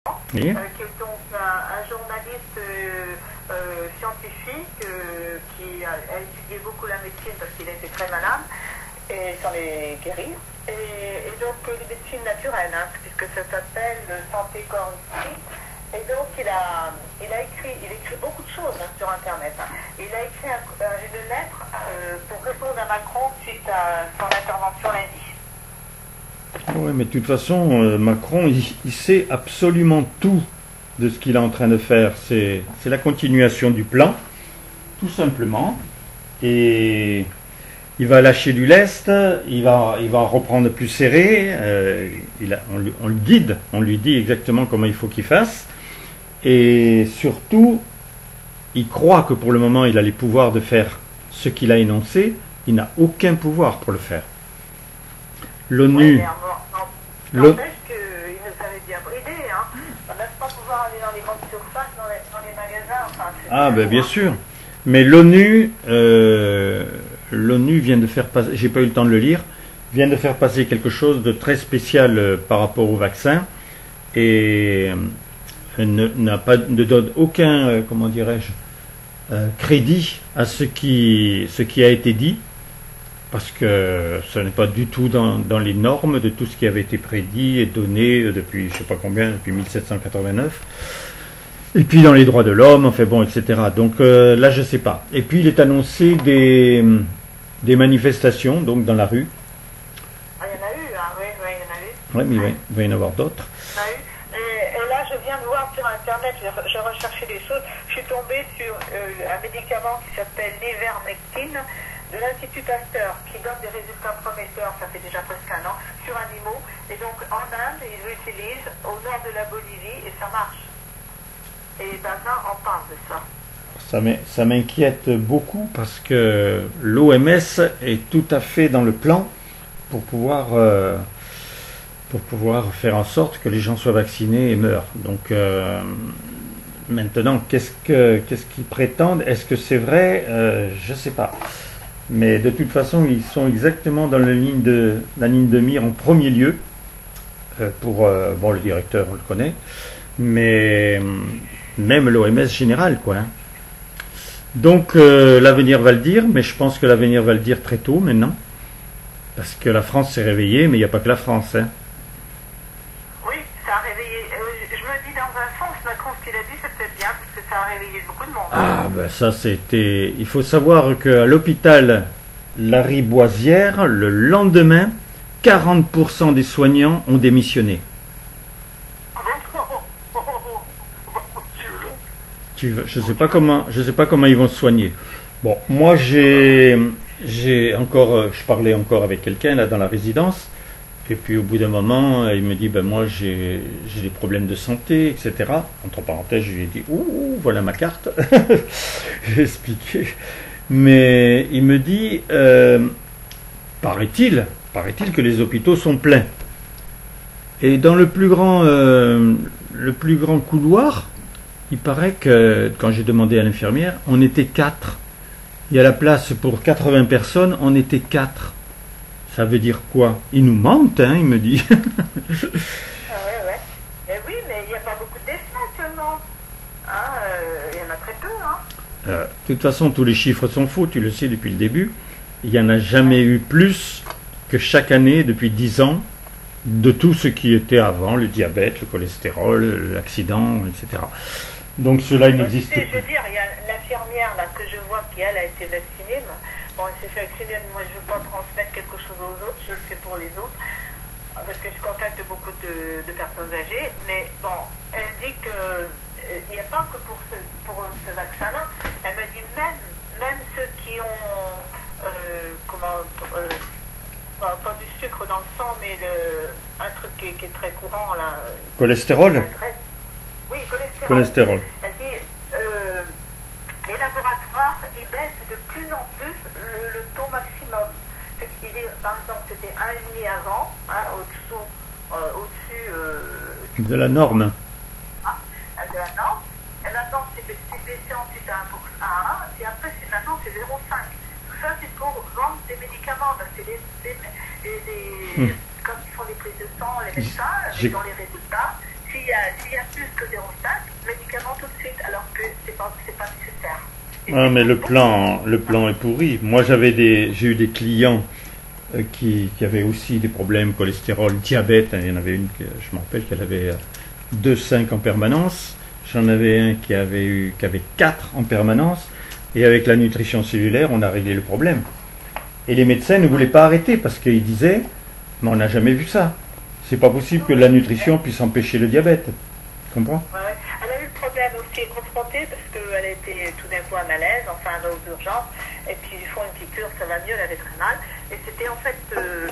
Oui. Qui est donc un journaliste scientifique qui a étudié beaucoup la médecine parce qu'il était très malade et s'en est guéri. Et donc les médecines naturelles, hein, puisque ça s'appelle Santé Corps Esprit. Et donc il écrit beaucoup de choses hein, sur Internet. Hein. Il a écrit une lettre pour répondre à Macron suite à son intervention lundi. Oui, mais de toute façon, Macron, il sait absolument tout de ce qu'il est en train de faire. C'est la continuation du plan, tout simplement. Et il va lâcher du lest, il va en reprendre plus serré. On le guide, on lui dit exactement comment il faut qu'il fasse. Et surtout, il croit que pour le moment, il a les pouvoirs de faire ce qu'il a énoncé. Il n'a aucun pouvoir pour le faire. L'ONU... N'empêche qu'il nous avait bien bridé. Hein. On n'a pas pouvoir aller dans les grandes surfaces, dans les magasins. Enfin, ah, ben bien sûr. Mais l'ONU vient de faire passer, j'ai pas eu le temps de le lire, vient de faire passer quelque chose de très spécial par rapport au vaccin et ne donne aucun, comment dirais-je, crédit à ce qui a été dit. Parce que ce n'est pas du tout dans les normes de tout ce qui avait été prédit et donné depuis, je ne sais pas combien, depuis 1789. Et puis dans les droits de l'homme, enfin bon, etc. Donc là, je ne sais pas. Et puis il est annoncé des manifestations, donc dans la rue. Ah, il y en a eu, hein, oui, il y en a eu. Oui, mais il va y en avoir d'autres. Il y en a eu. Et là, je viens de voir sur Internet, j'ai recherché des choses, je suis tombée sur un médicament qui s'appelle l'ivermectine, de l'Institut Pasteur, qui donne des résultats prometteurs, ça fait déjà presque un an, sur animaux. Et donc en Inde, ils l'utilisent au nord de la Bolivie et ça marche. Et Bazin en parle de ça. Ça m'inquiète beaucoup parce que l'OMS est tout à fait dans le plan pour pouvoir faire en sorte que les gens soient vaccinés et meurent. Donc maintenant, qu'est-ce qu'ils prétendent? Est-ce que c'est vrai? Je ne sais pas. Mais de toute façon, ils sont exactement dans la ligne de mire en premier lieu. Bon, le directeur, on le connaît, mais même l'OMS général, quoi. Hein. Donc, l'avenir va le dire, mais je pense que l'avenir va le dire très tôt maintenant. Parce que la France s'est réveillée, mais il n'y a pas que la France. Hein. Oui, ça a réveillé. Je me dis, dans un sens, Macron, ce qu'il a dit, c'est peut-être bien, parce que ça a réveillé beaucoup de monde. Ah, ben ça, c'était... Il faut savoir qu'à l'hôpital Lariboisière, le lendemain, 40% des soignants ont démissionné. Je sais pas comment ils vont se soigner. Bon, moi j'ai encore, je parlais encore avec quelqu'un là dans la résidence, et puis au bout d'un moment, il me dit ben moi j'ai des problèmes de santé, etc. Entre parenthèses, je lui ai dit ouh voilà ma carte, j'ai expliqué. Mais il me dit paraît-il que les hôpitaux sont pleins. Et dans le plus grand couloir, il paraît que, quand j'ai demandé à l'infirmière, on était 4. Il y a la place pour 80 personnes, on était 4. Ça veut dire quoi? Il nous mentent, hein, il me dit. Ah ouais. Mais oui, mais il n'y a pas beaucoup de décès actuellement. Hein, il y en a très peu, hein. De toute façon, tous les chiffres sont faux, tu le sais depuis le début. Il n'y en a jamais eu plus que chaque année, depuis 10 ans, de tout ce qui était avant, le diabète, le cholestérol, l'accident, etc. Donc cela, il n'existe plus. Je veux dire, il y a l'infirmière là que je vois qui elle a été vaccinée. Bon, elle s'est fait vacciner, moi je ne veux pas transmettre quelque chose aux autres, je le fais pour les autres, parce que je contacte beaucoup de personnes âgées, mais bon, elle dit que il n'y a pas que pour ce vaccin-là, elle me dit même ceux qui ont pas du sucre dans le sang, mais un truc qui est très courant là. Cholestérol? Oui, cholestérol. Elle dit les laboratoires ils baissent de plus en plus le taux maximum. Par exemple, c'était 1,5 avant, hein, au-dessus de la norme. De la norme. Et maintenant, c'est baissé ensuite à 1, et après, maintenant, c'est 0,5. Tout ça, c'est pour vendre des médicaments. C'est comme ils font des prises de sang, les médecins, ils ont les résultats. s'il y a plus que 0,5, médicament tout de suite, alors que c'est pas nécessaire. Ah, mais le plan est pourri. Moi, j'ai eu des clients qui avaient aussi des problèmes, cholestérol, diabète. Il y en avait une, je me rappelle qu'elle avait 2,5 en permanence. J'en avais un qui avait 4 en permanence. Et avec la nutrition cellulaire, on a réglé le problème. Et les médecins ne voulaient pas arrêter parce qu'ils disaient, mais on n'a jamais vu ça. C'est pas possible que la nutrition puisse empêcher le diabète. Tu comprends? Ouais. Elle a eu le problème aussi confrontée parce qu'elle était tout d'un coup à malaise, enfin aux urgences, et puis ils font une piqûre, ça va mieux, elle avait très mal. Et c'était en fait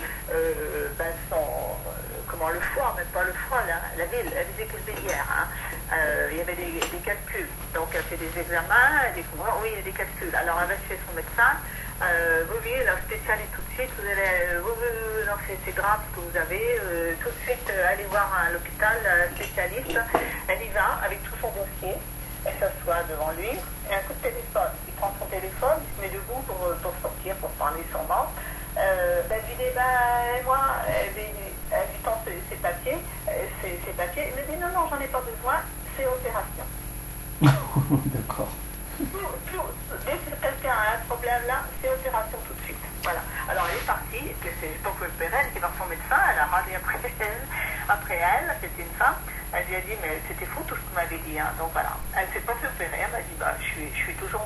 le foie, même pas le foie, la ville, elle disait qu'elle bélière. Hein. Il y avait des calculs. Donc elle fait des examens, elle dit oui, il y a des calculs. Alors elle va chez son médecin. Vous voyez, la spécialiste tout de suite, vous allez, non, c'est grave ce que vous avez, tout de suite allez voir à l'hôpital, spécialiste, elle y va avec tout son dossier, elle s'assoit devant lui, et un coup de téléphone, il prend son téléphone, il se met debout pour sortir, pour parler sûrement, elle lui dit, moi, elle lui tend ses papiers, il me dit, non, j'en ai pas besoin, c'est opération. D'accord. Dès que quelqu'un a un problème là, c'est opération tout de suite. Voilà. Alors elle est partie, et puis c'est pour opérer, elle était dans son médecin, elle a râlé après elle, c'était une femme, elle lui a dit mais c'était fou tout ce que vous m'avez dit. Hein. Donc voilà, elle s'est pas fait opérer, elle m'a dit je suis toujours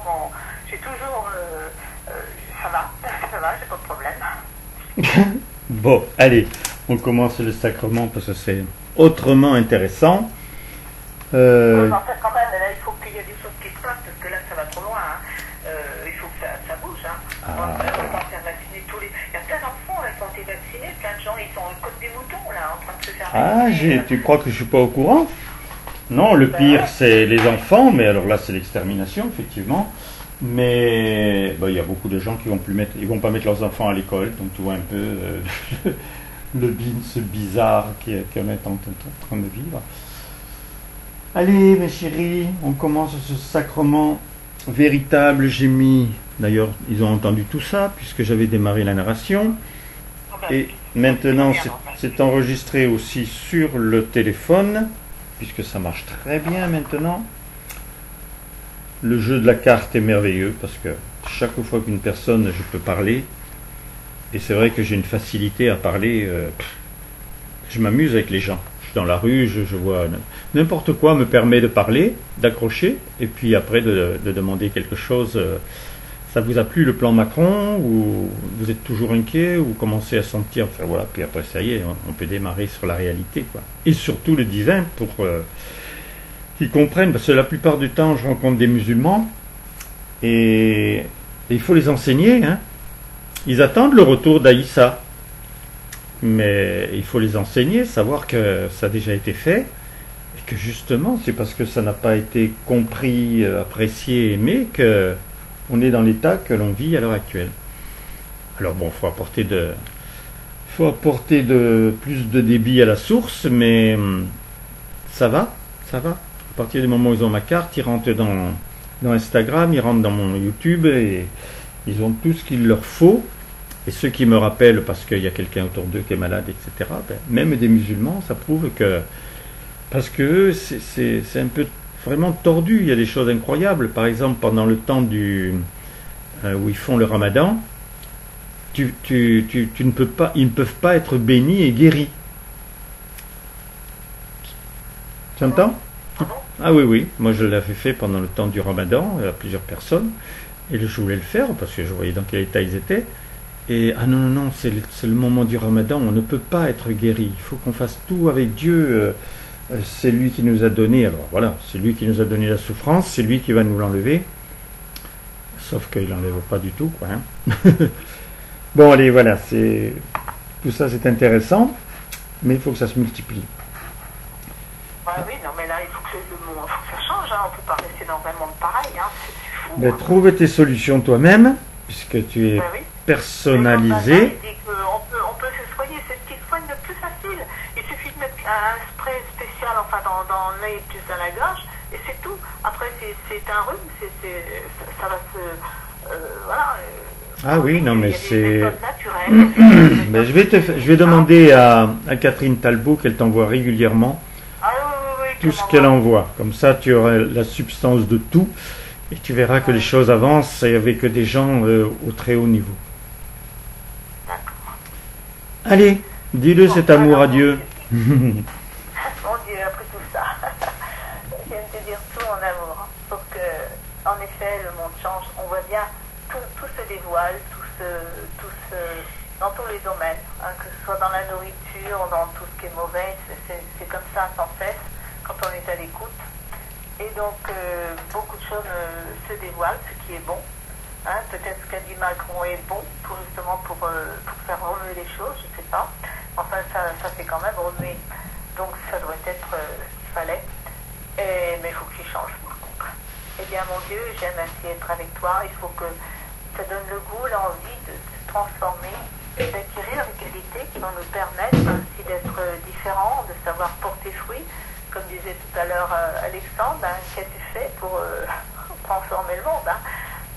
ça va, j'ai pas de problème. Bon, allez, on commence le sacrement parce que c'est autrement intéressant. Quand même, là, il faut qu'il y ait des choses qui se passent, parce que là, ça va trop loin. Hein. Il faut que ça bouge. Hein. On va faire vacciner tous les... Il y a plein d'enfants qui ont été vaccinés, plein de gens, ils sont comme des moutons, là, en train de se faire vacciner. Tu crois que je suis pas au courant? Non, le pire, c'est les enfants, mais alors là, c'est l'extermination, effectivement. Mais il y a beaucoup de gens qui ils vont pas mettre leurs enfants à l'école, donc tu vois un peu ce bizarre qu'on est en train de vivre. Allez, mes chéris, on commence ce sacrement véritable. J'ai mis, d'ailleurs, ils ont entendu tout ça, puisque j'avais démarré la narration. Et maintenant, c'est enregistré aussi sur le téléphone, puisque ça marche très bien maintenant. Le jeu de la carte est merveilleux, parce que chaque fois qu'une personne, je peux parler, et c'est vrai que j'ai une facilité à parler, je m'amuse avec les gens. Dans la rue, je vois n'importe quoi me permet de parler, d'accrocher, et puis après de demander quelque chose. Ça vous a plu le plan Macron, ou vous êtes toujours inquiet, ou commencez à sentir, enfin voilà, puis après ça y est, on peut démarrer sur la réalité, quoi. Et surtout le divin, pour qu'ils comprennent, parce que la plupart du temps, je rencontre des musulmans, et il faut les enseigner, hein. Ils attendent le retour d'Aïssa. Mais il faut les enseigner, savoir que ça a déjà été fait, et que justement, c'est parce que ça n'a pas été compris, apprécié, aimé, qu'on est dans l'état que l'on vit à l'heure actuelle. Alors bon, il faut apporter plus de débit à la source, mais ça va. À partir du moment où ils ont ma carte, ils rentrent dans Instagram, ils rentrent dans mon YouTube, et ils ont tout ce qu'il leur faut. Et ceux qui me rappellent parce qu'il y a quelqu'un autour d'eux qui est malade, etc., même des musulmans, ça prouve que... Parce que c'est un peu vraiment tordu, il y a des choses incroyables. Par exemple, pendant le temps où ils font le ramadan, tu ne peux pas, ils ne peuvent pas être bénis et guéris. Tu entends? Ah oui, moi je l'avais fait pendant le temps du ramadan, à plusieurs personnes, et je voulais le faire parce que je voyais dans quel état ils étaient. Et non, c'est le moment du ramadan, on ne peut pas être guéri, il faut qu'on fasse tout avec Dieu, c'est lui qui nous a donné, alors voilà, c'est lui qui nous a donné la souffrance, c'est lui qui va nous l'enlever, sauf qu'il n'enlève pas du tout, quoi. Hein. Bon, allez, voilà, tout ça c'est intéressant, mais il faut que ça se multiplie. Oui, non, mais là, il faut que ça change, hein. On ne peut pas rester dans un monde pareil, hein. C'est fou. Ben, hein. Trouve tes solutions toi-même, puisque tu es... Oui. personnalisé. Il dit qu'on peut se soigner, c'est ce qui soigne le plus facile. Il suffit de mettre un spray spécial, enfin dans le nez plus dans la gorge, et c'est tout. Après, c'est un rhume, ça va se... voilà. Ah oui, non mais c'est... naturelles. Mais je vais demander à Catherine Talbot qu'elle t'envoie régulièrement tout ce qu'elle envoie. Comme ça, tu auras la substance de tout et tu verras que les choses avancent et avec des gens au très haut niveau. Allez, dis-le cet amour à Dieu. Mon Dieu, après tout ça, je viens de te dire tout mon amour, hein, pour que, en effet, le monde change. On voit bien, tout se dévoile, dans tous les domaines, hein, que ce soit dans la nourriture, dans tout ce qui est mauvais, c'est comme ça sans cesse, quand on est à l'écoute. Et donc, beaucoup de choses se dévoilent, ce qui est bon. Hein, peut-être ce qu'a dit Macron est bon, justement pour faire remuer les choses, je ne sais pas. Enfin, ça fait quand même remuer. Donc, ça doit être ce qu'il fallait. Mais il faut qu'il change, par contre. Eh bien, mon Dieu, j'aime ainsi être avec toi. Il faut que ça donne le goût, l'envie de se transformer, d'acquérir les qualités qui vont nous permettre ainsi d'être différents, de savoir porter fruit. Comme disait tout à l'heure Alexandre, hein, qu'as-tu fait pour transformer le monde, hein?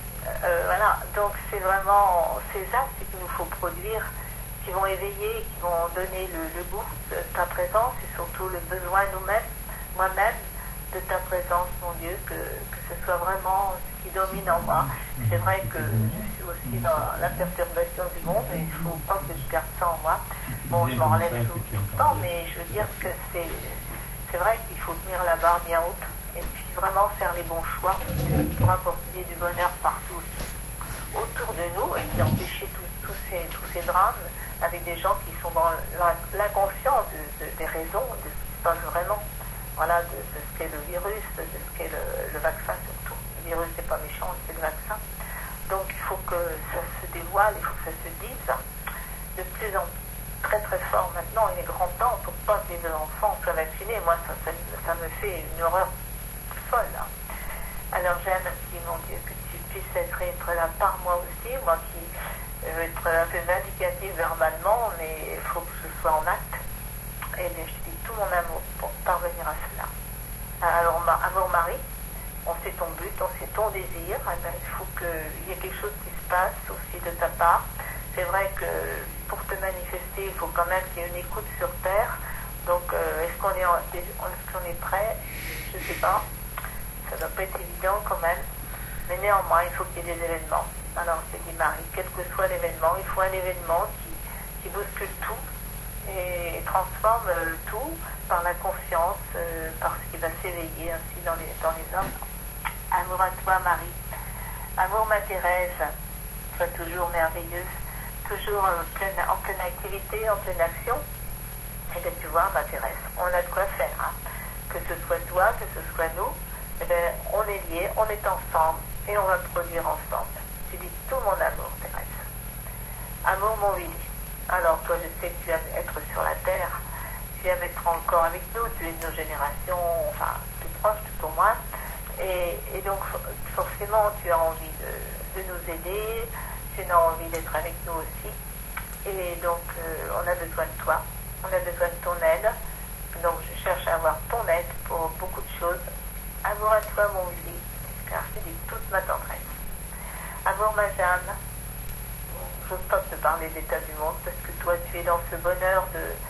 Voilà, donc c'est vraiment ces actes qu'il nous faut produire, qui vont éveiller, qui vont donner le goût de ta présence et surtout le besoin nous-mêmes, moi-même, de ta présence, mon Dieu, que ce soit vraiment ce qui domine en moi. C'est vrai que je suis aussi dans la perturbation du monde et il ne faut pas que je garde ça en moi. Bon, je m'en relève tout le temps, mais je veux dire que c'est vrai qu'il faut tenir la barre bien haute et puis vraiment faire les bons choix pour apporter du bonheur partout autour de nous et puis empêcher tous ces drames avec des gens qui sont dans l'inconscience des raisons de ce qui se passe vraiment. Voilà, de ce qu'est le virus, de ce qu'est le vaccin surtout. Le virus n'est pas méchant, c'est le vaccin. Donc il faut que ça se dévoile, il faut que ça se dise de plus en plus. Très très fort maintenant, il est grand temps pour pas que les enfants soient vaccinés. Moi, ça me fait une horreur folle. Hein. Alors j'aime aussi, mon Dieu, que tu puisses être là par moi aussi, moi qui veux être un peu vindicative verbalement, mais il faut que ce soit en acte. Et bien, je te dis tout mon amour pour parvenir à cela. Alors, amour Marie, on sait ton but, on sait ton désir. Eh bien, il faut qu'il y ait quelque chose qui se passe aussi de ta part. C'est vrai que pour te manifester, il faut quand même qu'il y ait une écoute sur Terre. Donc, est-ce qu'on est prêt? Je ne sais pas. Ça ne doit pas être évident quand même. Mais néanmoins, il faut qu'il y ait des événements. Alors, je te dis, Marie, quel que soit l'événement, il faut un événement qui bouscule tout et transforme tout par la confiance, par ce qui va s'éveiller ainsi dans les hommes. Amour à toi, Marie. Amour, ma Thérèse. Sois toujours merveilleuse. Toujours en pleine activité, en pleine action. Et bien tu vois, ma Thérèse, on a de quoi faire. Hein. Que ce soit toi, que ce soit nous, eh bien, on est liés, on est ensemble et on va produire ensemble. Tu dis tout mon amour, Thérèse. Amour, mon Willy. Alors toi, je sais que tu vas être sur la terre, tu vas être encore avec nous, tu es de nos générations, enfin, plus proche, tout pour moi. Et donc, forcément, tu as envie de nous aider. Tu as envie d'être avec nous aussi. Et donc, on a besoin de toi. On a besoin de ton aide. Donc, je cherche à avoir ton aide pour beaucoup de choses. Amour à toi, mon Willy, car je te dis toute ma tendresse. Amour, ma Jeanne. Je ne veux pas te parler de l'état du monde, parce que toi, tu es dans ce bonheur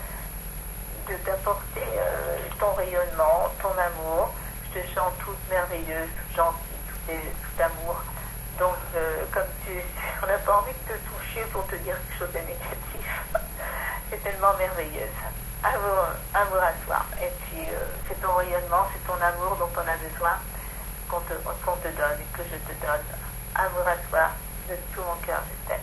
de t'apporter ton rayonnement, ton amour. Je te chante toute merveilleuse, toute gentille, tout amour. Donc, comme on n'a pas envie de te toucher pour te dire quelque chose de négatif. C'est tellement merveilleuse. Amour à toi. Et puis, c'est ton rayonnement, c'est ton amour dont on a besoin qu'on te donne et que je te donne. Amour à toi, de tout mon cœur, je t'aime.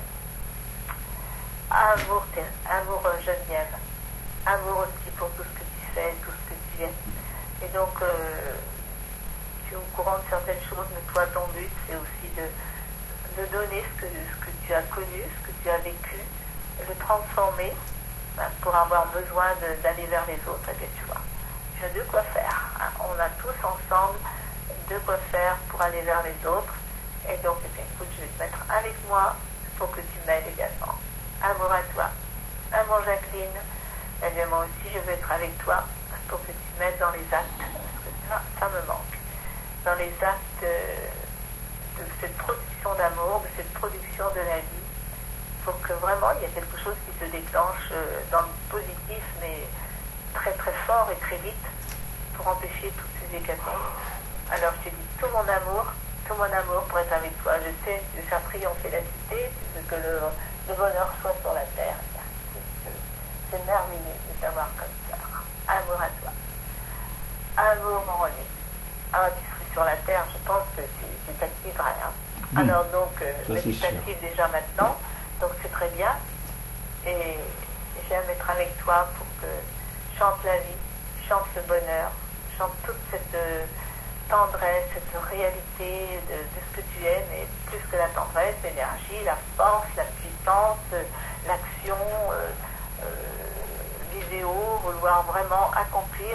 Amour Geneviève. Amour aussi pour tout ce que tu fais, tout ce que tu es. Et donc, tu es au courant de certaines choses, mais toi, ton but, c'est aussi de donner ce que tu as connu, ce que tu as vécu, le transformer pour avoir besoin d'aller vers les autres. Et tu vois, tu as de quoi faire. Hein. On a tous ensemble de quoi faire pour aller vers les autres. Et donc, eh bien, écoute, je vais te mettre avec moi pour que tu m'aides également. Amour à toi. Amour Jacqueline. Eh bien, moi aussi, je veux être avec toi pour que tu m'aides dans les actes. Parce que ça me manque. Dans les actes de cette production d'amour, de cette production de la vie, pour que vraiment il y ait quelque chose qui se déclenche dans le positif, mais très très fort et très vite, pour empêcher toutes ces hécatombes. Alors je t'ai dit tout mon amour pour être avec toi. Je sais faire triompher la cité, que le bonheur soit sur la terre. C'est merveilleux de t'avoir comme ça. Amour à toi. Amour, mon René. Ah, tu serais sur la terre, je pense que tu t'activerais. Hein. Alors donc, tu t'actives déjà maintenant, donc c'est très bien. Et j'aime être avec toi pour que chante la vie, chante le bonheur, chante toute cette tendresse, cette réalité de ce que tu aimes, et plus que la tendresse, l'énergie, la force, la puissance, l'action, l'idéo, vouloir vraiment accomplir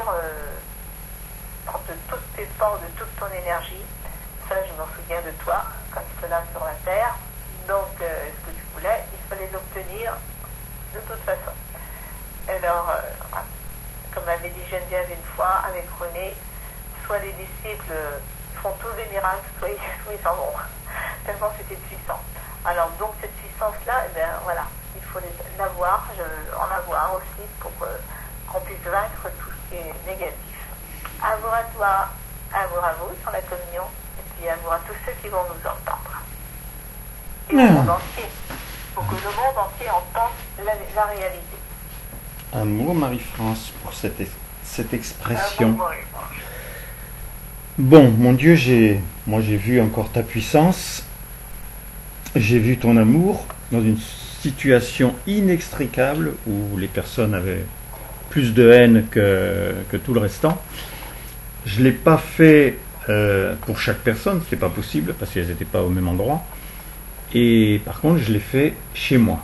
de toutes tes forces, de toute ton énergie. Ça, je m'en souviens de toi, comme cela sur la terre. Donc, ce que tu voulais, il fallait l'obtenir de toute façon. Alors, comme avait dit Geneviève une fois avec René, soit les disciples font tous les miracles, soit ils s'en vont. Tellement c'était puissant. Alors, donc, cette puissance-là, eh bien, voilà, il faut en avoir aussi pour qu'on puisse vaincre tout ce qui est négatif. Amour à toi, amour à vous sur la communion, et puis amour à tous ceux qui vont nous entendre. Et le monde entier, pour que le monde entier entende la réalité. Amour, Marie-France, pour cette expression. Amour, Marie-France. Bon, mon Dieu, moi j'ai vu encore ta puissance, j'ai vu ton amour dans une situation inextricable où les personnes avaient plus de haine que tout le restant. Je ne l'ai pas fait pour chaque personne, ce n'était pas possible parce qu'elles n'étaient pas au même endroit. Et par contre, je l'ai fait chez moi.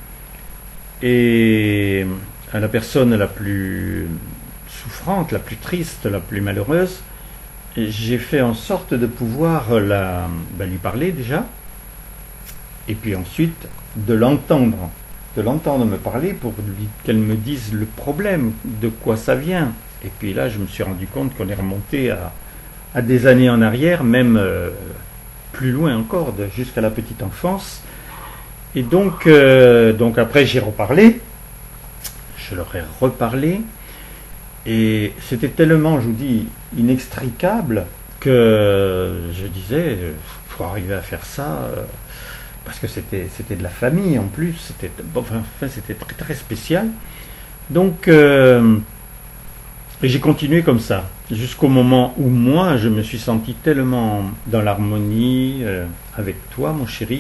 Et à la personne la plus souffrante, la plus triste, la plus malheureuse, j'ai fait en sorte de pouvoir lui parler déjà, et puis ensuite de l'entendre me parler pour qu'elle me dise le problème, de quoi ça vient. Et puis là, je me suis rendu compte qu'on est remonté à des années en arrière, même plus loin encore, jusqu'à la petite enfance. Et donc après, j'ai reparlé, je leur ai reparlé, et c'était tellement, je vous dis, inextricable que je disais, il faut arriver à faire ça, parce que c'était de la famille en plus, c'était très très spécial. Donc j'ai continué comme ça, jusqu'au moment où moi je me suis senti tellement dans l'harmonie avec toi, mon chéri,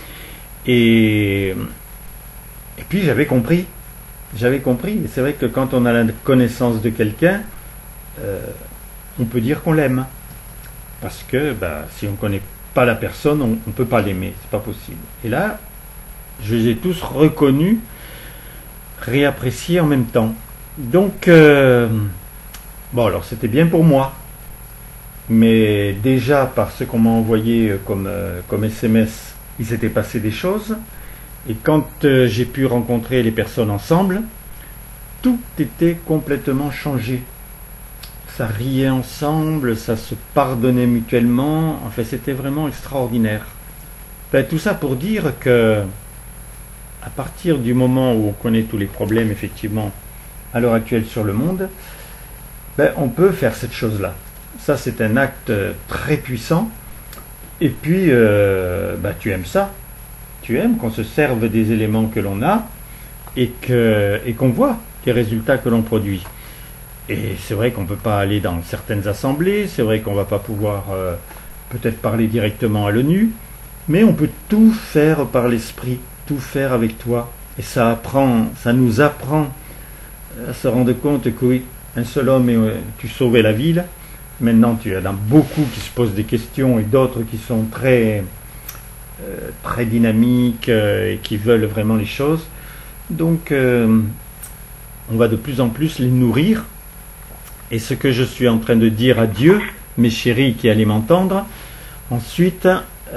et puis j'avais compris. Et c'est vrai que quand on a la connaissance de quelqu'un, on peut dire qu'on l'aime, parce que si on ne connaît pas la personne, on ne peut pas l'aimer, c'est pas possible. Et là, je les ai tous reconnus, réappréciés en même temps. Donc, alors c'était bien pour moi, mais déjà par ce qu'on m'a envoyé comme SMS, il s'était passé des choses, et quand j'ai pu rencontrer les personnes ensemble, tout était complètement changé. Ça riait ensemble, ça se pardonnait mutuellement, enfin c'était vraiment extraordinaire. Tout ça pour dire que, à partir du moment où on connaît tous les problèmes, effectivement, à l'heure actuelle sur le monde, on peut faire cette chose-là. Ça, c'est un acte très puissant. Et puis, tu aimes ça. Tu aimes qu'on se serve des éléments que l'on a et qu'on voit les résultats que l'on produit. Et c'est vrai qu'on ne peut pas aller dans certaines assemblées, c'est vrai qu'on ne va pas pouvoir peut-être parler directement à l'ONU, mais on peut tout faire par l'esprit, tout faire avec toi. Et ça nous apprend à se rendre compte que oui, un seul homme, et tu sauvais la ville. Maintenant, tu as beaucoup qui se posent des questions et d'autres qui sont très dynamiques et qui veulent vraiment les choses. Donc, on va de plus en plus les nourrir. Et ce que je suis en train de dire à Dieu, mes chéris qui allez m'entendre, ensuite,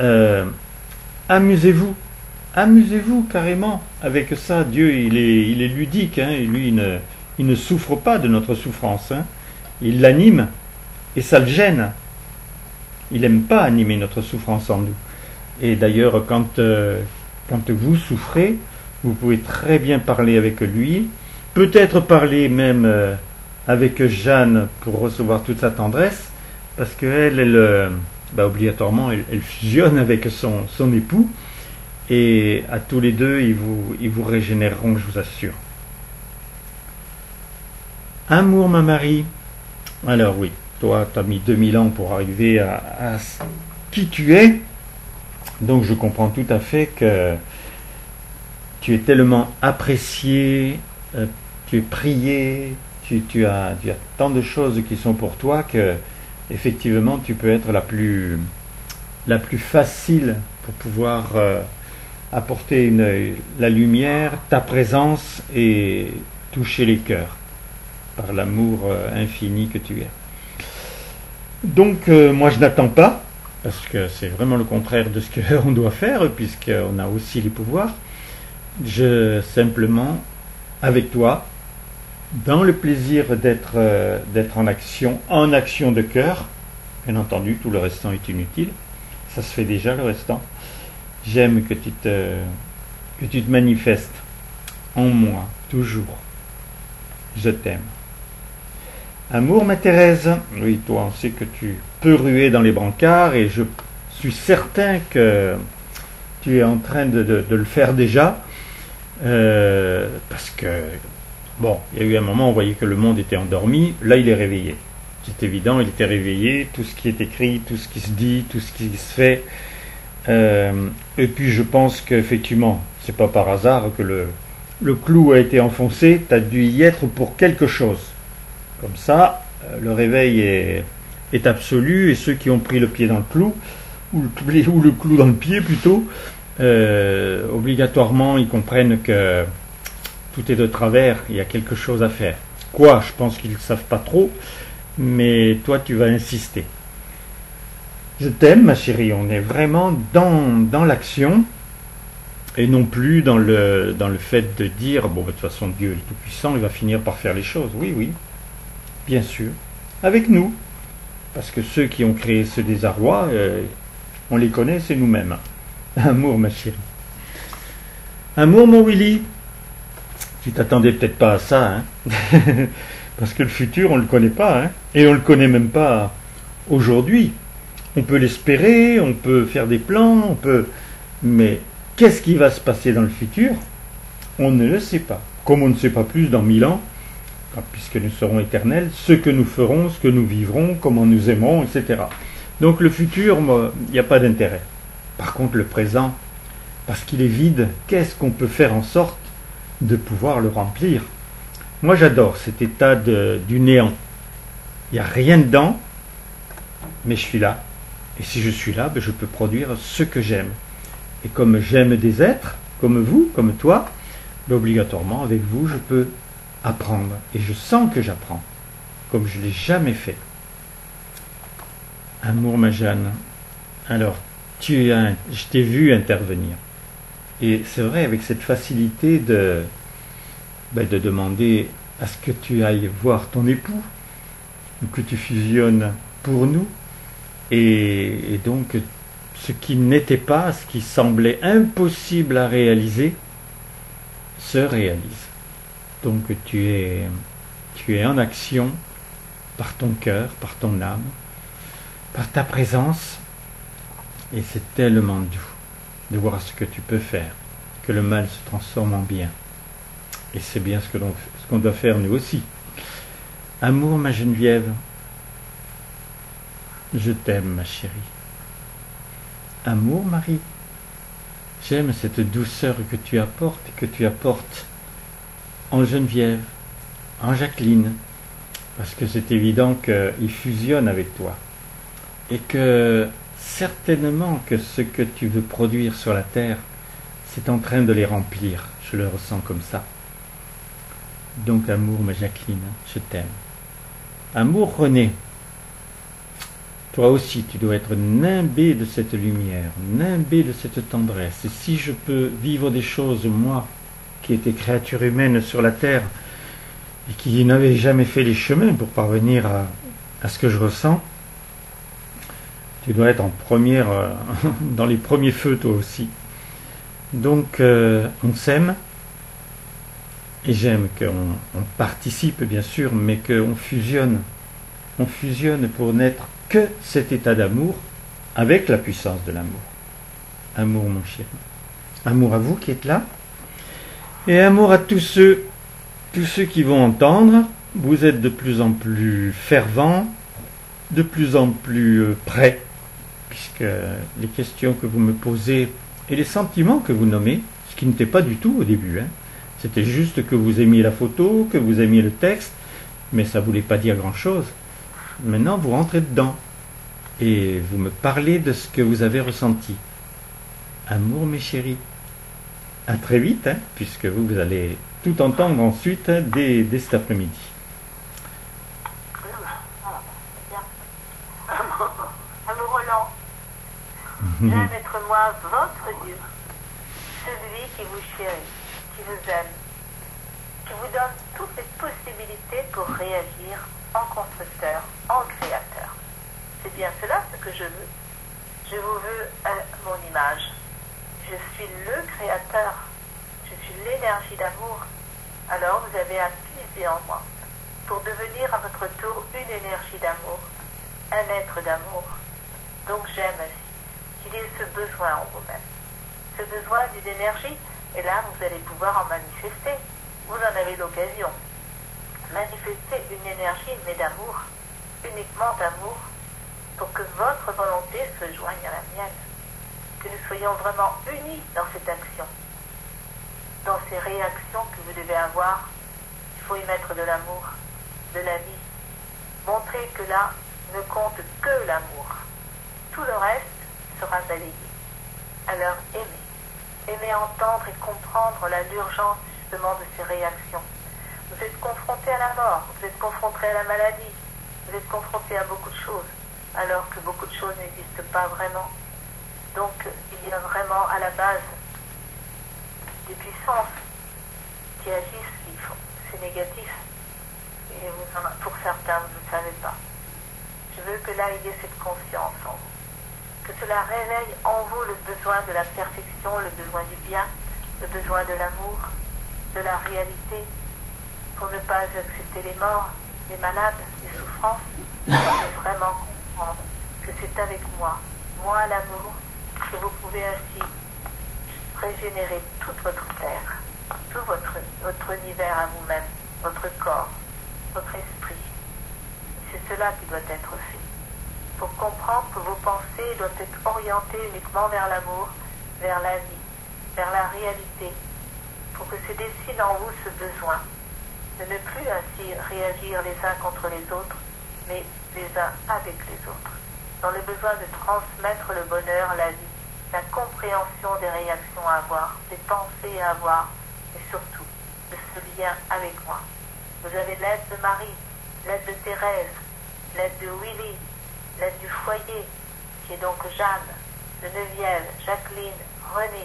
amusez-vous. Amusez-vous carrément avec ça. Dieu, il est ludique, hein, et lui, il ne souffre pas de notre souffrance. Hein. Il l'anime, et ça le gêne. Il n'aime pas animer notre souffrance en nous. Et d'ailleurs, quand vous souffrez, vous pouvez très bien parler avec lui, peut-être parler même avec Jeanne pour recevoir toute sa tendresse, parce qu'elle, obligatoirement, elle fusionne avec son époux, et à tous les deux, ils vous régénéreront, je vous assure. Amour, ma Marie. Alors oui, toi, tu as mis 2000 ans pour arriver à qui tu es, donc je comprends tout à fait que tu es tellement apprécié, tu es prié, tu as tant de choses qui sont pour toi que effectivement tu peux être la plus facile pour pouvoir apporter la lumière, ta présence et toucher les cœurs par l'amour infini que tu es. Donc moi je n'attends pas, parce que c'est vraiment le contraire de ce qu'on doit faire, puisqu'on a aussi les pouvoirs. Je simplement, avec toi, dans le plaisir d'être en action de cœur, bien entendu, tout le restant est inutile, ça se fait déjà le restant. J'aime que tu te manifestes en moi, toujours. Je t'aime. Amour, ma Thérèse, oui, toi, on sait que tu peux ruer dans les brancards et je suis certain que tu es en train de le faire déjà, parce que, bon, il y a eu un moment, on voyait que le monde était endormi, là il est réveillé. C'est évident, il était réveillé, tout ce qui est écrit, tout ce qui se dit, tout ce qui se fait. Et puis je pense qu'effectivement, c'est pas par hasard que le clou a été enfoncé, tu as dû y être pour quelque chose. Comme ça, le réveil est absolu et ceux qui ont pris le pied dans le clou, ou le clou dans le pied plutôt, obligatoirement ils comprennent que tout est de travers, il y a quelque chose à faire. Quoi, je pense qu'ils ne savent pas trop, mais toi tu vas insister. Je t'aime ma chérie, on est vraiment dans l'action et non plus dans le fait de dire, bon de toute façon Dieu est tout puissant, il va finir par faire les choses. Oui, oui. Bien sûr, avec nous, parce que ceux qui ont créé ce désarroi, on les connaît, c'est nous-mêmes. Amour, ma chérie. Amour, mon Willy. Tu t'attendais peut-être pas à ça, hein. Parce que le futur, on ne le connaît pas, hein. Et on ne le connaît même pas aujourd'hui. On peut l'espérer, on peut faire des plans, mais qu'est-ce qui va se passer dans le futur? On ne le sait pas. Comme on ne sait pas plus dans 1000 ans, puisque nous serons éternels, ce que nous ferons, ce que nous vivrons, comment nous aimerons, etc. Donc le futur, il n'y a pas d'intérêt. Par contre, le présent, parce qu'il est vide, qu'est-ce qu'on peut faire en sorte de pouvoir le remplir? Moi, j'adore cet état du néant. Il n'y a rien dedans, mais je suis là. Et si je suis là, je peux produire ce que j'aime. Et comme j'aime des êtres, comme vous, comme toi, obligatoirement, avec vous, je peux apprendre. Et je sens que j'apprends, comme je ne l'ai jamais fait. Amour, ma Jeanne. Alors, je t'ai vu intervenir. Et c'est vrai, avec cette facilité de demander à ce que tu ailles voir ton époux, ou que tu fusionnes pour nous, et donc ce qui n'était pas, ce qui semblait impossible à réaliser, se réalise. Donc tu es en action par ton cœur, par ton âme, par ta présence, et c'est tellement doux de voir ce que tu peux faire, que le mal se transforme en bien. Et c'est bien ce qu'on doit faire nous aussi. Amour, ma Geneviève, je t'aime, ma chérie. Amour, Marie, j'aime cette douceur que tu apportes et que tu apportes en Geneviève, en Jacqueline, parce que c'est évident qu'ils fusionnent avec toi. Et que certainement que ce que tu veux produire sur la terre, c'est en train de les remplir. Je le ressens comme ça. Donc, amour, ma Jacqueline, je t'aime. Amour, René, toi aussi, tu dois être nimbé de cette lumière, nimbé de cette tendresse. Et si je peux vivre des choses, moi, qui étais créature humaine sur la terre, et qui n'avais jamais fait les chemins pour parvenir à ce que je ressens, tu dois être en première, dans les premiers feux, toi aussi. Donc, on s'aime. Et j'aime qu'on participe, bien sûr, mais qu'on fusionne. On fusionne pour n'être que cet état d'amour avec la puissance de l'amour. Amour, mon chéri. Amour à vous qui êtes là. Et amour à tous ceux qui vont entendre. Vous êtes de plus en plus fervents, de plus en plus prêts, puisque les questions que vous me posez et les sentiments que vous nommez, ce qui n'était pas du tout au début, c'était juste que vous aimiez la photo, que vous aimiez le texte, mais ça ne voulait pas dire grand-chose. Maintenant, vous rentrez dedans et vous me parlez de ce que vous avez ressenti. Amour, mes chéris. À très vite, puisque vous allez tout entendre ensuite dès cet après-midi. Amour Roland, j'aime être moi votre Dieu, celui qui vous chérit, qui vous aime, qui vous donne toutes les possibilités pour réagir en constructeur, en créateur. C'est bien cela ce que je veux. Je vous veux à mon image. Je suis le créateur. Je suis l'énergie d'amour. Alors vous avez à puiser en moi pour devenir à votre tour une énergie d'amour, un être d'amour. Donc j'aime qu'il y ait ce besoin en vous-même, ce besoin d'une énergie, et là vous allez pouvoir en manifester. Vous en avez l'occasion. Manifester une énergie, mais d'amour, uniquement d'amour, pour que votre volonté se joigne à la mienne, que nous soyons vraiment unis dans cette action, dans ces réactions que vous devez avoir. Il faut y mettre de l'amour, de la vie, montrer que là ne compte que l'amour. Tout le reste sera balayé. Alors aimez entendre et comprendre l'urgence justement de ces réactions. Vous êtes confronté à la mort, vous êtes confronté à la maladie, vous êtes confronté à beaucoup de choses, alors que beaucoup de choses n'existent pas vraiment. Donc il y a vraiment à la base des puissances qui agissent, c'est négatif. Et pour certains, vous ne savez pas. Je veux que là, il y ait cette confiance en vous. Que cela réveille en vous le besoin de la perfection, le besoin du bien, le besoin de l'amour, de la réalité, pour ne pas accepter les morts, les malades, les souffrances, mais vraiment comprendre que c'est avec moi l'amour, que vous pouvez ainsi régénérer toute votre terre, tout votre univers à vous-même, votre corps, votre esprit. C'est cela qui doit être fait. Pour comprendre que vos pensées doivent être orientées uniquement vers l'amour, vers la vie, vers la réalité, pour que se dessine en vous ce besoin de ne plus ainsi réagir les uns contre les autres, mais les uns avec les autres, dans le besoin de transmettre le bonheur, la vie, la compréhension des réactions à avoir, des pensées à avoir, et surtout de ce lien avec moi. Vous avez l'aide de Marie, l'aide de Thérèse, l'aide de Willy, l'aide du foyer, qui est donc Jeanne, Geneviève, Jacqueline, René.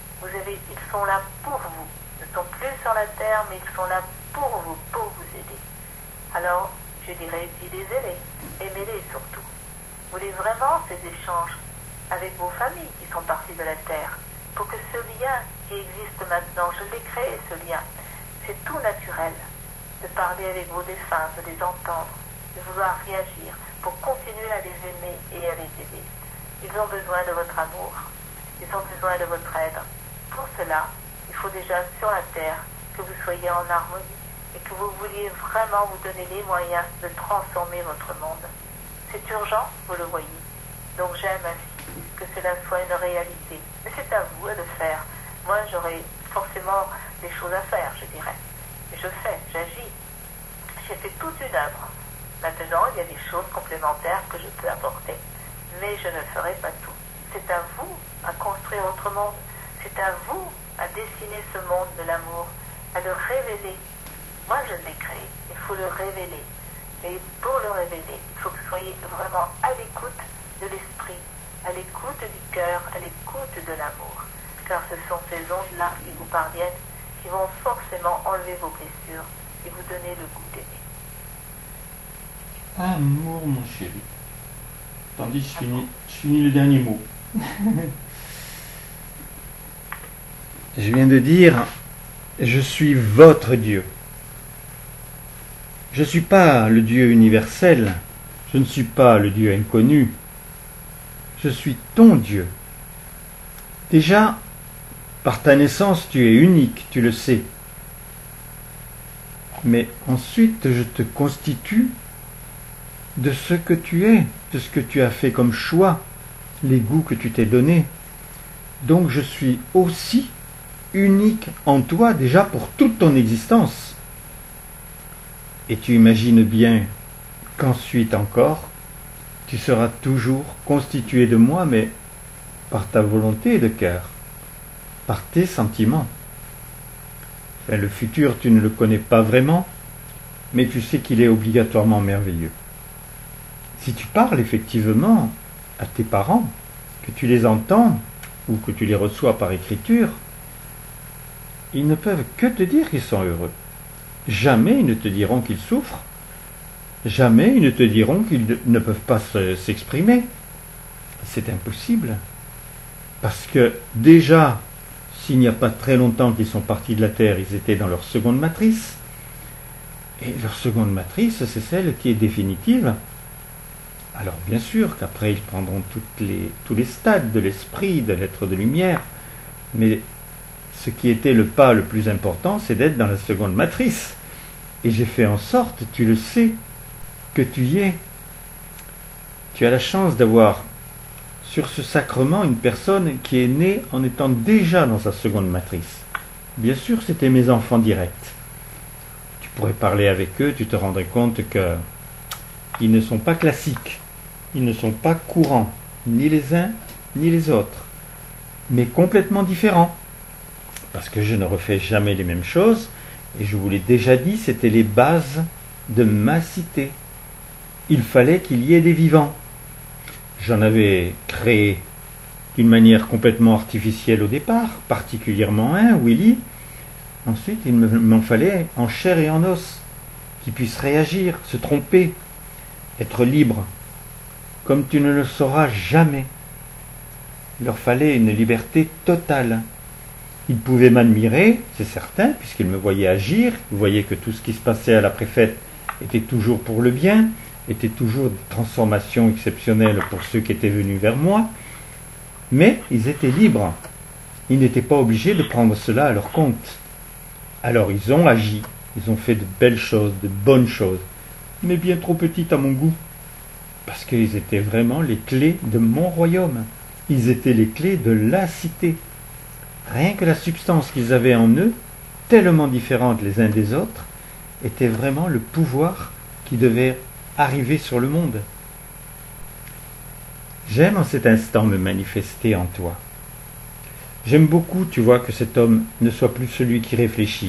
Ils sont là pour vous. Ils ne sont plus sur la terre, mais ils sont là pour vous aider. Alors, je dirais, utilisez-les, aimez-les surtout. Vous voulez vraiment ces échanges avec vos familles qui sont parties de la terre, pour que ce lien qui existe maintenant, je l'ai créé ce lien, c'est tout naturel de parler avec vos défunts, de les entendre, de vouloir réagir, pour continuer à les aimer et à les aider. Ils ont besoin de votre amour, ils ont besoin de votre aide. Pour cela, il faut déjà sur la terre que vous soyez en harmonie et que vous vouliez vraiment vous donner les moyens de transformer votre monde. C'est urgent, vous le voyez. Donc j'aime ainsi que cela soit une réalité. Mais c'est à vous de le faire. Moi, j'aurai forcément des choses à faire, je dirais. Et je fais, j'agis. J'ai fait toute une œuvre. Maintenant, il y a des choses complémentaires que je peux apporter. Mais je ne ferai pas tout. C'est à vous à construire votre monde. C'est à vous à dessiner ce monde de l'amour, à le révéler. Moi, je l'ai créé. Il faut le révéler. Et pour le révéler, il faut que vous soyez vraiment à l'écoute de l'esprit, à l'écoute du cœur, à l'écoute de l'amour. Car ce sont ces ondes-là qui vous parviennent, qui vont forcément enlever vos blessures et vous donner le goût d'aimer. Amour, mon chéri. Tandis je finis le dernier mot. Je viens de dire Je suis votre Dieu. Je ne suis pas le Dieu universel. Je ne suis pas le Dieu inconnu. Je suis ton Dieu. Déjà, par ta naissance, tu es unique, tu le sais. Mais ensuite, je te constitue de ce que tu es, de ce que tu as fait comme choix, les goûts que tu t'es donnés. Donc je suis aussi unique en toi déjà pour toute ton existence. Et tu imagines bien qu'ensuite encore, tu seras toujours constitué de moi, mais par ta volonté de cœur, par tes sentiments. Enfin, le futur, tu ne le connais pas vraiment, mais tu sais qu'il est obligatoirement merveilleux. Si tu parles effectivement à tes parents, que tu les entends, ou que tu les reçois par écriture, ils ne peuvent que te dire qu'ils sont heureux. Jamais ils ne te diront qu'ils souffrent. Jamais ils ne te diront qu'ils ne peuvent pas s'exprimer. C'est impossible. Parce que déjà, s'il n'y a pas très longtemps qu'ils sont partis de la Terre, ils étaient dans leur seconde matrice. Et leur seconde matrice, c'est celle qui est définitive. Alors bien sûr qu'après ils prendront tous les stades de l'esprit, de l'être de lumière, mais ce qui était le pas le plus important, c'est d'être dans la seconde matrice. Et j'ai fait en sorte, tu le sais, que tu y es. Tu as la chance d'avoir sur ce sacrement une personne qui est née en étant déjà dans sa seconde matrice. Bien sûr, c'était mes enfants directs. Tu pourrais parler avec eux, tu te rendrais compte qu'ils ne sont pas classiques. Ils ne sont pas courants, ni les uns ni les autres, mais complètement différents. Parce que je ne refais jamais les mêmes choses, et je vous l'ai déjà dit, c'était les bases de ma cité. Il fallait qu'il y ait des vivants. J'en avais créé d'une manière complètement artificielle au départ, particulièrement un, Willy. Ensuite, il m'en fallait en chair et en os, qui puissent réagir, se tromper, être libres. Comme tu ne le sauras jamais. Il leur fallait une liberté totale. Ils pouvaient m'admirer, c'est certain, puisqu'ils me voyaient agir, ils voyaient que tout ce qui se passait à la préfète était toujours pour le bien, était toujours des transformations exceptionnelles pour ceux qui étaient venus vers moi, mais ils étaient libres. Ils n'étaient pas obligés de prendre cela à leur compte. Alors ils ont agi, ils ont fait de belles choses, de bonnes choses, mais bien trop petites à mon goût. Parce qu'ils étaient vraiment les clés de mon royaume. Ils étaient les clés de la cité. Rien que la substance qu'ils avaient en eux, tellement différente les uns des autres, était vraiment le pouvoir qui devait arriver sur le monde. J'aime en cet instant me manifester en toi. J'aime beaucoup, tu vois, que cet homme ne soit plus celui qui réfléchit.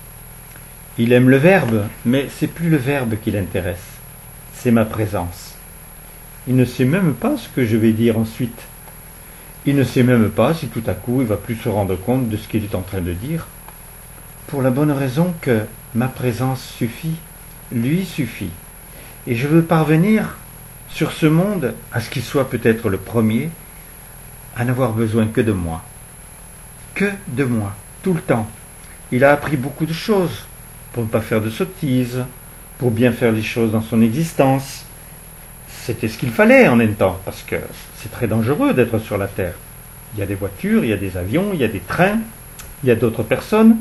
Il aime le verbe, mais c'est plus le verbe qui l'intéresse. C'est ma présence. Il ne sait même pas ce que je vais dire ensuite. Il ne sait même pas si tout à coup il va plus se rendre compte de ce qu'il est en train de dire. Pour la bonne raison que ma présence suffit, lui suffit. Et je veux parvenir sur ce monde à ce qu'il soit peut-être le premier à n'avoir besoin que de moi. Que de moi, tout le temps. Il a appris beaucoup de choses pour ne pas faire de sottises, pour bien faire les choses dans son existence. C'était ce qu'il fallait en même temps, parce que c'est très dangereux d'être sur la Terre. Il y a des voitures, il y a des avions, il y a des trains, il y a d'autres personnes.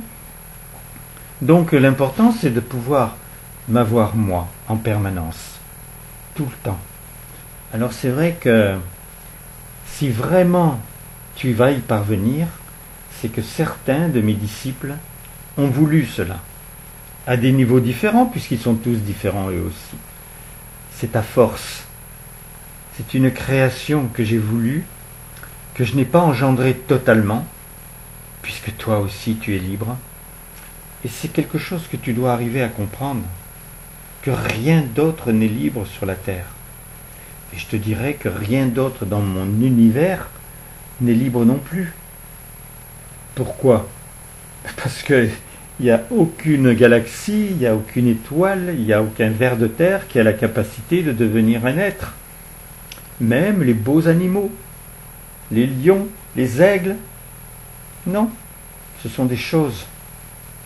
Donc l'important c'est de pouvoir m'avoir moi en permanence, tout le temps. Alors c'est vrai que si vraiment tu vas y parvenir, c'est que certains de mes disciples ont voulu cela, à des niveaux différents, puisqu'ils sont tous différents eux aussi. C'est ta force. C'est une création que j'ai voulu, que je n'ai pas engendrée totalement, puisque toi aussi tu es libre. Et c'est quelque chose que tu dois arriver à comprendre, que rien d'autre n'est libre sur la terre. Et je te dirais que rien d'autre dans mon univers n'est libre non plus. Pourquoi? Parce qu'il n'y a aucune galaxie, il n'y a aucune étoile, il n'y a aucun ver de terre qui a la capacité de devenir un être. Même les beaux animaux, les lions, les aigles, non, ce sont des choses.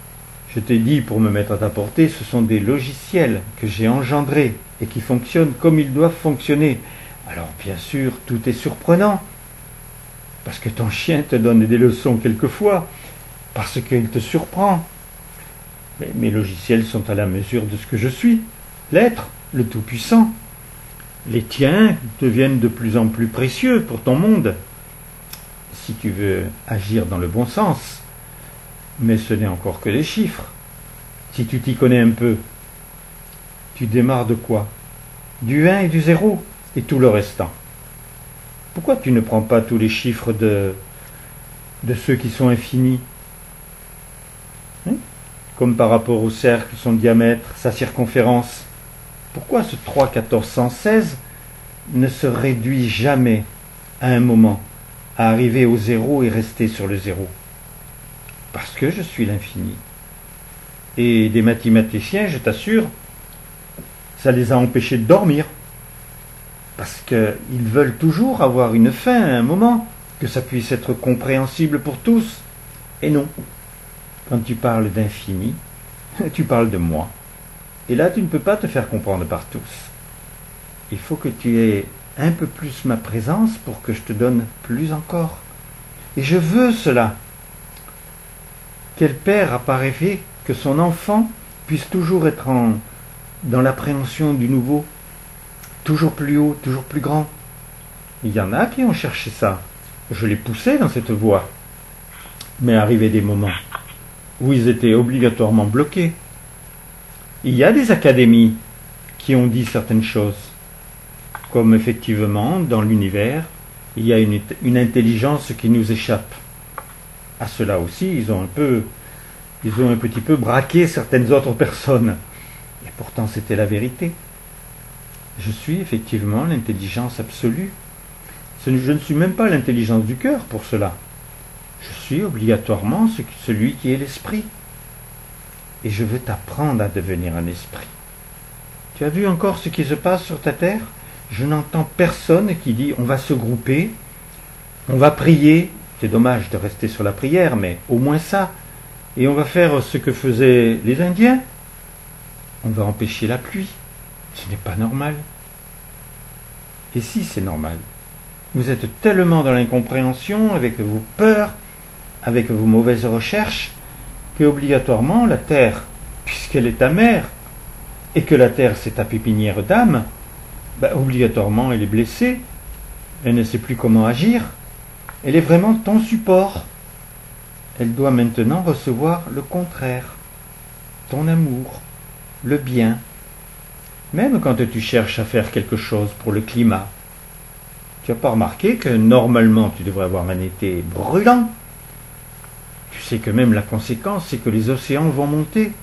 Je t'ai dit, pour me mettre à ta portée, ce sont des logiciels que j'ai engendrés et qui fonctionnent comme ils doivent fonctionner. Alors bien sûr, tout est surprenant, parce que ton chien te donne des leçons quelquefois, parce qu'il te surprend. Mais mes logiciels sont à la mesure de ce que je suis, l'être, le Tout-Puissant. Les tiens deviennent de plus en plus précieux pour ton monde, si tu veux agir dans le bon sens. Mais ce n'est encore que des chiffres. Si tu t'y connais un peu, tu démarres de quoi? Du 1 et du 0, et tout le restant. Pourquoi tu ne prends pas tous les chiffres de ceux qui sont infinis? Comme par rapport au cercle, son diamètre, sa circonférence. Pourquoi ce 3, 14, 116 ne se réduit jamais à un moment, à arriver au 0 et rester sur le 0? Parce que je suis l'infini. Et des mathématiciens, je t'assure, ça les a empêchés de dormir. Parce qu'ils veulent toujours avoir une fin à un moment, que ça puisse être compréhensible pour tous. Et non. Quand tu parles d'infini, tu parles de moi. Et là, tu ne peux pas te faire comprendre par tous. Il faut que tu aies un peu plus ma présence pour que je te donne plus encore. Et je veux cela. Quel père a pas rêvé que son enfant puisse toujours être dans l'appréhension du nouveau, toujours plus haut, toujours plus grand? Il y en a qui ont cherché ça. Je les poussais dans cette voie. Mais arrivaient des moments où ils étaient obligatoirement bloqués. Il y a des académies qui ont dit certaines choses, comme effectivement, dans l'univers, il y a une intelligence qui nous échappe. À cela aussi, ils ont un petit peu braqué certaines autres personnes. Et pourtant, c'était la vérité. Je suis effectivement l'intelligence absolue. Je ne suis même pas l'intelligence du cœur pour cela. Je suis obligatoirement celui qui est l'esprit. Et je veux t'apprendre à devenir un esprit. Tu as vu encore ce qui se passe sur ta terre? Je n'entends personne qui dit on va se grouper, on va prier. C'est dommage de rester sur la prière, mais au moins ça. Et on va faire ce que faisaient les Indiens. On va empêcher la pluie. Ce n'est pas normal. Et si c'est normal? Vous êtes tellement dans l'incompréhension, avec vos peurs, avec vos mauvaises recherches, que obligatoirement la terre, puisqu'elle est ta mère, et que la terre c'est ta pépinière d'âme, obligatoirement elle est blessée, elle ne sait plus comment agir, elle est vraiment ton support. Elle doit maintenant recevoir le contraire, ton amour, le bien. Même quand tu cherches à faire quelque chose pour le climat, tu n'as pas remarqué que normalement tu devrais avoir un été brûlant? Tu sais que même la conséquence, c'est que les océans vont monter.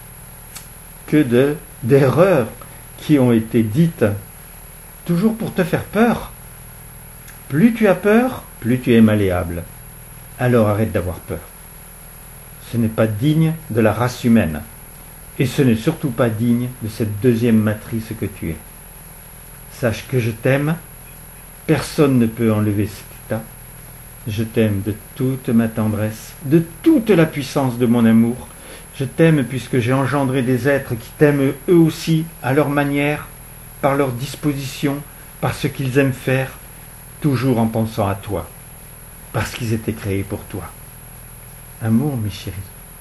Que d'erreurs qui ont été dites, toujours pour te faire peur. Plus tu as peur, plus tu es malléable. Alors arrête d'avoir peur. Ce n'est pas digne de la race humaine. Et ce n'est surtout pas digne de cette deuxième matrice que tu es. Sache que je t'aime. Personne ne peut enlever cet état. Je t'aime de toute ma tendresse, de toute la puissance de mon amour. Je t'aime puisque j'ai engendré des êtres qui t'aiment eux aussi, à leur manière, par leur disposition, par ce qu'ils aiment faire, toujours en pensant à toi, parce qu'ils étaient créés pour toi. Amour, mes chéris.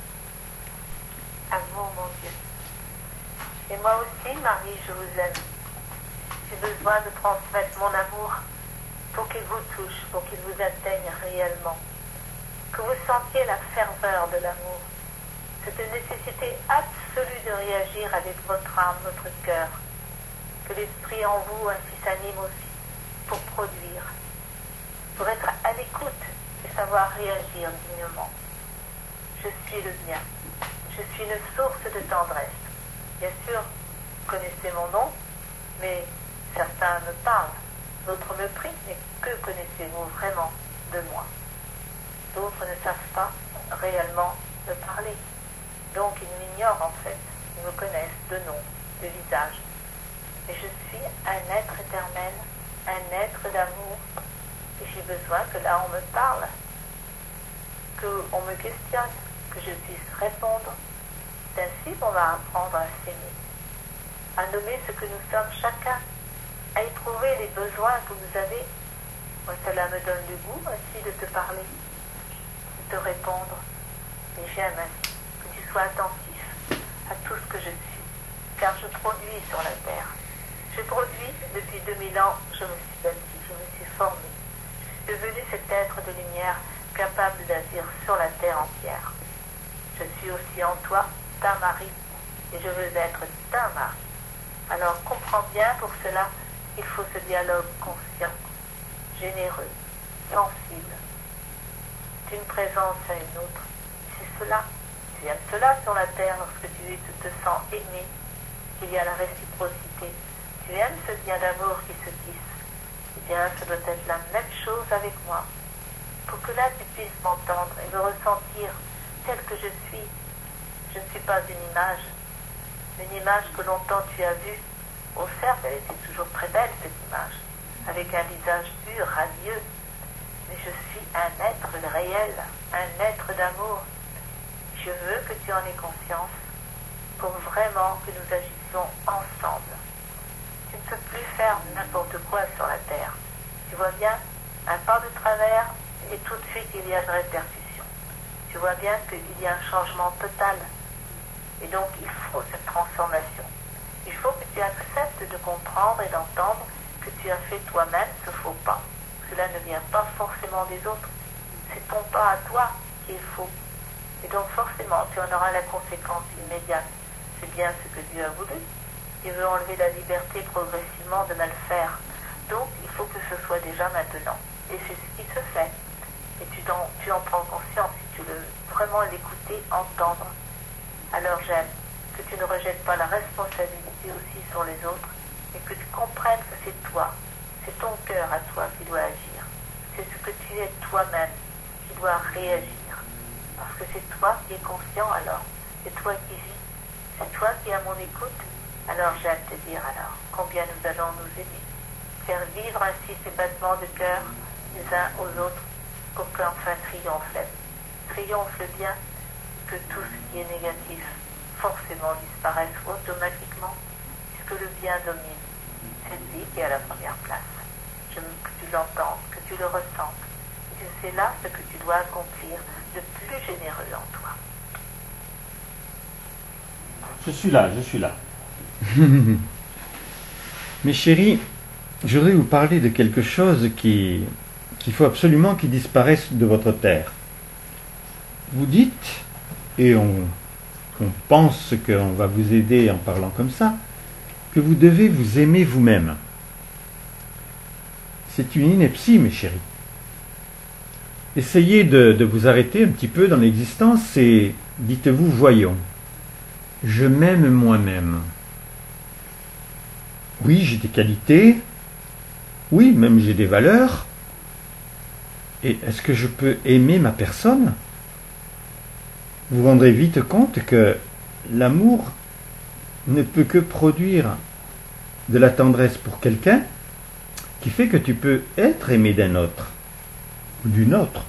Amour, mon Dieu. Et moi aussi, Marie, je vous aime. J'ai besoin de transmettre mon amour pour qu'il vous touche, pour qu'il vous atteigne réellement. Que vous sentiez la ferveur de l'amour, cette nécessité absolue de réagir avec votre âme, votre cœur. Que l'esprit en vous ainsi s'anime aussi, pour produire, pour être à l'écoute et savoir réagir dignement. Je suis le bien, je suis une source de tendresse. Bien sûr, vous connaissez mon nom, mais certains me parlent. D'autres me prient, mais que connaissez-vous vraiment de moi? D'autres ne savent pas réellement me parler. Donc ils m'ignorent en fait. Ils me connaissent de nom, de visage. Mais je suis un être éternel, un être d'amour. Et j'ai besoin que là on me parle, qu'on me questionne, que je puisse répondre C'est ainsi qu'on va apprendre à s'aimer, à nommer ce que nous sommes chacun, à éprouver les besoins que vous avez. Moi, cela me donne du goût ainsi de te parler, de te répondre. Et j'aime ainsi que tu sois attentif à tout ce que je suis, car je produis sur la terre. Je produis depuis 2000 ans, je me suis bâti, je me suis formé. Je suis devenu cet être de lumière capable d'agir sur la terre entière. Je suis aussi en toi, ta Marie, et je veux être ta Marie. Alors comprends bien pour cela qu'il faut ce dialogue conscient, généreux, sensible, d'une présence à une autre. C'est cela, tu aimes cela sur la terre lorsque tu te sens aimé, qu'il y a la réciprocité. Tu aimes ce lien d'amour qui se tisse. Eh bien, ce doit être la même chose avec moi. Pour que là tu puisses m'entendre et me ressentir tel que je suis. Je ne suis pas une image que longtemps tu as vue. Au cercle, elle était toujours très belle cette image, avec un visage pur, radieux. Mais je suis un être réel, un être d'amour. Je veux que tu en aies conscience pour vraiment que nous agissions ensemble. Tu ne peux plus faire n'importe quoi sur la terre. Tu vois bien, un pas de travers et tout de suite il y a une répercussion. Tu vois bien qu'il y a un changement total. Et donc il faut cette transformation. Il faut que tu acceptes de comprendre et d'entendre que tu as fait toi-même ce faux pas. Cela ne vient pas forcément des autres. C'est ton pas à toi qui est faux. Et donc forcément, tu en auras la conséquence immédiate. C'est bien ce que Dieu a voulu. Il veut enlever la liberté progressivement de mal faire. Donc, il faut que ce soit déjà maintenant. Et c'est ce qui se fait. Et tu en prends conscience si tu veux vraiment l'écouter, entendre. Alors j'aime que tu ne rejettes pas la responsabilité aussi sur les autres, et que tu comprennes que c'est toi, c'est ton cœur à toi qui doit agir. C'est ce que tu es toi-même qui doit réagir. Parce que c'est toi qui es conscient alors, c'est toi qui vis, c'est toi qui es à mon écoute. Alors j'aime te dire alors combien nous allons nous aimer, faire vivre ainsi ces battements de cœur les uns aux autres, pour qu'enfin triomphe le bien, que tout ce qui est négatif forcément disparaisse automatiquement, puisque le bien domine. C'est lui qui est à la première place. Je veux que tu l'entendes, que tu le ressentes, et que c'est là ce que tu dois accomplir de plus généreux en toi. Je suis là. Mes chéris, je voudrais vous parler de quelque chose qu'il faut absolument qu'il disparaisse de votre terre. Vous dites, et on pense qu'on va vous aider en parlant comme ça, que vous devez vous aimer vous-même. C'est une ineptie, mes chéris. Essayez de vous arrêter un petit peu dans l'existence et dites-vous, voyons, je m'aime moi-même. Oui, j'ai des qualités, oui, même j'ai des valeurs. Et est-ce que je peux aimer ma personne ? Vous vous rendrez vite compte que l'amour ne peut que produire de la tendresse pour quelqu'un qui fait que tu peux être aimé d'un autre ou d'une autre.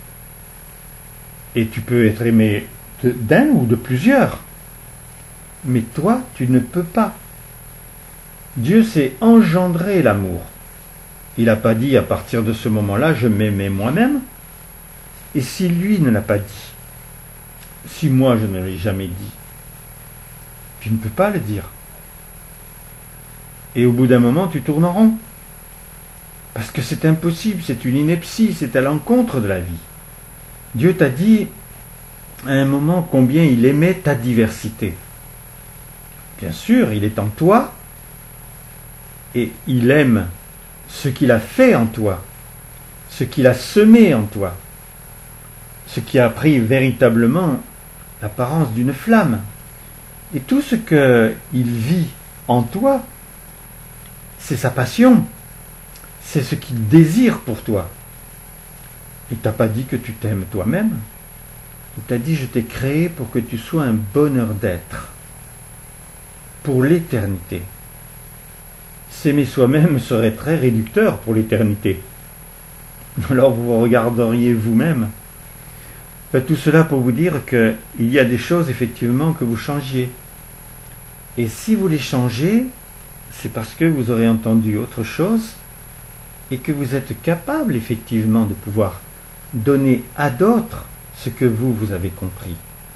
Et tu peux être aimé d'un ou de plusieurs. Mais toi, tu ne peux pas. Dieu s'est engendré l'amour. Il n'a pas dit à partir de ce moment-là, je m'aimais moi-même. Et si lui ne l'a pas dit, si moi je ne l'ai jamais dit, tu ne peux pas le dire. Et au bout d'un moment, tu tournes en rond. Parce que c'est impossible, c'est une ineptie, c'est à l'encontre de la vie. Dieu t'a dit à un moment combien il aimait ta diversité. Bien sûr, il est en toi et il aime ce qu'il a fait en toi, ce qu'il a semé en toi, ce qui a pris véritablement l'apparence d'une flamme. Et tout ce qu'il vit en toi, c'est sa passion, c'est ce qu'il désire pour toi. Il t'a pas dit que tu t'aimes toi-même, il t'a dit je t'ai créé pour que tu sois un bonheur d'être, pour l'éternité. S'aimer soi-même serait très réducteur pour l'éternité. Alors vous regarderiez vous-même Tout cela pour vous dire qu'il y a des choses effectivement que vous changiez. Et si vous les changez, c'est parce que vous aurez entendu autre chose et que vous êtes capable effectivement de pouvoir donner à d'autres ce que vous avez compris.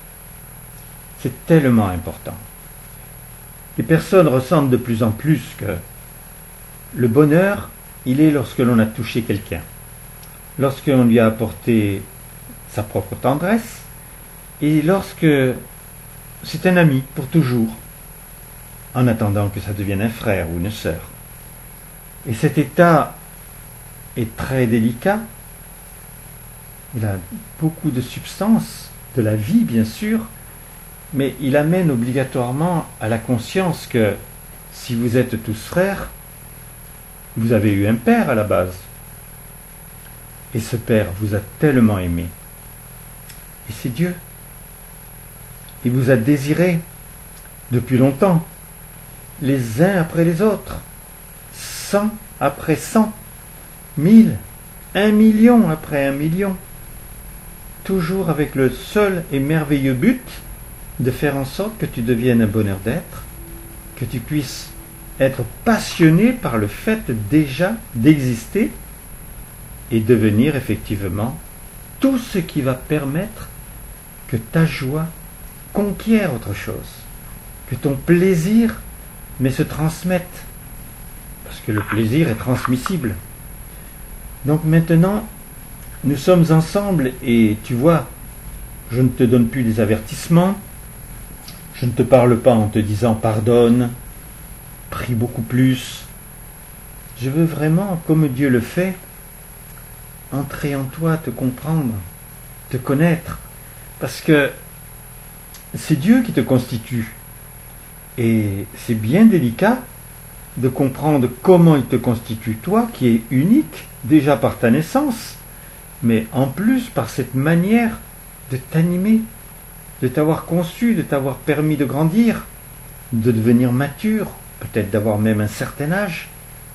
C'est tellement important. Les personnes ressentent de plus en plus que le bonheur, il est lorsque l'on a touché quelqu'un, lorsque l'on lui a apporté sa propre tendresse, et lorsque c'est un ami pour toujours, en attendant que ça devienne un frère ou une sœur. Et cet état est très délicat, il a beaucoup de substance, de la vie bien sûr, mais il amène obligatoirement à la conscience que si vous êtes tous frères, vous avez eu un père à la base. Et ce père vous a tellement aimé. Et c'est Dieu. Il vous a désiré depuis longtemps, les uns après les autres, 100 après 100, 1000, 1 million après 1 million, toujours avec le seul et merveilleux but de faire en sorte que tu deviennes un bonheur d'être, que tu puisses être passionné par le fait déjà d'exister et devenir effectivement tout ce qui va permettre que ta joie conquiert autre chose, que ton plaisir mais se transmette, parce que le plaisir est transmissible. Donc maintenant, nous sommes ensemble et tu vois, je ne te donne plus des avertissements, je ne te parle pas en te disant pardonne, prie beaucoup plus. Je veux vraiment, comme Dieu le fait, entrer en toi, te comprendre, te connaître, parce que c'est Dieu qui te constitue. Et c'est bien délicat de comprendre comment il te constitue, toi qui es unique, déjà par ta naissance, mais en plus par cette manière de t'animer, de t'avoir conçu, de t'avoir permis de grandir, de devenir mature, peut-être d'avoir même un certain âge.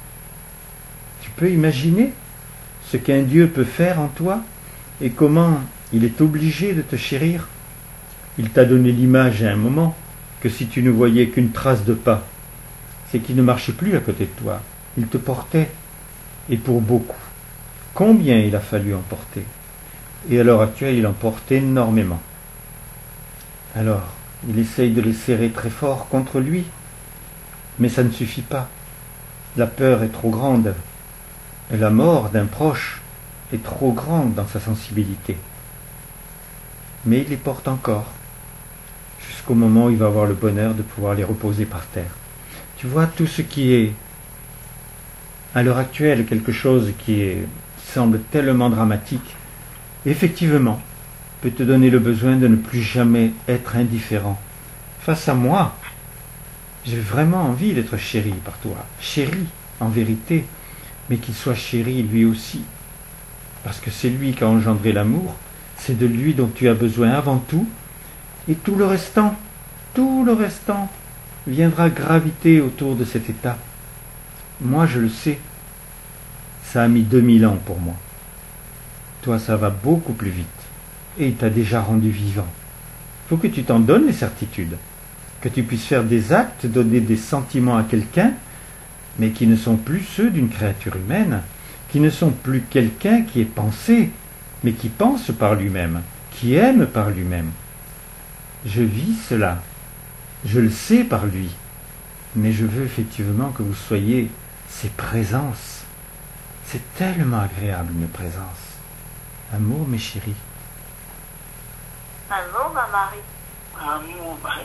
Tu peux imaginer ce qu'un Dieu peut faire en toi et comment il est obligé de te chérir. Il t'a donné l'image à un moment que si tu ne voyais qu'une trace de pas, c'est qu'il ne marchait plus à côté de toi. Il te portait, et pour beaucoup. Combien il a fallu en porter? Et à l'heure actuelle, il en porte énormément. Alors, il essaye de les serrer très fort contre lui, mais ça ne suffit pas. La peur est trop grande, et la mort d'un proche est trop grande dans sa sensibilité. Mais il les porte encore, jusqu'au moment où il va avoir le bonheur de pouvoir les reposer par terre. Tu vois, tout ce qui est, à l'heure actuelle, quelque chose qui semble tellement dramatique, effectivement, peut te donner le besoin de ne plus jamais être indifférent. Face à moi, j'ai vraiment envie d'être chéri par toi, chéri en vérité, mais qu'il soit chéri lui aussi, parce que c'est lui qui a engendré l'amour, c'est de lui dont tu as besoin avant tout, et tout le restant viendra graviter autour de cet état. Moi je le sais, ça a mis 2000 ans pour moi. Toi ça va beaucoup plus vite, et il t'a déjà rendu vivant. Il faut que tu t'en donnes les certitudes, que tu puisses faire des actes, donner des sentiments à quelqu'un, mais qui ne sont plus ceux d'une créature humaine, qui ne sont plus quelqu'un qui est pensé, mais qui pense par lui-même, qui aime par lui-même. Je vis cela, je le sais par lui, mais je veux effectivement que vous soyez ses présences. C'est tellement agréable une présence. Amour, mes chéris. Amour, ma Marie. Amour, Marie.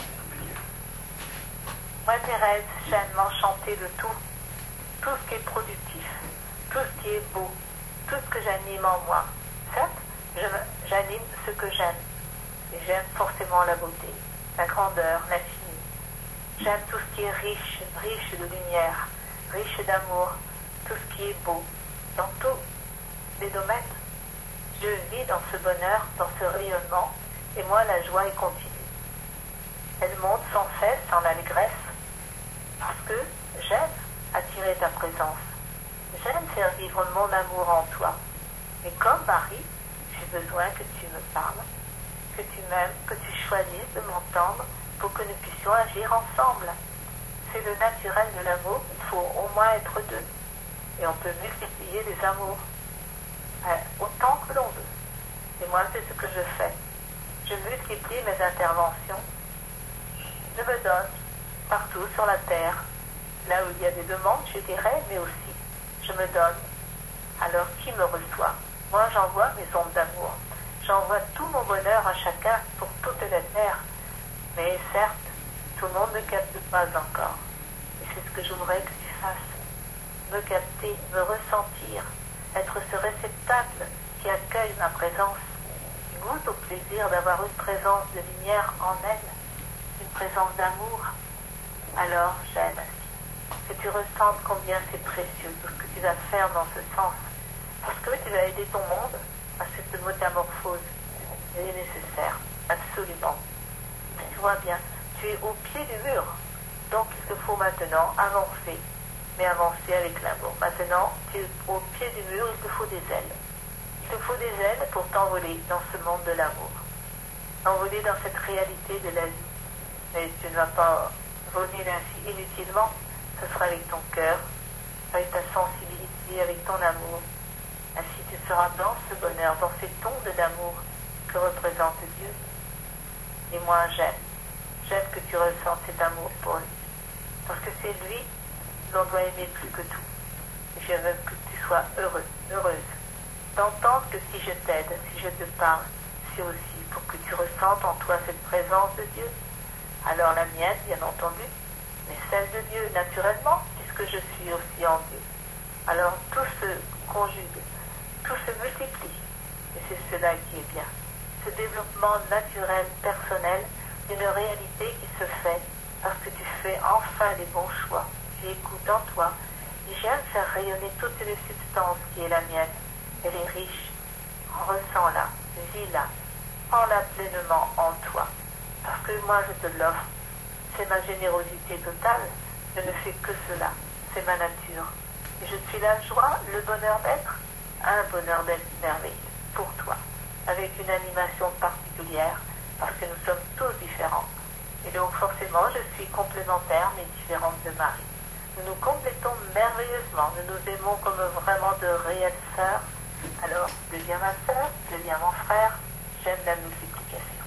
Moi, Thérèse, j'aime m'enchanter de tout. Tout ce qui est productif, tout ce qui est beau, tout ce que j'anime en moi. Certes, j'anime ce que j'aime. Et j'aime forcément la beauté, la grandeur, l'infini. J'aime tout ce qui est riche, riche de lumière, riche d'amour, tout ce qui est beau, dans tous les domaines. Je vis dans ce bonheur, dans ce rayonnement, et moi la joie est continue. Elle monte sans cesse en allégresse, parce que j'aime attirer ta présence. J'aime faire vivre mon amour en toi. Et comme Marie, J'ai besoin que tu me parles, que tu m'aimes, que tu choisisses de m'entendre pour que nous puissions agir ensemble. C'est le naturel de l'amour, il faut au moins être deux. Et on peut multiplier les amours autant que l'on veut. Et moi, c'est ce que je fais. Je multiplie mes interventions. Je me donne partout sur la terre, là où il y a des demandes, je dirais, mais aussi, je me donne. Alors, qui me reçoit? Moi, j'envoie mes ondes d'amour. J'envoie tout mon bonheur à chacun pour toute la terre. Mais certes, tout le monde ne capte pas encore. Et c'est ce que je voudrais que tu fasses. Me capter, me ressentir, être ce réceptacle qui accueille ma présence. Goûte au plaisir d'avoir une présence de lumière en elle, une présence d'amour. Alors, j'aime que tu ressentes combien c'est précieux tout ce que tu vas faire dans ce sens. Parce que tu vas aider ton monde à cette métamorphose. Elle est nécessaire, absolument. Tu vois bien, tu es au pied du mur. Donc il te faut maintenant avancer, mais avancer avec l'amour. Maintenant, tu es au pied du mur, il te faut des ailes. Il te faut des ailes pour t'envoler dans ce monde de l'amour. T'envoler dans cette réalité de la vie. Mais tu ne vas pas voler ainsi inutilement. Ce sera avec ton cœur, avec ta sensibilité, avec ton amour. Ainsi tu seras dans ce bonheur, dans cette onde d'amour que représente Dieu. Et moi j'aime. J'aime que tu ressentes cet amour pour lui. Parce que c'est lui l'on doit aimer plus que tout. Et je veux que tu sois heureux, heureuse. D'entendre que si je t'aide, si je te parle, c'est aussi pour que tu ressentes en toi cette présence de Dieu. Alors la mienne, bien entendu, mais celle de Dieu naturellement, puisque je suis aussi en Dieu. Alors tout se conjugue, tout se multiplie. Et c'est cela qui est bien. Ce développement naturel, personnel, d'une réalité qui se fait parce que tu fais enfin les bons choix. Tu écoutes en toi. Et j'aime faire rayonner toute une substance qui est la mienne. Elle est riche. Ressens-la, vis-la, prends-la pleinement en toi. Parce que moi je te l'offre. C'est ma générosité totale. Je ne fais que cela. C'est ma nature. Et je suis la joie, le bonheur d'être, un bonheur d'être merveilleux pour toi. Avec une animation particulière, parce que nous sommes tous différents. Et donc forcément, je suis complémentaire, mais différente de Marie. Nous nous complétons merveilleusement, nous nous aimons comme vraiment de réelles sœurs. Alors, deviens ma sœur, deviens mon frère, j'aime la multiplication.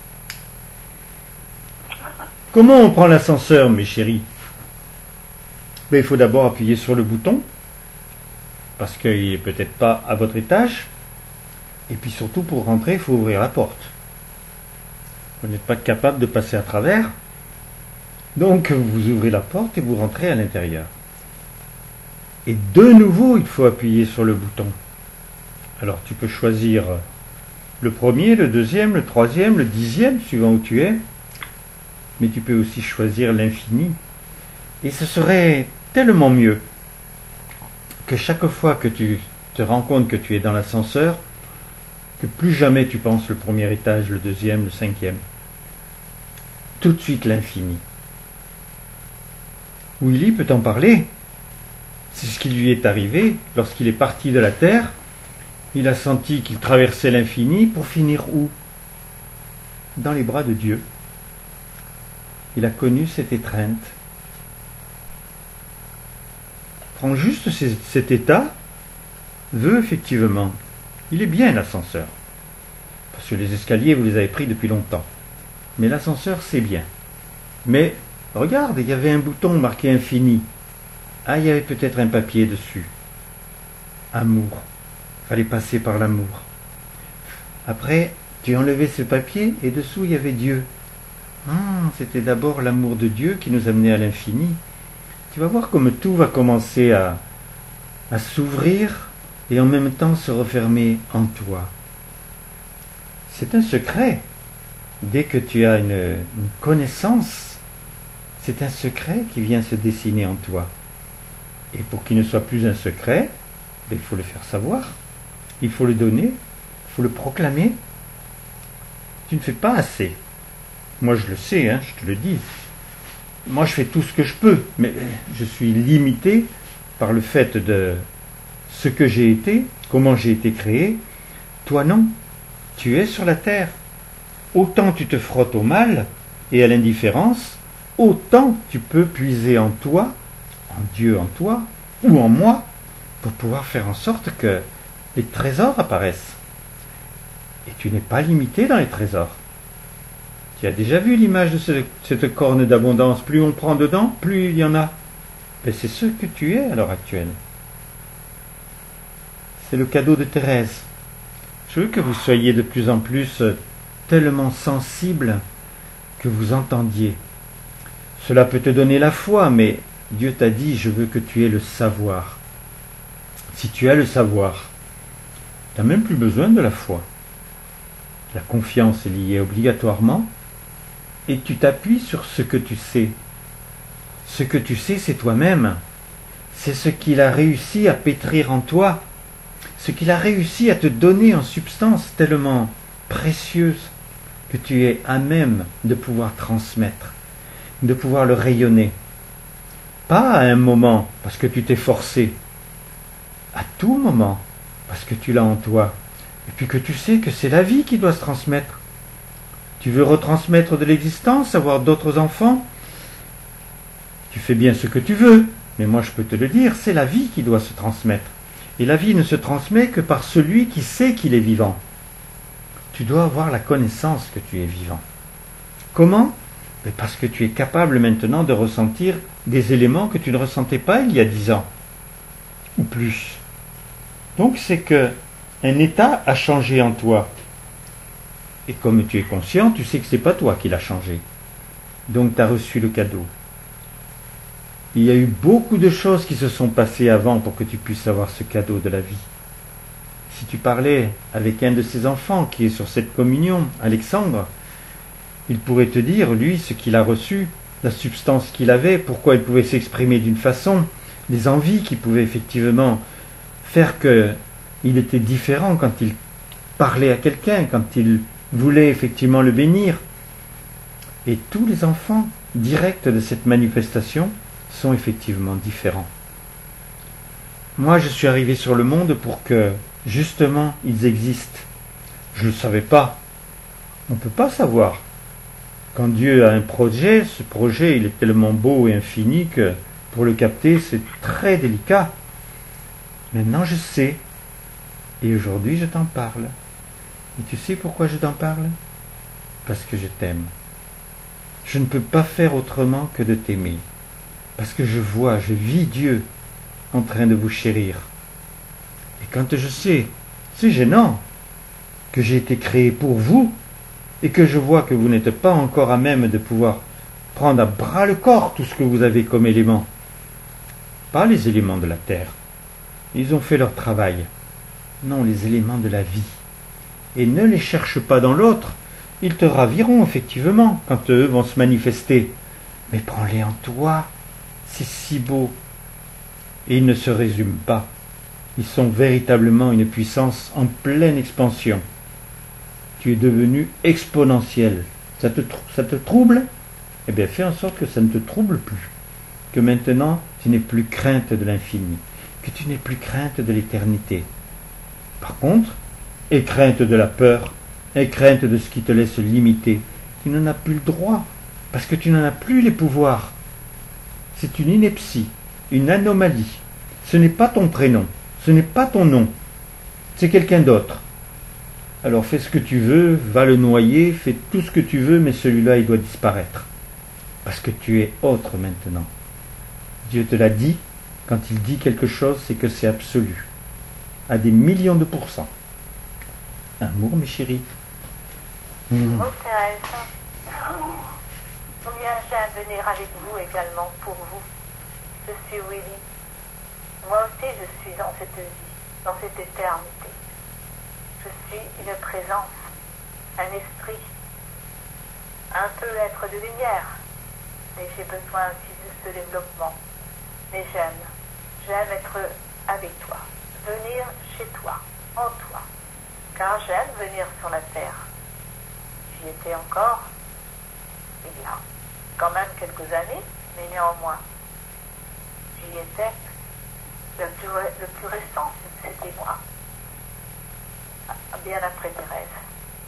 Comment on prend l'ascenseur, mes chéris? Ben, il faut d'abord appuyer sur le bouton, parce qu'il n'est peut-être pas à votre étage. Et puis surtout, pour rentrer, il faut ouvrir la porte. Vous n'êtes pas capable de passer à travers. Donc, vous ouvrez la porte et vous rentrez à l'intérieur. Et de nouveau, il faut appuyer sur le bouton. Alors, tu peux choisir le premier, le deuxième, le troisième, le 10e, suivant où tu es. Mais tu peux aussi choisir l'infini. Et ce serait tellement mieux que chaque fois que tu te rends compte que tu es dans l'ascenseur, que plus jamais tu penses le premier étage, le deuxième, le 5e. Tout de suite l'infini. Willy peut en parler. C'est ce qui lui est arrivé lorsqu'il est parti de la terre. Il a senti qu'il traversait l'infini pour finir où? Dans les bras de Dieu. Il a connu cette étreinte. Prends juste cet état, veut effectivement. Il est bien l'ascenseur. Parce que les escaliers, vous les avez pris depuis longtemps. Mais l'ascenseur, c'est bien. Mais, regarde, il y avait un bouton marqué infini. Ah, il y avait peut-être un papier dessus. Amour. Fallait passer par l'amour. Après, tu enlevais ce papier et dessous, il y avait Dieu. Ah, c'était d'abord l'amour de Dieu qui nous amenait à l'infini. Tu vas voir comme tout va commencer à s'ouvrir et en même temps se refermer en toi. C'est un secret. Dès que tu as une connaissance, c'est un secret qui vient se dessiner en toi. Et pour qu'il ne soit plus un secret, il faut le faire savoir, il faut le donner, il faut le proclamer. Tu ne fais pas assez. Moi je le sais, hein, je te le dis. Moi je fais tout ce que je peux, mais je suis limité par le fait de ce que j'ai été, comment j'ai été créé. Toi non, tu es sur la terre. Autant tu te frottes au mal et à l'indifférence, autant tu peux puiser en toi, en Dieu en toi, ou en moi, pour pouvoir faire en sorte que les trésors apparaissent. Et tu n'es pas limité dans les trésors. Tu as déjà vu l'image de cette corne d'abondance. Plus on prend dedans, plus il y en a. Mais c'est ce que tu es à l'heure actuelle. C'est le cadeau de Thérèse. Je veux que vous soyez de plus en plus tellement sensible que vous entendiez. Cela peut te donner la foi, mais Dieu t'a dit, je veux que tu aies le savoir. Si tu as le savoir, tu n'as même plus besoin de la foi. La confiance est liée obligatoirement, et tu t'appuies sur ce que tu sais. Ce que tu sais, c'est toi-même. C'est ce qu'il a réussi à pétrir en toi, ce qu'il a réussi à te donner en substance tellement précieuse que tu es à même de pouvoir transmettre, de pouvoir le rayonner. Pas à un moment, parce que tu t'es forcé, à tout moment, parce que tu l'as en toi, et puis que tu sais que c'est la vie qui doit se transmettre. Tu veux retransmettre de l'existence, avoir d'autres enfants? Tu fais bien ce que tu veux, mais moi je peux te le dire, c'est la vie qui doit se transmettre. Et la vie ne se transmet que par celui qui sait qu'il est vivant. Tu dois avoir la connaissance que tu es vivant. Comment? Parce que tu es capable maintenant de ressentir des éléments que tu ne ressentais pas il y a 10 ans, ou plus. Donc c'est que un état a changé en toi. Et comme tu es conscient, tu sais que ce n'est pas toi qui l'as changé. Donc tu as reçu le cadeau. Il y a eu beaucoup de choses qui se sont passées avant pour que tu puisses avoir ce cadeau de la vie. Si tu parlais avec un de ses enfants qui est sur cette communion, Alexandre, il pourrait te dire, lui, ce qu'il a reçu, la substance qu'il avait, pourquoi il pouvait s'exprimer d'une façon, les envies qui pouvaient effectivement faire qu'il était différent quand il parlait à quelqu'un, quand il voulait effectivement le bénir. Et tous les enfants directs de cette manifestation sont effectivement différents. Moi, je suis arrivé sur le monde pour que, justement, ils existent. Je ne le savais pas. On ne peut pas savoir. Quand Dieu a un projet, ce projet, il est tellement beau et infini que pour le capter, c'est très délicat. Maintenant, je sais. Et aujourd'hui, je t'en parle. Et tu sais pourquoi je t'en parle? Parce que je t'aime. Je ne peux pas faire autrement que de t'aimer. Parce que je vois, je vis Dieu en train de vous chérir. Et quand je sais, c'est gênant, que j'ai été créé pour vous, et que je vois que vous n'êtes pas encore à même de pouvoir prendre à bras le corps tout ce que vous avez comme éléments. Pas les éléments de la terre. Ils ont fait leur travail. Non, les éléments de la vie. Et ne les cherche pas dans l'autre. Ils te raviront effectivement quand eux vont se manifester. Mais prends-les en toi. C'est si beau. Et ils ne se résument pas. Ils sont véritablement une puissance en pleine expansion. Tu es devenu exponentiel. Ça te trouble? Eh bien, fais en sorte que ça ne te trouble plus. Que maintenant, tu n'aies plus crainte de l'infini. Que tu n'aies plus crainte de l'éternité. Par contre, aie crainte de la peur, aie crainte de ce qui te laisse limiter. Tu n'en as plus le droit, parce que tu n'en as plus les pouvoirs. C'est une ineptie, une anomalie. Ce n'est pas ton prénom, ce n'est pas ton nom, c'est quelqu'un d'autre. Alors fais ce que tu veux, va le noyer, fais tout ce que tu veux, mais celui-là, il doit disparaître. Parce que tu es autre maintenant. Dieu te l'a dit, quand il dit quelque chose, c'est que c'est absolu. À des millions de pourcents. Amour, mes chéris. Oh, Thérèse, combien j'aime venir avec vous également pour vous. Je suis Willy. Moi aussi, je suis dans cette vie, dans cette éternité. Je suis une présence, un esprit, un peu être de lumière, mais j'ai besoin aussi de ce développement. Mais j'aime être avec toi, venir chez toi, en toi, car j'aime venir sur la terre. J'y étais encore, il y a quand même quelques années, mais néanmoins, j'y étais. Le plus récent, c'était moi. Bien après Thérèse.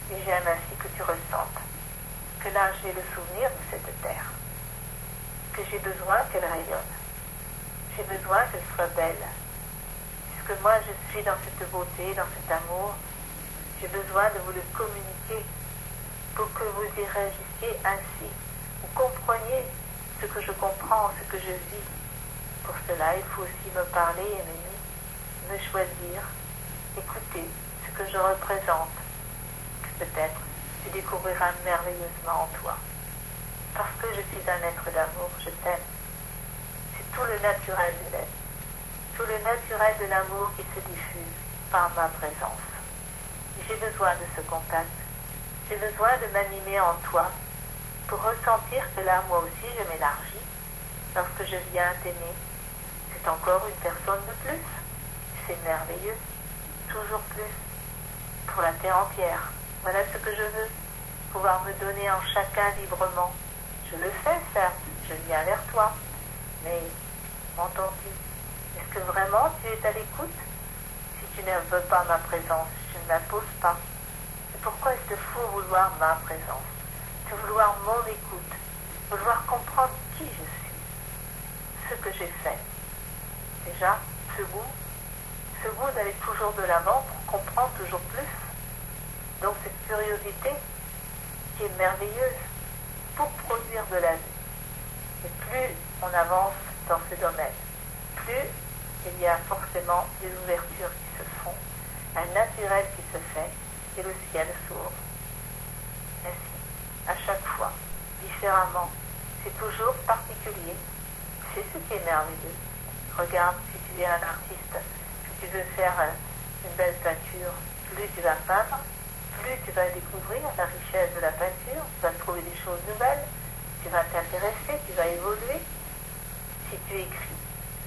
Et j'aime ainsi que tu ressentes que là j'ai le souvenir de cette terre, que j'ai besoin qu'elle rayonne, j'ai besoin qu'elle soit belle, puisque moi je suis dans cette beauté, dans cet amour, j'ai besoin de vous le communiquer pour que vous y réagissiez ainsi, vous compreniez ce que je comprends, ce que je vis. Pour cela, il faut aussi me parler et m'aimer, me choisir, écouter ce que je représente, que peut-être tu découvriras merveilleusement en toi. Parce que je suis un être d'amour, je t'aime. C'est tout le naturel de l'être, tout le naturel de l'amour qui se diffuse par ma présence. J'ai besoin de ce contact, j'ai besoin de m'animer en toi pour ressentir que là, moi aussi, je m'élargis. Lorsque je viens t'aimer, c'est encore une personne de plus. C'est merveilleux, toujours plus, pour la terre entière. Voilà ce que je veux, pouvoir me donner en chacun librement. Je le fais, certes, je viens vers toi, mais m'entends-tu? Est-ce que vraiment tu es à l'écoute? Si tu ne veux pas ma présence, je ne l'impose pas. Et pourquoi est-ce qu'il faut vouloir ma présence, de vouloir mon écoute, vouloir comprendre qui je suis, ce que j'ai fait? Déjà, ce goût d'aller toujours de l'avant pour comprendre toujours plus. Donc cette curiosité qui est merveilleuse pour produire de la vie. Et plus on avance dans ce domaine, plus il y a forcément des ouvertures qui se font, un naturel qui se fait et le ciel s'ouvre. Ainsi, à chaque fois, différemment, c'est toujours particulier. C'est ce qui est merveilleux. Regarde, si tu es un artiste, que tu veux faire une belle peinture, plus tu vas peindre, plus tu vas découvrir la richesse de la peinture, tu vas trouver des choses nouvelles, tu vas t'intéresser, tu vas évoluer. Si tu écris,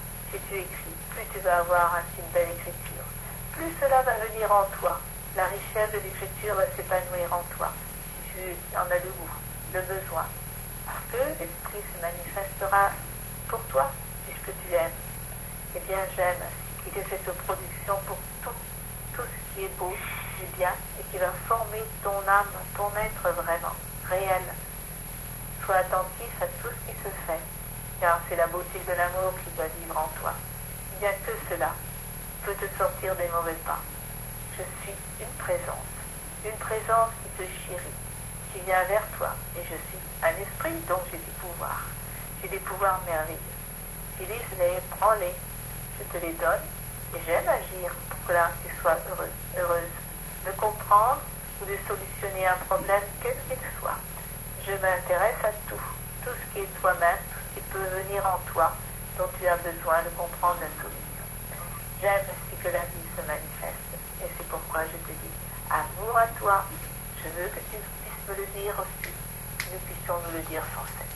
plus tu vas avoir ainsi une belle écriture, plus cela va venir en toi. La richesse de l'écriture va s'épanouir en toi, si tu en as le goût, le besoin. Parce que l'esprit se manifestera pour toi, puisque tu aimes. Eh bien, j'aime qu'il y ait cette production pour tout ce qui est beau, du bien, et qui va former ton âme, ton être vraiment, réel. Sois attentif à tout ce qui se fait, car c'est la beauté de l'amour qui doit vivre en toi. Il n'y a que cela peut te sortir des mauvais pas. Je suis une présence qui te chérit, qui vient vers toi, et je suis un esprit, donc j'ai des pouvoirs merveilleux. Utilise-les, prends-les, je te les donne, et j'aime agir pour que là tu sois heureuse, de comprendre ou de solutionner un problème, quel qu'il soit. Je m'intéresse à tout ce qui est toi-même, tout ce qui peut venir en toi, dont tu as besoin de comprendre la solution. J'aime aussi que la vie se manifeste, et c'est pourquoi je te dis, amour à toi, je veux que tu puisses me le dire aussi, que nous puissions nous le dire sans cesse.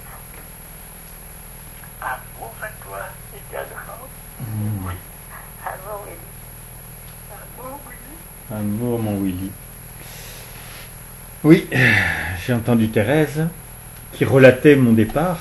Amour à toi également. Mmh. Oui. Amour, Willy. Amour, oui. Amour, mon Willy. Oui, j'ai entendu Thérèse qui relatait mon départ.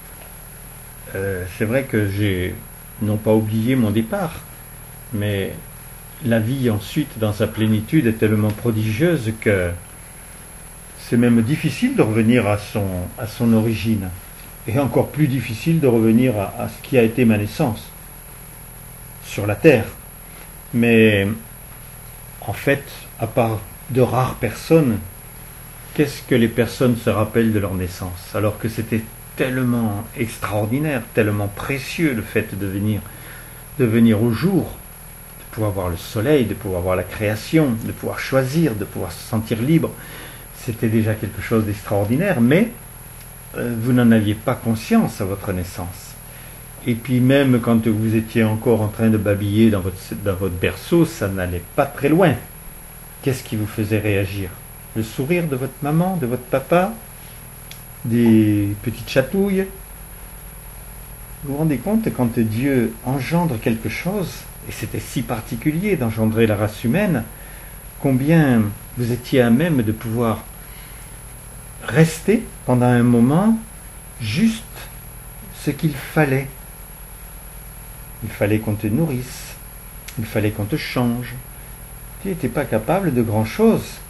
C'est vrai que j'ai non pas oublié mon départ, mais la vie ensuite dans sa plénitude est tellement prodigieuse que c'est même difficile de revenir à son origine, et encore plus difficile de revenir à ce qui a été ma naissance sur la terre. Mais en fait, à part de rares personnes, qu'est-ce que les personnes se rappellent de leur naissance, alors que c'était tellement extraordinaire, tellement précieux le fait de venir au jour, de pouvoir voir le soleil, de pouvoir voir la création, de pouvoir choisir, de pouvoir se sentir libre. C'était déjà quelque chose d'extraordinaire, mais vous n'en aviez pas conscience à votre naissance. Et puis même quand vous étiez encore en train de babiller dans votre berceau, ça n'allait pas très loin. Qu'est-ce qui vous faisait réagir? Le sourire de votre maman, de votre papa, des petites chatouilles? Vous vous rendez compte, quand Dieu engendre quelque chose, et c'était si particulier d'engendrer la race humaine, combien vous étiez à même de pouvoir rester pendant un moment juste ce qu'il fallait. Il fallait qu'on te nourrisse, il fallait qu'on te change. Tu n'étais pas capable de grand-chose,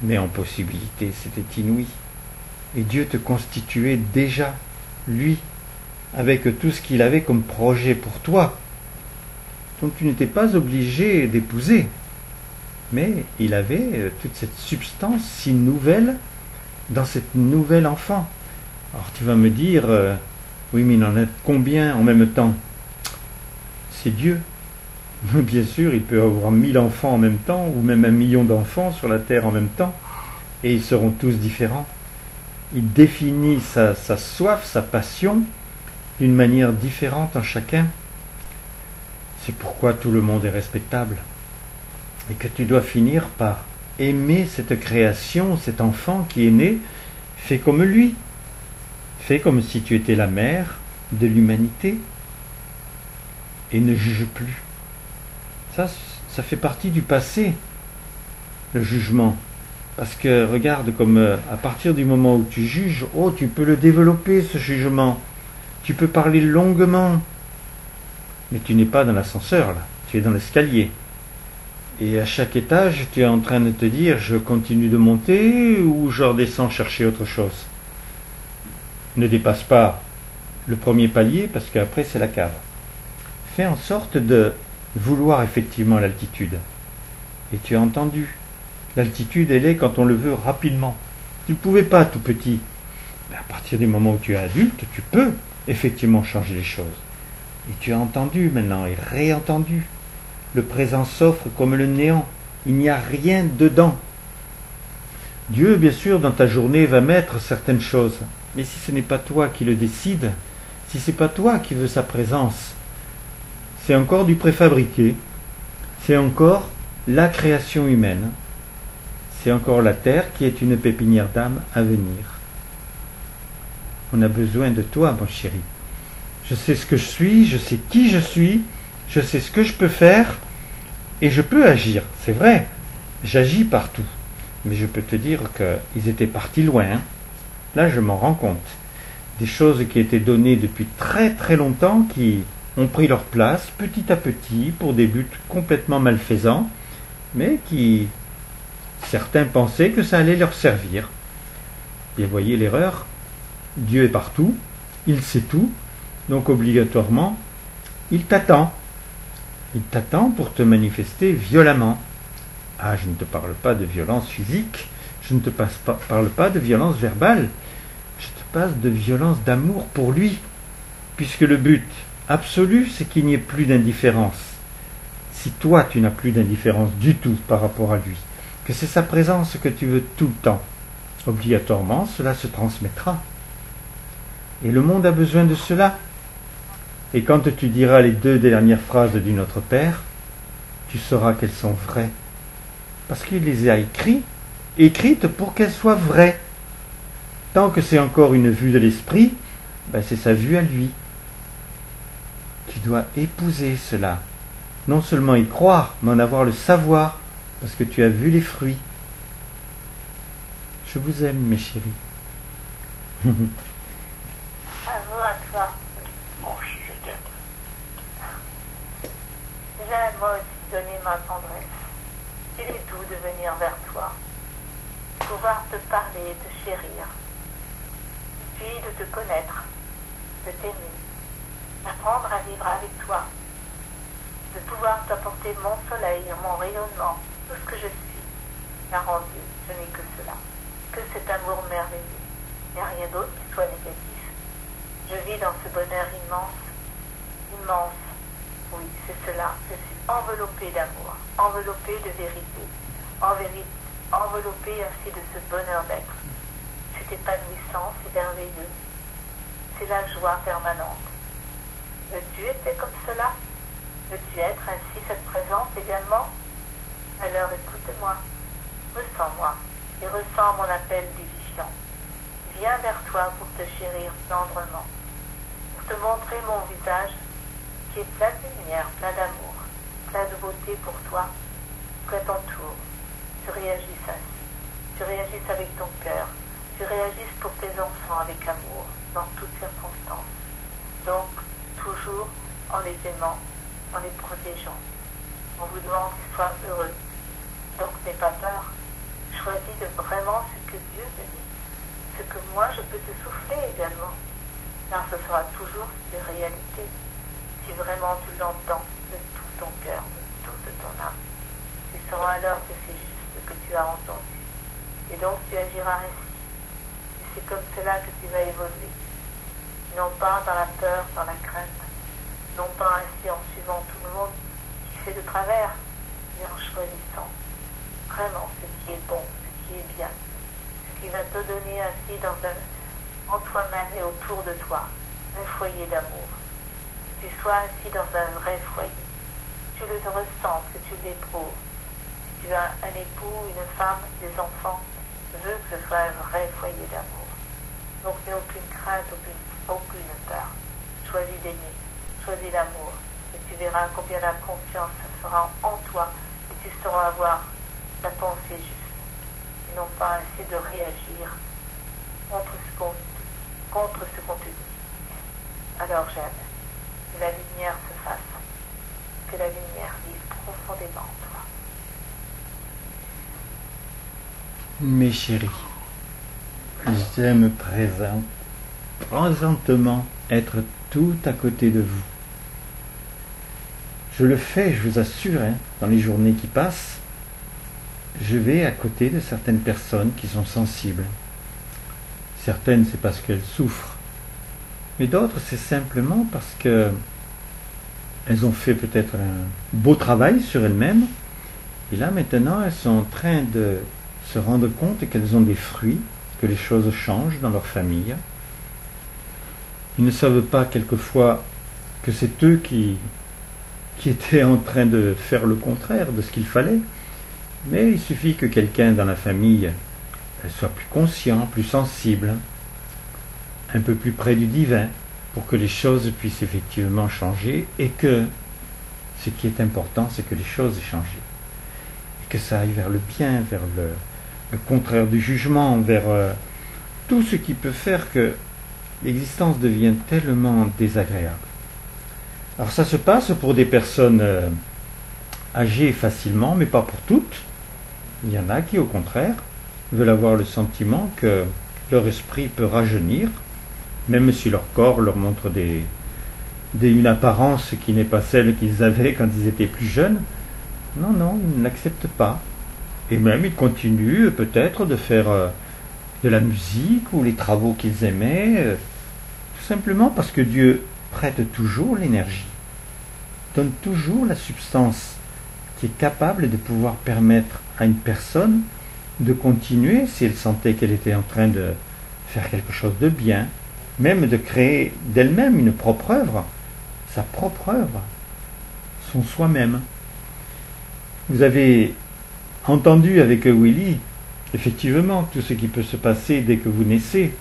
Mais en possibilité, c'était inouï. Et Dieu te constituait déjà, lui, avec tout ce qu'il avait comme projet pour toi. Donc tu n'étais pas obligé d'épouser. Mais il avait toute cette substance si nouvelle dans cette nouvelle enfant. Alors tu vas me dire, oui mais il en a combien en même temps? C'est Dieu. Bien sûr, il peut avoir 1000 enfants en même temps, ou même 1 million d'enfants sur la terre en même temps, et ils seront tous différents. Il définit sa soif, sa passion, d'une manière différente en chacun. C'est pourquoi tout le monde est respectable. Et que tu dois finir par aimer cette création, cet enfant qui est né, fait comme lui. Fais comme si tu étais la mère de l'humanité. Et ne juge plus. Ça fait partie du passé, le jugement. Parce que regarde comme à partir du moment où tu juges, oh tu peux le développer ce jugement. Tu peux parler longuement. Mais tu n'es pas dans l'ascenseur là, tu es dans l'escalier. Et à chaque étage, tu es en train de te dire, je continue de monter ou je redescends chercher autre chose. Ne dépasse pas le premier palier parce qu'après c'est la cave. Fais en sorte de vouloir effectivement l'altitude. Et tu as entendu, l'altitude elle est quand on le veut rapidement. Tu ne pouvais pas tout petit. Mais à partir du moment où tu es adulte, tu peux effectivement changer les choses. Et tu as entendu maintenant et réentendu. Le présent s'offre comme le néant. Il n'y a rien dedans. Dieu, bien sûr, dans ta journée, va mettre certaines choses. Mais si ce n'est pas toi qui le décide, si ce n'est pas toi qui veux sa présence, c'est encore du préfabriqué. C'est encore la création humaine. C'est encore la terre qui est une pépinière d'âme à venir. On a besoin de toi, mon chéri. Je sais ce que je suis, je sais qui je suis, je sais ce que je peux faire, et je peux agir. C'est vrai, j'agis partout. Mais je peux te dire qu'ils étaient partis loin. Hein. Là, je m'en rends compte. Des choses qui étaient données depuis très très longtemps, qui ont pris leur place petit à petit pour des buts complètement malfaisants, mais qui, certains pensaient que ça allait leur servir. Et voyez l'erreur, Dieu est partout, il sait tout, donc obligatoirement, il t'attend. Il t'attend pour te manifester violemment. Ah, je ne te parle pas de violence physique, je ne te parle pas de violence verbale, je te parle de violence d'amour pour lui, puisque le but absolu, c'est qu'il n'y ait plus d'indifférence. Si toi, tu n'as plus d'indifférence du tout par rapport à lui, que c'est sa présence que tu veux tout le temps, obligatoirement, cela se transmettra. Et le monde a besoin de cela. Et quand tu diras les 2 dernières phrases du Notre Père, tu sauras qu'elles sont vraies. Parce qu'il les a écrites pour qu'elles soient vraies. Tant que c'est encore une vue de l'esprit, c'est sa vue à lui. Tu dois épouser cela. Non seulement y croire, mais en avoir le savoir, parce que tu as vu les fruits. Je vous aime, mes chéris. Bravo à toi. Moi aussi, je t'aime. J'aime moi aussi donner ma tendresse. Il est doux de venir vers toi, pouvoir te parler, te chérir, puis de te connaître, de t'aimer, d'apprendre à vivre avec toi, de pouvoir t'apporter mon soleil, mon rayonnement, tout ce que je suis. Car en Dieu, je n'ai que cela, que cet amour merveilleux. Il n'y a rien d'autre qui soit négatif. Je vis dans ce bonheur immense, immense. Oui, c'est cela. Je suis enveloppée d'amour, enveloppée de vérité, enveloppée ainsi de ce bonheur d'être. Cet épanouissant, c'est merveilleux. C'est la joie permanente. Veux-tu être comme cela? Veux-tu être ainsi cette présence également? Alors écoute-moi, ressens-moi et ressens mon appel vivifiant. Viens vers toi pour te chérir tendrement, pour te montrer mon visage qui est plein de lumière, plein d'amour, plein de beauté pour toi, qu'à ton tour, tu réagisses ainsi, tu réagisses avec ton cœur, tu réagisses pour tes enfants avec amour, dans toutes circonstances. Donc, toujours en les aimant, en les protégeant. On vous demande qu'ils soient heureux. Donc, n'aie pas peur. choisis de vraiment ce que Dieu te dit, ce que moi je peux te souffler également, car ce sera toujours des réalités, si vraiment tu l'entends de tout ton cœur, de toute ton âme. Tu sauras alors que c'est juste ce que tu as entendu, et donc tu agiras ainsi. Et c'est comme cela que tu vas évoluer, non pas dans la peur, dans la crainte, non pas ainsi en suivant tout le monde qui fait de travers, mais en choisissant vraiment ce qui est bon, ce qui est bien, ce qui va te donner ainsi en toi-même et autour de toi un foyer d'amour. Que tu sois ainsi dans un vrai foyer, que tu le ressens, que tu l'éprouves. Si tu as un époux, une femme, des enfants, veux que ce soit un vrai foyer d'amour. Donc n'aie aucune crainte, aucune peur. Choisis d'aimer, choisis l'amour, et tu verras combien la confiance sera en toi, et tu sauras avoir la pensée juste, et non pas essayer de réagir contre ce qu'on te dit. Alors j'aime que la lumière se fasse, que la lumière vive profondément en toi. Mes chéris, j'aime présentement être tout à côté de vous. Je le fais, je vous assure, dans les journées qui passent, je vais à côté de certaines personnes qui sont sensibles. Certaines, c'est parce qu'elles souffrent, mais d'autres, c'est simplement parce que elles ont fait peut-être un beau travail sur elles-mêmes, et là maintenant, elles sont en train de se rendre compte qu'elles ont des fruits, que les choses changent dans leur famille. Ils ne savent pas quelquefois que c'est eux qui étaient en train de faire le contraire de ce qu'il fallait, mais il suffit que quelqu'un dans la famille soit plus conscient, plus sensible, un peu plus près du divin, pour que les choses puissent effectivement changer, et que ce qui est important, c'est que les choses aient changé, et que ça aille vers le bien, vers le contraire du jugement, vers tout ce qui peut faire que l'existence devient tellement désagréable. Alors ça se passe pour des personnes âgées facilement, mais pas pour toutes. Il y en a qui, au contraire, veulent avoir le sentiment que leur esprit peut rajeunir, même si leur corps leur montre une apparence qui n'est pas celle qu'ils avaient quand ils étaient plus jeunes. Non, ils ne l'acceptent pas. Et même ils continuent peut-être de faire de la musique ou les travaux qu'ils aimaient, tout simplement parce que Dieu prête toujours l'énergie, donne toujours la substance qui est capable de pouvoir permettre à une personne de continuer, si elle sentait qu'elle était en train de faire quelque chose de bien, même de créer d'elle-même une propre œuvre, sa propre œuvre, son soi-même. Vous avez entendu avec Willy, effectivement, tout ce qui peut se passer dès que vous naissez.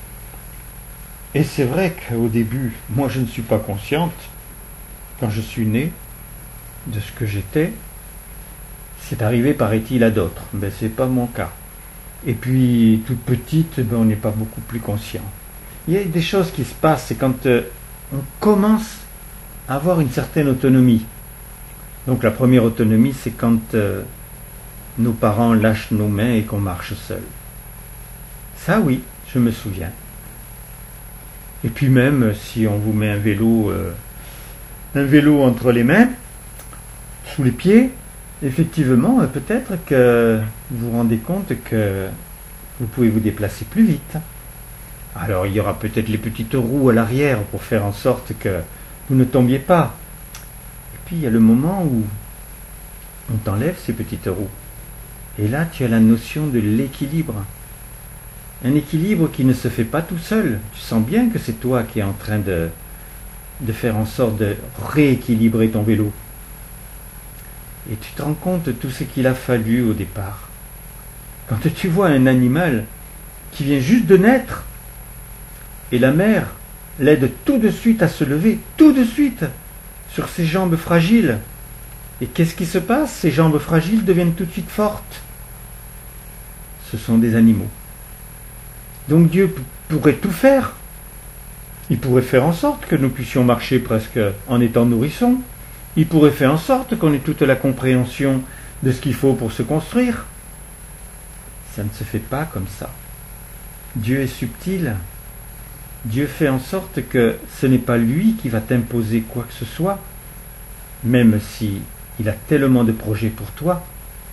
Et c'est vrai qu'au début, moi je ne suis pas consciente, quand je suis né, de ce que j'étais. C'est arrivé, paraît-il, à d'autres. Ben, c'est pas mon cas. Et puis, toute petite, ben, on n'est pas beaucoup plus conscient. Il y a des choses qui se passent, c'est quand on commence à avoir une certaine autonomie. Donc la première autonomie, c'est quand nos parents lâchent nos mains et qu'on marche seul. Ça, oui, je me souviens. Et puis même, si on vous met un vélo entre les mains, sous les pieds, effectivement, peut-être que vous vous rendez compte que vous pouvez vous déplacer plus vite. Alors, il y aura peut-être les petites roues à l'arrière pour faire en sorte que vous ne tombiez pas. Et puis, il y a le moment où on t'enlève ces petites roues. Et là, tu as la notion de l'équilibre. Un équilibre qui ne se fait pas tout seul. Tu sens bien que c'est toi qui es en train de faire en sorte de rééquilibrer ton vélo. Et tu te rends compte de tout ce qu'il a fallu au départ. Quand tu vois un animal qui vient juste de naître, et la mère l'aide tout de suite à se lever, tout de suite, sur ses jambes fragiles. Et qu'est-ce qui se passe? Ces jambes fragiles deviennent tout de suite fortes. Ce sont des animaux. Donc Dieu pourrait tout faire. Il pourrait faire en sorte que nous puissions marcher presque en étant nourrissons. Il pourrait faire en sorte qu'on ait toute la compréhension de ce qu'il faut pour se construire. Ça ne se fait pas comme ça. Dieu est subtil. Dieu fait en sorte que ce n'est pas lui qui va t'imposer quoi que ce soit, même si il a tellement de projets pour toi.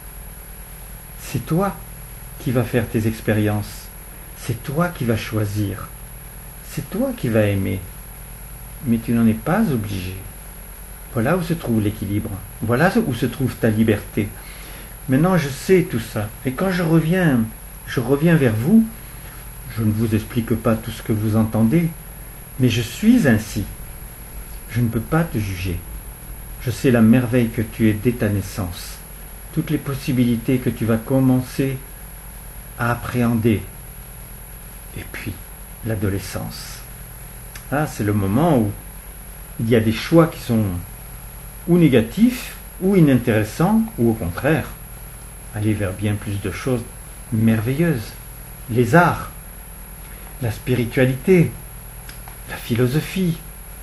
C'est toi qui vas faire tes expériences. C'est toi qui vas choisir. C'est toi qui vas aimer. Mais tu n'en es pas obligé. Voilà où se trouve l'équilibre. Voilà où se trouve ta liberté. Maintenant, je sais tout ça. Et quand je reviens vers vous, je ne vous explique pas tout ce que vous entendez, mais je suis ainsi. Je ne peux pas te juger. Je sais la merveille que tu es dès ta naissance, toutes les possibilités que tu vas commencer à appréhender. Et puis, l'adolescence. Ah, c'est le moment où il y a des choix qui sont ou négatifs, ou inintéressants, ou au contraire, aller vers bien plus de choses merveilleuses. Les arts, la spiritualité, la philosophie,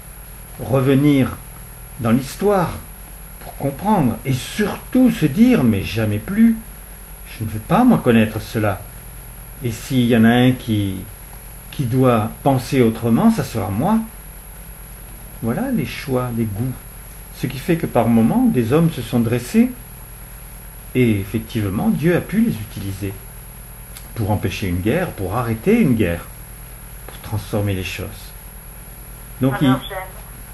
revenir dans l'histoire pour comprendre et surtout se dire mais jamais plus, je ne veux pas moi connaître cela. Et s'il y en a un qui doit penser autrement, ça sera moi. Voilà les choix, les goûts. Ce qui fait que par moments, des hommes se sont dressés et effectivement Dieu a pu les utiliser pour empêcher une guerre, pour arrêter une guerre, pour transformer les choses. Donc alors j'aime,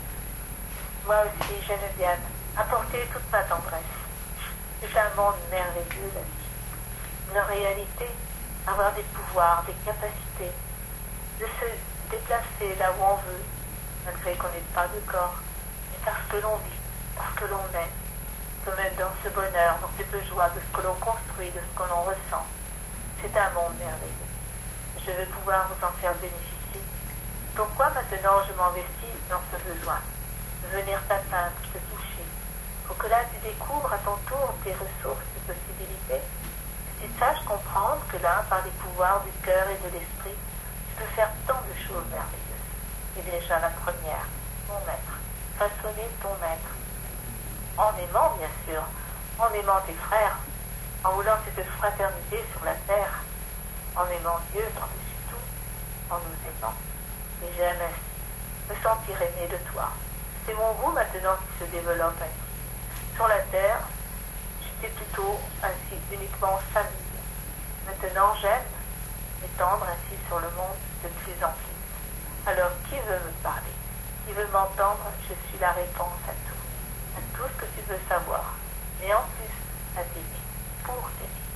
moi aussi Geneviève, apporter toute ma tendresse. C'est un monde merveilleux la vie. La réalité, avoir des pouvoirs, des capacités, de se déplacer là où on veut, malgré qu'on n'ait pas de corps, mais parce que l'on vit, parce que l'on est, se mettre dans ce bonheur, dans cette joie de ce que l'on construit, de ce que l'on ressent. C'est un monde merveilleux. Je vais pouvoir vous en faire bénéficier. Pourquoi maintenant je m'investis dans ce besoin? Venir t'atteindre, te toucher, pour que là tu découvres à ton tour tes ressources, tes possibilités, que tu saches comprendre que là, par les pouvoirs du cœur et de l'esprit, tu peux faire tant de choses merveilleuses. Et déjà la première, ton maître, façonner ton maître, en aimant bien sûr, en aimant tes frères, en voulant cette fraternité sur la terre, en aimant Dieu par-dessus tout, en nous aimant. Et j'aime ainsi me sentir aimé de toi. C'est mon goût maintenant qui se développe ainsi. Sur la terre, j'étais plutôt ainsi uniquement famille. Maintenant j'aime m'étendre ainsi sur le monde de plus en plus. Alors qui veut me parler? Qui veut m'entendre? Je suis la réponse à tout ce que tu veux savoir, mais en plus à t'aimer, pour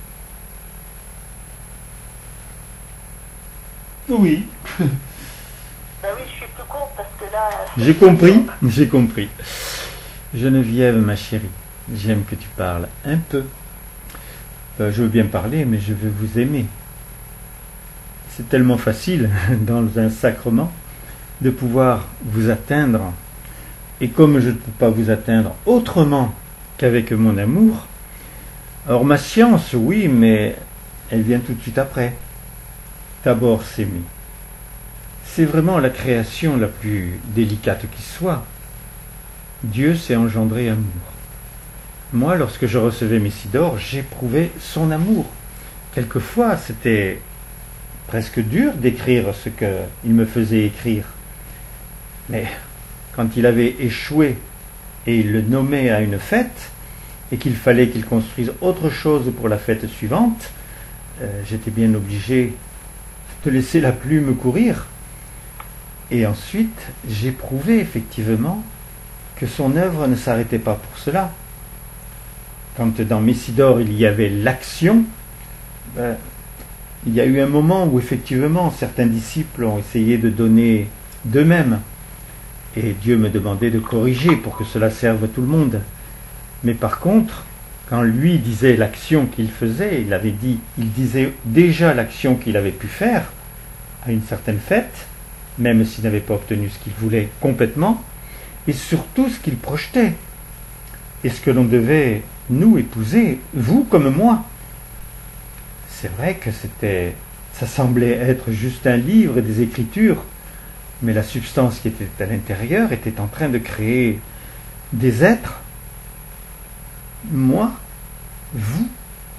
t'aimer. oui. Ben oui, je suis plus courte parce que là... J'ai compris. Geneviève, ma chérie, j'aime que tu parles un peu. Je veux bien parler, mais je veux vous aimer. C'est tellement facile, dans un sacrement, de pouvoir vous atteindre. Et comme je ne peux pas vous atteindre autrement qu'avec mon amour, alors ma science, oui, mais elle vient tout de suite après. D'abord s'aimer. C'est vraiment la création la plus délicate qui soit. Dieu s'est engendré amour. Moi, lorsque je recevais Messidor, j'éprouvais son amour. Quelquefois, c'était presque dur d'écrire ce qu'il me faisait écrire. Mais quand il avait échoué et il le nommait à une fête, et qu'il fallait qu'il construise autre chose pour la fête suivante, j'étais bien obligé de laisser la plume courir. Et ensuite, j'éprouvais effectivement que son œuvre ne s'arrêtait pas pour cela. Quand dans Messidor il y avait l'action, il y a eu un moment où effectivement certains disciples ont essayé de donner d'eux-mêmes. Et Dieu me demandait de corriger pour que cela serve tout le monde. Mais par contre, quand lui disait l'action qu'il faisait, il disait déjà l'action qu'il avait pu faire à une certaine fête, même s'il n'avait pas obtenu ce qu'il voulait complètement, et surtout ce qu'il projetait. Et ce que l'on devait, nous, épouser, vous comme moi. C'est vrai que ça semblait être juste un livre et des écritures, mais la substance qui était à l'intérieur était en train de créer des êtres, moi, vous,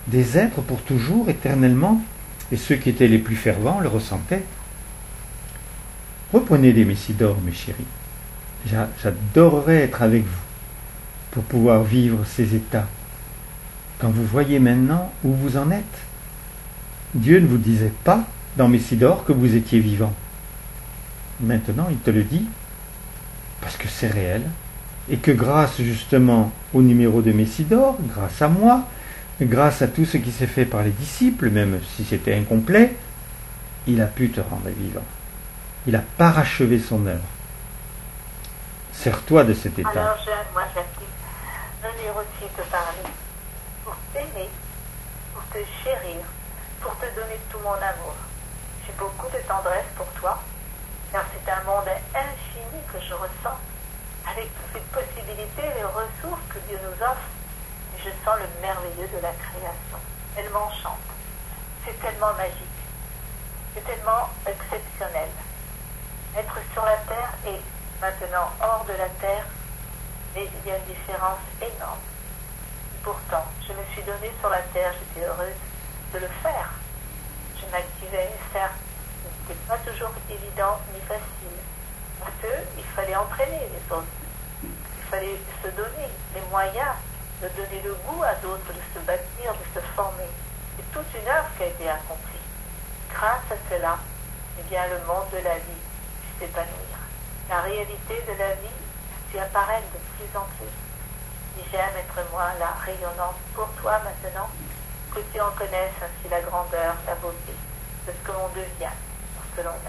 des êtres pour toujours, éternellement, et ceux qui étaient les plus fervents le ressentaient. Reprenez des messies d'or, mes chéris. J'adorerais être avec vous pour pouvoir vivre ces états. Quand vous voyez maintenant où vous en êtes, Dieu ne vous disait pas dans Messidor que vous étiez vivant. Maintenant, il te le dit parce que c'est réel et que grâce justement au numéro de Messidor, grâce à moi, grâce à tout ce qui s'est fait par les disciples, même si c'était incomplet, il a pu te rendre vivant. Il a parachevé son œuvre. Sers-toi de cet état. Alors moi j'applique venir aussi te parler, pour t'aimer, pour te chérir, pour te donner tout mon amour. J'ai beaucoup de tendresse pour toi, car c'est un monde infini que je ressens, avec toutes les possibilités, les ressources que Dieu nous offre. Et je sens le merveilleux de la création. Elle m'enchante. C'est tellement magique. C'est tellement exceptionnel. Être sur la terre et maintenant hors de la terre, mais il y a une différence énorme. Pourtant, je me suis donnée sur la terre, j'étais heureuse de le faire. Je m'activais, certes, ce n'était pas toujours évident ni facile, parce qu'il fallait entraîner les autres. Il fallait se donner les moyens de donner le goût à d'autres, de se bâtir, de se former. C'est toute une œuvre qui a été accomplie. Grâce à cela, eh bien, le monde de la vie puisse s'épanouir. La réalité de la vie s'y apparaît de plus en plus. Et j'aime être moi là, rayonnante pour toi maintenant, que tu en connaisses ainsi la grandeur, la beauté de ce que l'on devient, lorsque l'on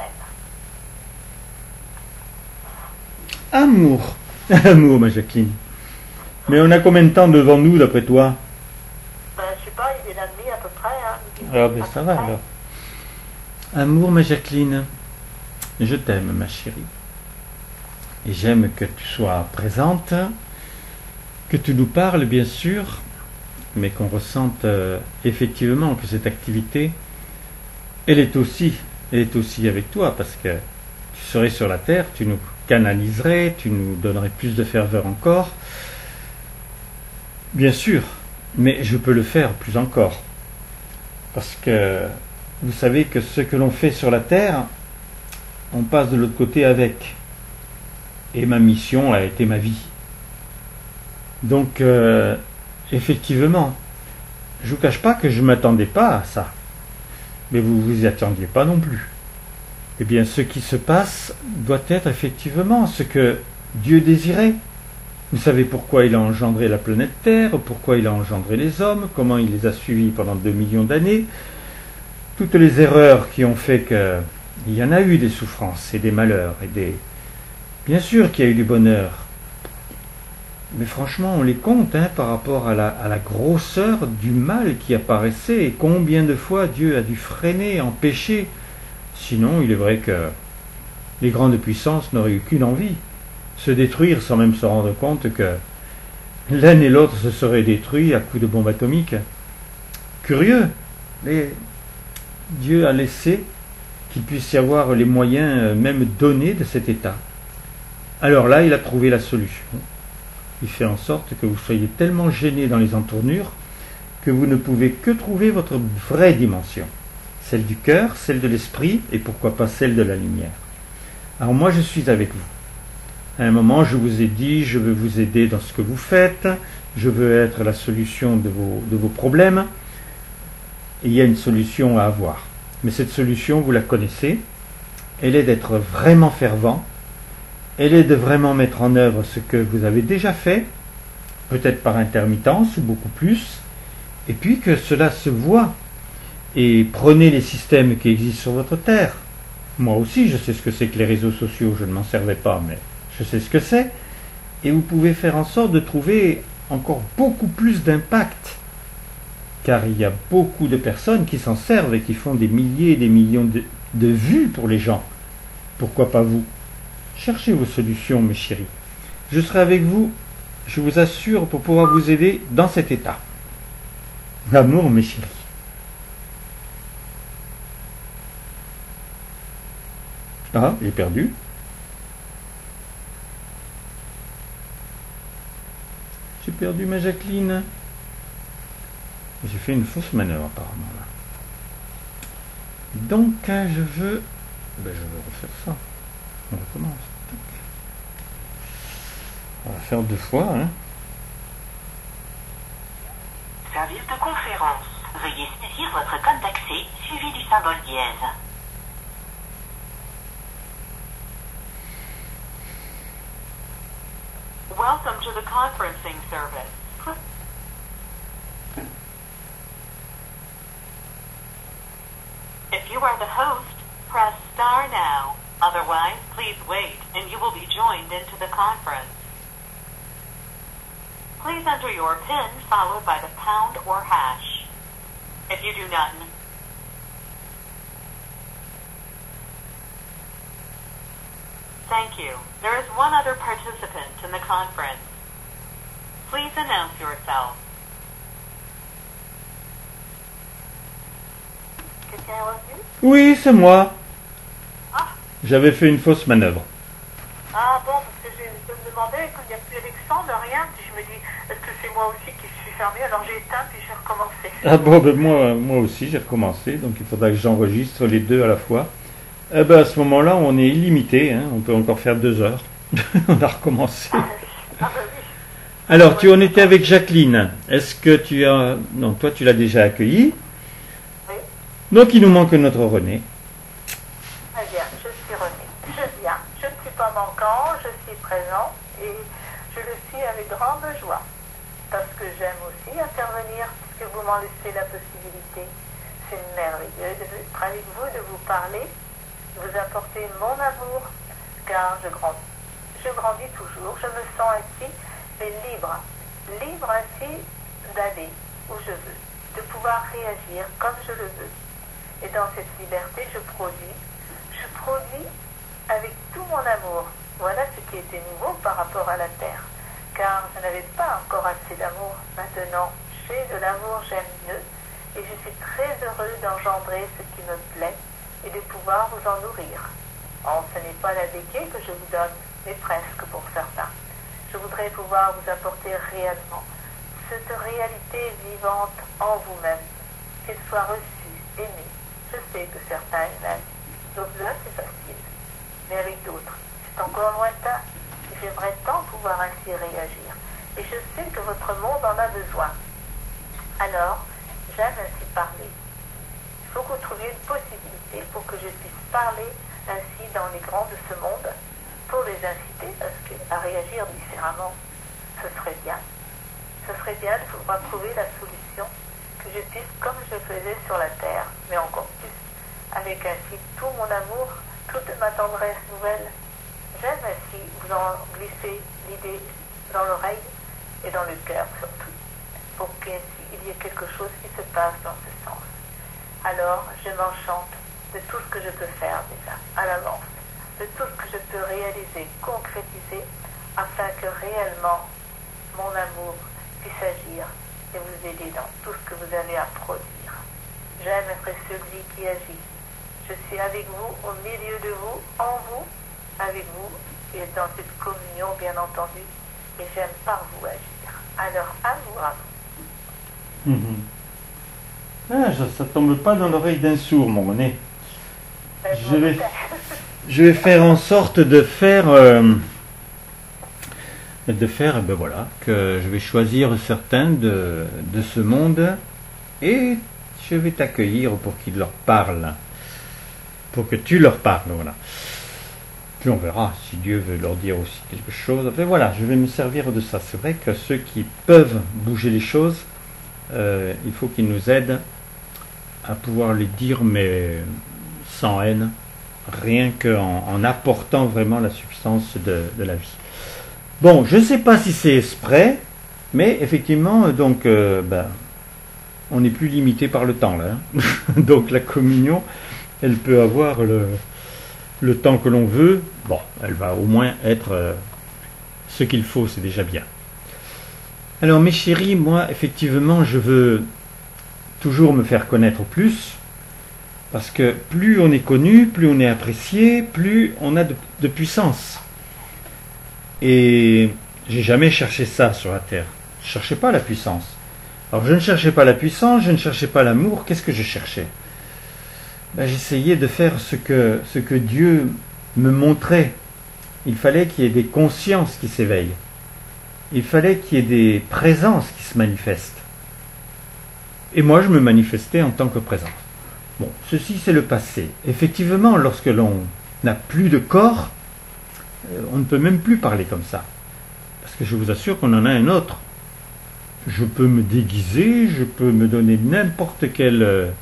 aime. Amour. Amour, ma Jacqueline. Mais on a combien de temps devant nous, d'après toi? Ben, je sais pas, il est l'ennemi à peu près. Hein. Ah ben ça va alors. Amour, ma Jacqueline. Je t'aime, ma chérie. Et j'aime que tu sois présente, que tu nous parles, bien sûr, mais qu'on ressente effectivement que cette activité, elle est aussi avec toi, parce que tu serais sur la terre, tu nous canaliserais, tu nous donnerais plus de ferveur encore. Bien sûr, mais je peux le faire plus encore. Parce que vous savez que ce que l'on fait sur la terre, on passe de l'autre côté avec. Et ma mission a été ma vie. Donc, effectivement, je ne vous cache pas que je ne m'attendais pas à ça. Mais vous vous y attendiez pas non plus. Eh bien, ce qui se passe doit être effectivement ce que Dieu désirait. Vous savez pourquoi il a engendré la planète Terre, pourquoi il a engendré les hommes, comment il les a suivis pendant 2 millions d'années. Toutes les erreurs qui ont fait qu'il y en a eu des souffrances et des malheurs et des... Bien sûr qu'il y a eu du bonheur, mais franchement on les compte par rapport à la grosseur du mal qui apparaissait et combien de fois Dieu a dû freiner, empêcher. Sinon il est vrai que les grandes puissances n'auraient eu qu'une envie, se détruire sans même se rendre compte que l'un et l'autre se seraient détruits à coups de bombes atomiques. Curieux, mais Dieu a laissé qu'il puisse y avoir les moyens même donnés de cet état. Alors là, il a trouvé la solution. Il fait en sorte que vous soyez tellement gênés dans les entournures que vous ne pouvez que trouver votre vraie dimension. Celle du cœur, celle de l'esprit et pourquoi pas celle de la lumière. Alors moi, je suis avec vous. À un moment, je vous ai dit, je veux vous aider dans ce que vous faites, je veux être la solution de vos problèmes. Et il y a une solution à avoir. Mais cette solution, vous la connaissez. Elle est d'être vraiment fervent. Elle est de vraiment mettre en œuvre ce que vous avez déjà fait, peut-être par intermittence ou beaucoup plus, et puis que cela se voit. Et prenez les systèmes qui existent sur votre terre. Moi aussi, je sais ce que c'est que les réseaux sociaux, je ne m'en servais pas, mais je sais ce que c'est. Et vous pouvez faire en sorte de trouver encore beaucoup plus d'impact. Car il y a beaucoup de personnes qui s'en servent et qui font des milliers et des millions de vues pour les gens. Pourquoi pas vous? Cherchez vos solutions, mes chéris. Je serai avec vous, je vous assure, pour pouvoir vous aider dans cet état. L'amour, mes chéris. Ah, j'ai perdu. J'ai perdu ma Jacqueline. J'ai fait une fausse manœuvre apparemment là. Donc je veux refaire ça. On recommence. Tac. On va faire 2 fois. Hein. Service de conférence. Veuillez saisir votre code d'accès suivi du symbole dièse. Welcome to the conferencing service. If you are the host, press star now. Otherwise, please wait and you will be joined into the conference. Please enter your PIN followed by the pound or hash. If you do not know, thank you. There is one other participant in the conference. Please announce yourself. Quelqu'un est revenu? Oui, c'est moi. Ah, J'avais fait une fausse manœuvre. ah bon, parce que je me demandais, quand il n'y a plus Alexandre, rien, puis je me dis, est-ce que c'est moi aussi qui suis fermée? Alors j'ai éteint, puis j'ai recommencé. Ah bon, ben moi aussi j'ai recommencé, donc il faudra que j'enregistre les 2 à la fois. Eh ben à ce moment-là, on est illimité, hein, on peut encore faire 2 heures. On a recommencé. Ah bah oui. Alors, tu en étais avec Jacqueline. Est-ce que tu as... Non, toi tu l'as déjà accueillie. Oui. Donc il nous manque notre René. Très bien, je suis René. Je viens. Je ne suis pas manquant, je suis présent et je le suis avec grande joie. Parce que j'aime aussi intervenir, puisque vous m'en laissez la possibilité. C'est merveilleux d'être avec vous, de vous parler, de vous apporter mon amour, car je grandis. Je grandis toujours, je me sens ainsi, mais libre. Libre ainsi d'aller où je veux, de pouvoir réagir comme je le veux. Et dans cette liberté, je produis avec tout mon amour. Voilà ce qui était nouveau par rapport à la terre. Car je n'avais pas encore assez d'amour. Maintenant, j'ai de l'amour, j'aime mieux. Et je suis très heureux d'engendrer ce qui me plaît et de pouvoir vous en nourrir. Oh, ce n'est pas la béquille que je vous donne, mais presque pour certains. Je voudrais pouvoir vous apporter réellement cette réalité vivante en vous-même, qu'elle soit reçue, aimée. Je sais que certains aiment. Donc là, c'est facile. Mais avec d'autres, c'est encore lointain. Et j'aimerais tant pouvoir ainsi réagir. Et je sais que votre monde en a besoin. Alors, j'aime ainsi parler. Il faut que vous trouviez une possibilité pour que je puisse parler ainsi dans les grands de ce monde, pour les inciter à réagir différemment. Ce serait bien. Ce serait bien de pouvoir trouver la solution, que je puisse, comme je le faisais sur la terre, mais encore plus, avec ainsi tout mon amour, toute ma tendresse nouvelle. J'aime ainsi vous en glisser l'idée dans l'oreille et dans le cœur surtout, pour qu'il y ait quelque chose qui se passe dans ce sens. Alors, je m'enchante de tout ce que je peux faire déjà, à l'avance, de tout ce que je peux réaliser, concrétiser, afin que réellement mon amour puisse agir et vous aider dans tout ce que vous avez à produire. J'aime être celui qui agit. Je suis avec vous, au milieu de vous, en vous, avec vous, et dans cette communion, bien entendu, et j'aime par vous agir. Alors, amour à vous. Ah, ça tombe pas dans l'oreille d'un sourd, mon René. Ben, Je vais faire en sorte de faire, ben voilà, que je vais choisir certains de ce monde et je vais t'accueillir pour qu'ils leur parlent, pour que tu leur parles, voilà. Puis on verra si Dieu veut leur dire aussi quelque chose. Enfin voilà, je vais me servir de ça. C'est vrai que ceux qui peuvent bouger les choses, il faut qu'ils nous aident à pouvoir les dire, mais sans haine, rien qu'en apportant vraiment la substance de la vie. Bon, je ne sais pas si c'est exprès, mais effectivement, donc, on n'est plus limité par le temps là. Hein. Donc la communion, elle peut avoir le temps que l'on veut. Bon, elle va au moins être ce qu'il faut, c'est déjà bien. Alors mes chéris, moi, effectivement, je veux toujours me faire connaître plus, parce que plus on est connu, plus on est apprécié, plus on a de puissance. Et j'ai jamais cherché ça sur la terre. Je cherchais pas la puissance. Alors je ne cherchais pas la puissance, je ne cherchais pas l'amour, qu'est-ce que je cherchais? J'essayais de faire ce que Dieu me montrait. Il fallait qu'il y ait des consciences qui s'éveillent. Il fallait qu'il y ait des présences qui se manifestent. Et moi, je me manifestais en tant que présence. Bon, ceci c'est le passé. Effectivement, lorsque l'on n'a plus de corps, on ne peut même plus parler comme ça. Parce que je vous assure qu'on en a un autre. Je peux me déguiser, je peux me donner n'importe quel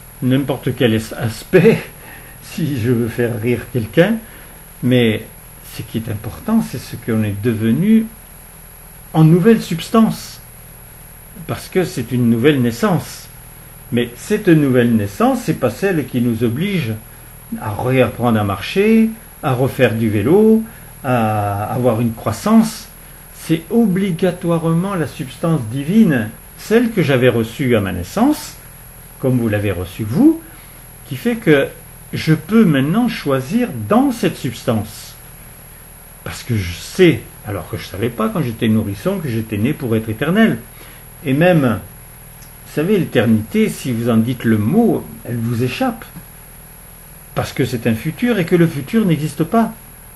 aspect, si je veux faire rire quelqu'un, mais ce qui est important, c'est ce qu'on est devenu en nouvelle substance. Parce que c'est une nouvelle naissance. Mais cette nouvelle naissance, c'est pas celle qui nous oblige à réapprendre à marcher, à refaire du vélo, à avoir une croissance. C'est obligatoirement la substance divine, celle que j'avais reçue à ma naissance, comme vous l'avez reçue vous, qui fait que je peux maintenant choisir dans cette substance. Parce que je sais, alors que je ne savais pas quand j'étais nourrisson, que j'étais né pour être éternel. Et même, vous savez, l'éternité, si vous en dites le mot, elle vous échappe. Parce que c'est un futur et que le futur n'existe pas.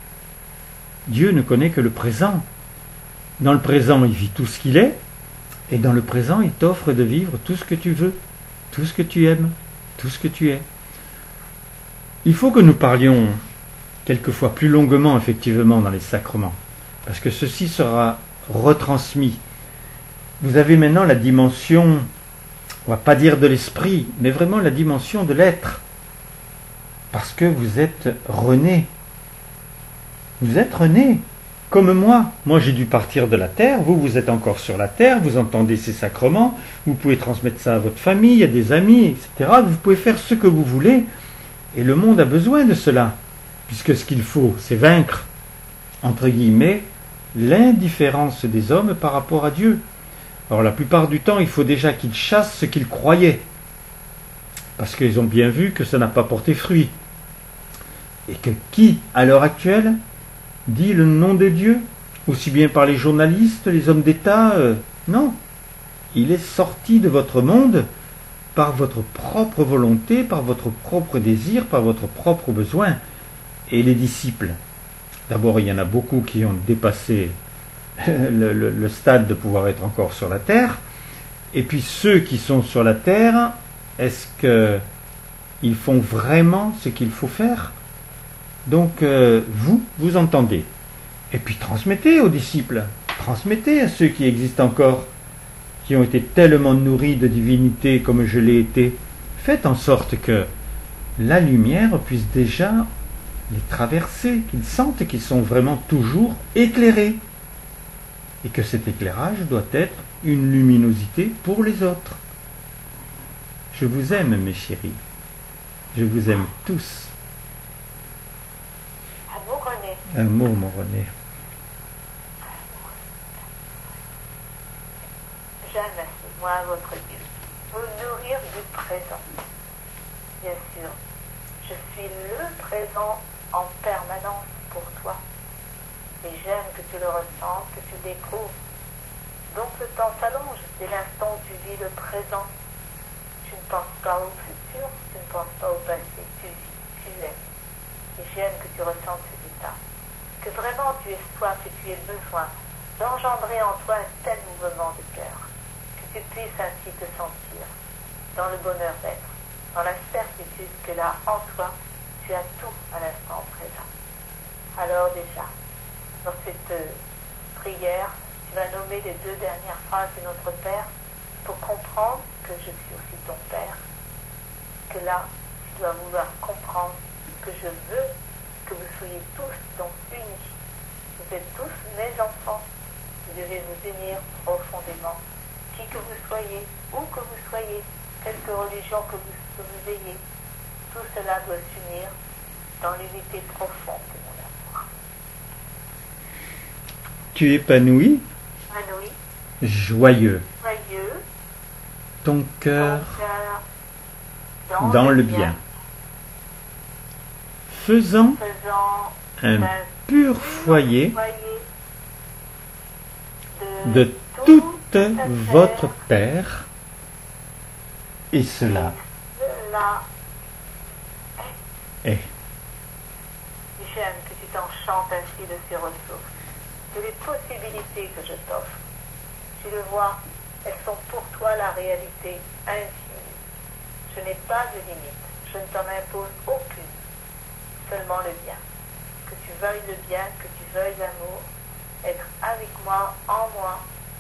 Dieu ne connaît que le présent. Dans le présent, il vit tout ce qu'il est, et dans le présent, il t'offre de vivre tout ce que tu veux, tout ce que tu aimes, tout ce que tu es. Il faut que nous parlions quelquefois plus longuement, effectivement, dans les sacrements, parce que ceci sera retransmis. Vous avez maintenant la dimension, on ne va pas dire de l'esprit, mais vraiment la dimension de l'être, parce que vous êtes rené. Vous êtes rené, comme moi. Moi, j'ai dû partir de la terre, vous êtes encore sur la terre, vous entendez ces sacrements, vous pouvez transmettre ça à votre famille, à des amis, etc. Vous pouvez faire ce que vous voulez, et le monde a besoin de cela, puisque ce qu'il faut, c'est vaincre, entre guillemets, l'indifférence des hommes par rapport à Dieu. Alors la plupart du temps, il faut déjà qu'ils chassent ce qu'ils croyaient, parce qu'ils ont bien vu que ça n'a pas porté fruit. Et que qui, à l'heure actuelle, dit le nom de Dieu, aussi bien par les journalistes, les hommes d'État, non. Il est sorti de votre monde par votre propre volonté, par votre propre désir, par votre propre besoin. Et les disciples, d'abord il y en a beaucoup qui ont dépassé le stade de pouvoir être encore sur la terre, et puis ceux qui sont sur la terre, est-ce qu'ils font vraiment ce qu'il faut faire? Donc vous entendez, et puis transmettez aux disciples, transmettez à ceux qui existent encore, qui ont été tellement nourris de divinité comme je l'ai été. Faites en sorte que la lumière puisse déjà les traverser, qu'ils sentent qu'ils sont vraiment toujours éclairés, et que cet éclairage doit être une luminosité pour les autres. Je vous aime, mes chéris, je vous aime tous. Amour, René. Amour, mon René. J'aime, moi, votre Dieu, vous nourrir du présent. Bien sûr, je suis le présent en permanence pour toi. Et j'aime que tu le ressentes, que tu le découvres. Donc le temps s'allonge, dès l'instant où tu vis le présent. Tu ne penses pas au futur, tu ne penses pas au passé, tu vis, tu es. Et j'aime que tu ressentes cet état. Que vraiment tu aies soif et tu aies besoin d'engendrer en toi un tel mouvement de cœur. Que tu puisses ainsi te sentir dans le bonheur d'être, dans la certitude que là, en toi, tu as tout à l'instant présent. Alors déjà, dans cette prière, tu vas nommer les 2 dernières phrases de notre Père pour comprendre que je suis aussi ton Père. Que là, tu dois vouloir comprendre que je veux que vous soyez tous donc unis. Vous êtes tous mes enfants. Vous devez vous unir profondément. Qui que vous soyez, où que vous soyez, quelque religion que vous ayez, tout cela doit s'unir dans l'unité profonde de mon amour. Tu es épanoui, Épanoui, joyeux, joyeux, ton cœur ton cœur dans le bien, faisant faisant un pur foyer de de toute votre père, et cela Cela est. J'aime que tu t'enchantes ainsi de ces ressources, de les possibilités que je t'offre. Tu le vois, elles sont pour toi la réalité infinie. Je n'ai pas de limite, je ne t'en impose aucune, seulement le bien. Que tu veuilles le bien, que tu veuilles l'amour, être avec moi, en moi,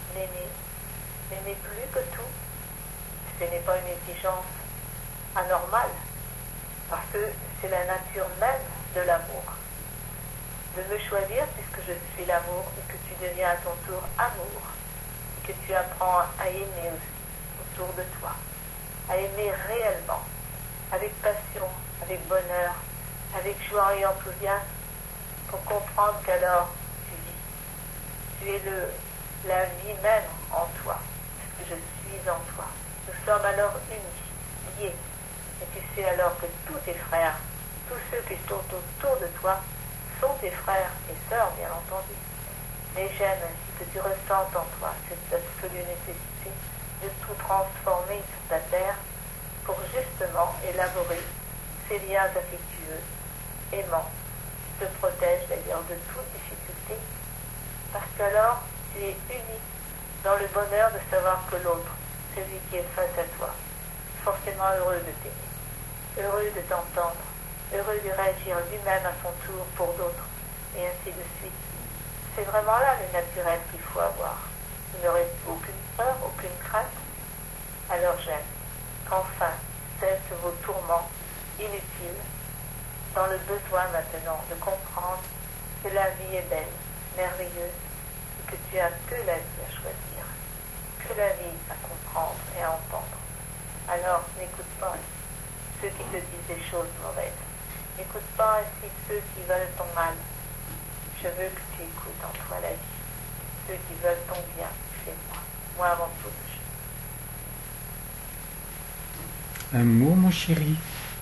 m'aimer plus que tout. Ce n'est pas une exigence anormale, parce que c'est la nature même de l'amour. De me choisir puisque je suis l'amour et que tu deviens à ton tour amour, et que tu apprends à aimer aussi autour de toi, à aimer réellement, avec passion, avec bonheur, avec joie et enthousiasme, pour comprendre qu'alors tu vis. Tu es la vie même en toi, puisque je suis en toi. Nous sommes alors unis, liés, et tu sais alors que tous tes frères, tous ceux qui sont autour de toi, sont tes frères et sœurs, bien entendu. Mais j'aime ainsi que tu ressentes en toi cette absolue nécessité de tout transformer sur ta terre pour justement élaborer ces liens affectueux, aimants, qui te protègent d'ailleurs de toute difficulté, parce qu'alors tu es uni dans le bonheur de savoir que l'autre, celui qui est face à toi, est forcément heureux de t'aimer, heureux de t'entendre, heureux de réagir lui-même à son tour pour d'autres, et ainsi de suite. C'est vraiment là le naturel qu'il faut avoir. Vous n'aurez aucune peur, aucune crainte. Alors j'aime qu'enfin cessent vos tourments inutiles, dans le besoin maintenant de comprendre que la vie est belle, merveilleuse, et que tu as que la vie à choisir, que la vie à comprendre et à entendre. Alors n'écoute pas ceux qui te disent des choses mauvaises. N'écoute pas ainsi ceux qui veulent ton mal. Je veux que tu écoutes en toi la vie. Ceux qui veulent ton bien, c'est moi avant toute chose. Amour, mon chéri.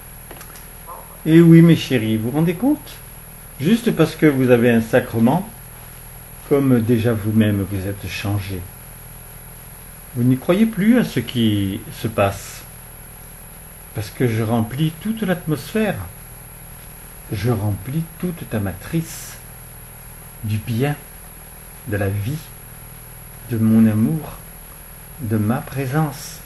Et oui, mes chéris, vous vous rendez compte? Juste parce que vous avez un sacrement, comme déjà vous-même vous êtes changé. Vous n'y croyez plus à ce qui se passe. Parce que je remplis toute l'atmosphère. Je remplis toute ta matrice du bien, de la vie, de mon amour, de ma présence.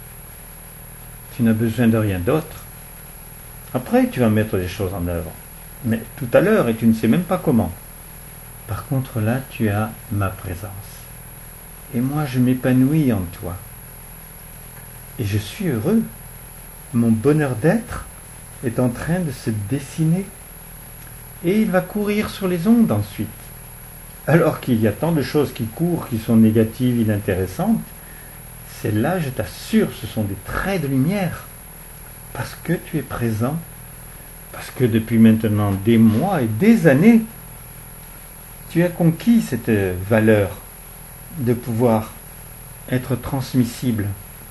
Tu n'as besoin de rien d'autre. Après, tu vas mettre des choses en œuvre. Mais tout à l'heure, et tu ne sais même pas comment. Par contre, là, tu as ma présence. Et moi, je m'épanouis en toi. Et je suis heureux. Mon bonheur d'être est en train de se dessiner. Et il va courir sur les ondes ensuite. Alors qu'il y a tant de choses qui courent, qui sont négatives, inintéressantes, c'est là, je t'assure, ce sont des traits de lumière. Parce que tu es présent. Parce que depuis maintenant des mois et des années, tu as conquis cette valeur de pouvoir être transmissible,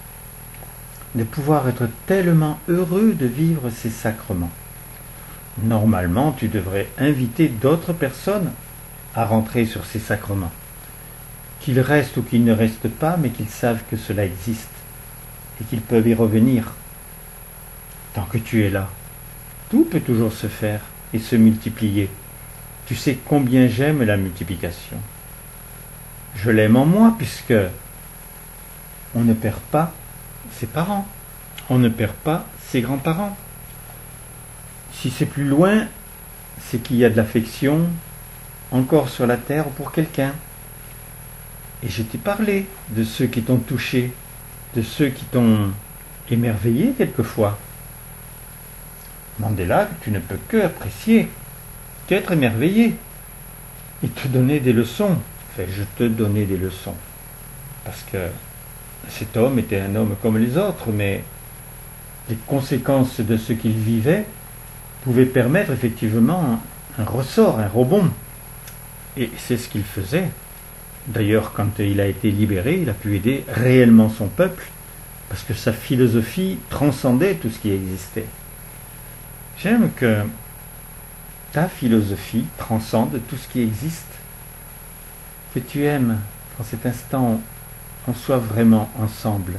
de pouvoir être tellement heureux de vivre ces sacrements. Normalement, tu devrais inviter d'autres personnes à rentrer sur ces sacrements. Qu'ils restent ou qu'ils ne restent pas, mais qu'ils savent que cela existe et qu'ils peuvent y revenir. Tant que tu es là, tout peut toujours se faire et se multiplier. Tu sais combien j'aime la multiplication. Je l'aime en moi puisque on ne perd pas ses parents, on ne perd pas ses grands-parents. Si c'est plus loin, c'est qu'il y a de l'affection encore sur la terre pour quelqu'un. Et je t'ai parlé de ceux qui t'ont touché, de ceux qui t'ont émerveillé quelquefois. Mandela, que tu ne peux que apprécier, qu'être émerveillé, et te donner des leçons. Enfin, je te donnais des leçons. Parce que cet homme était un homme comme les autres, mais les conséquences de ce qu'il vivait pouvaient permettre effectivement un ressort, un rebond. Et c'est ce qu'il faisait. D'ailleurs, quand il a été libéré, il a pu aider réellement son peuple, parce que sa philosophie transcendait tout ce qui existait. J'aime que ta philosophie transcende tout ce qui existe, que tu aimes, dans cet instant on soit vraiment ensemble.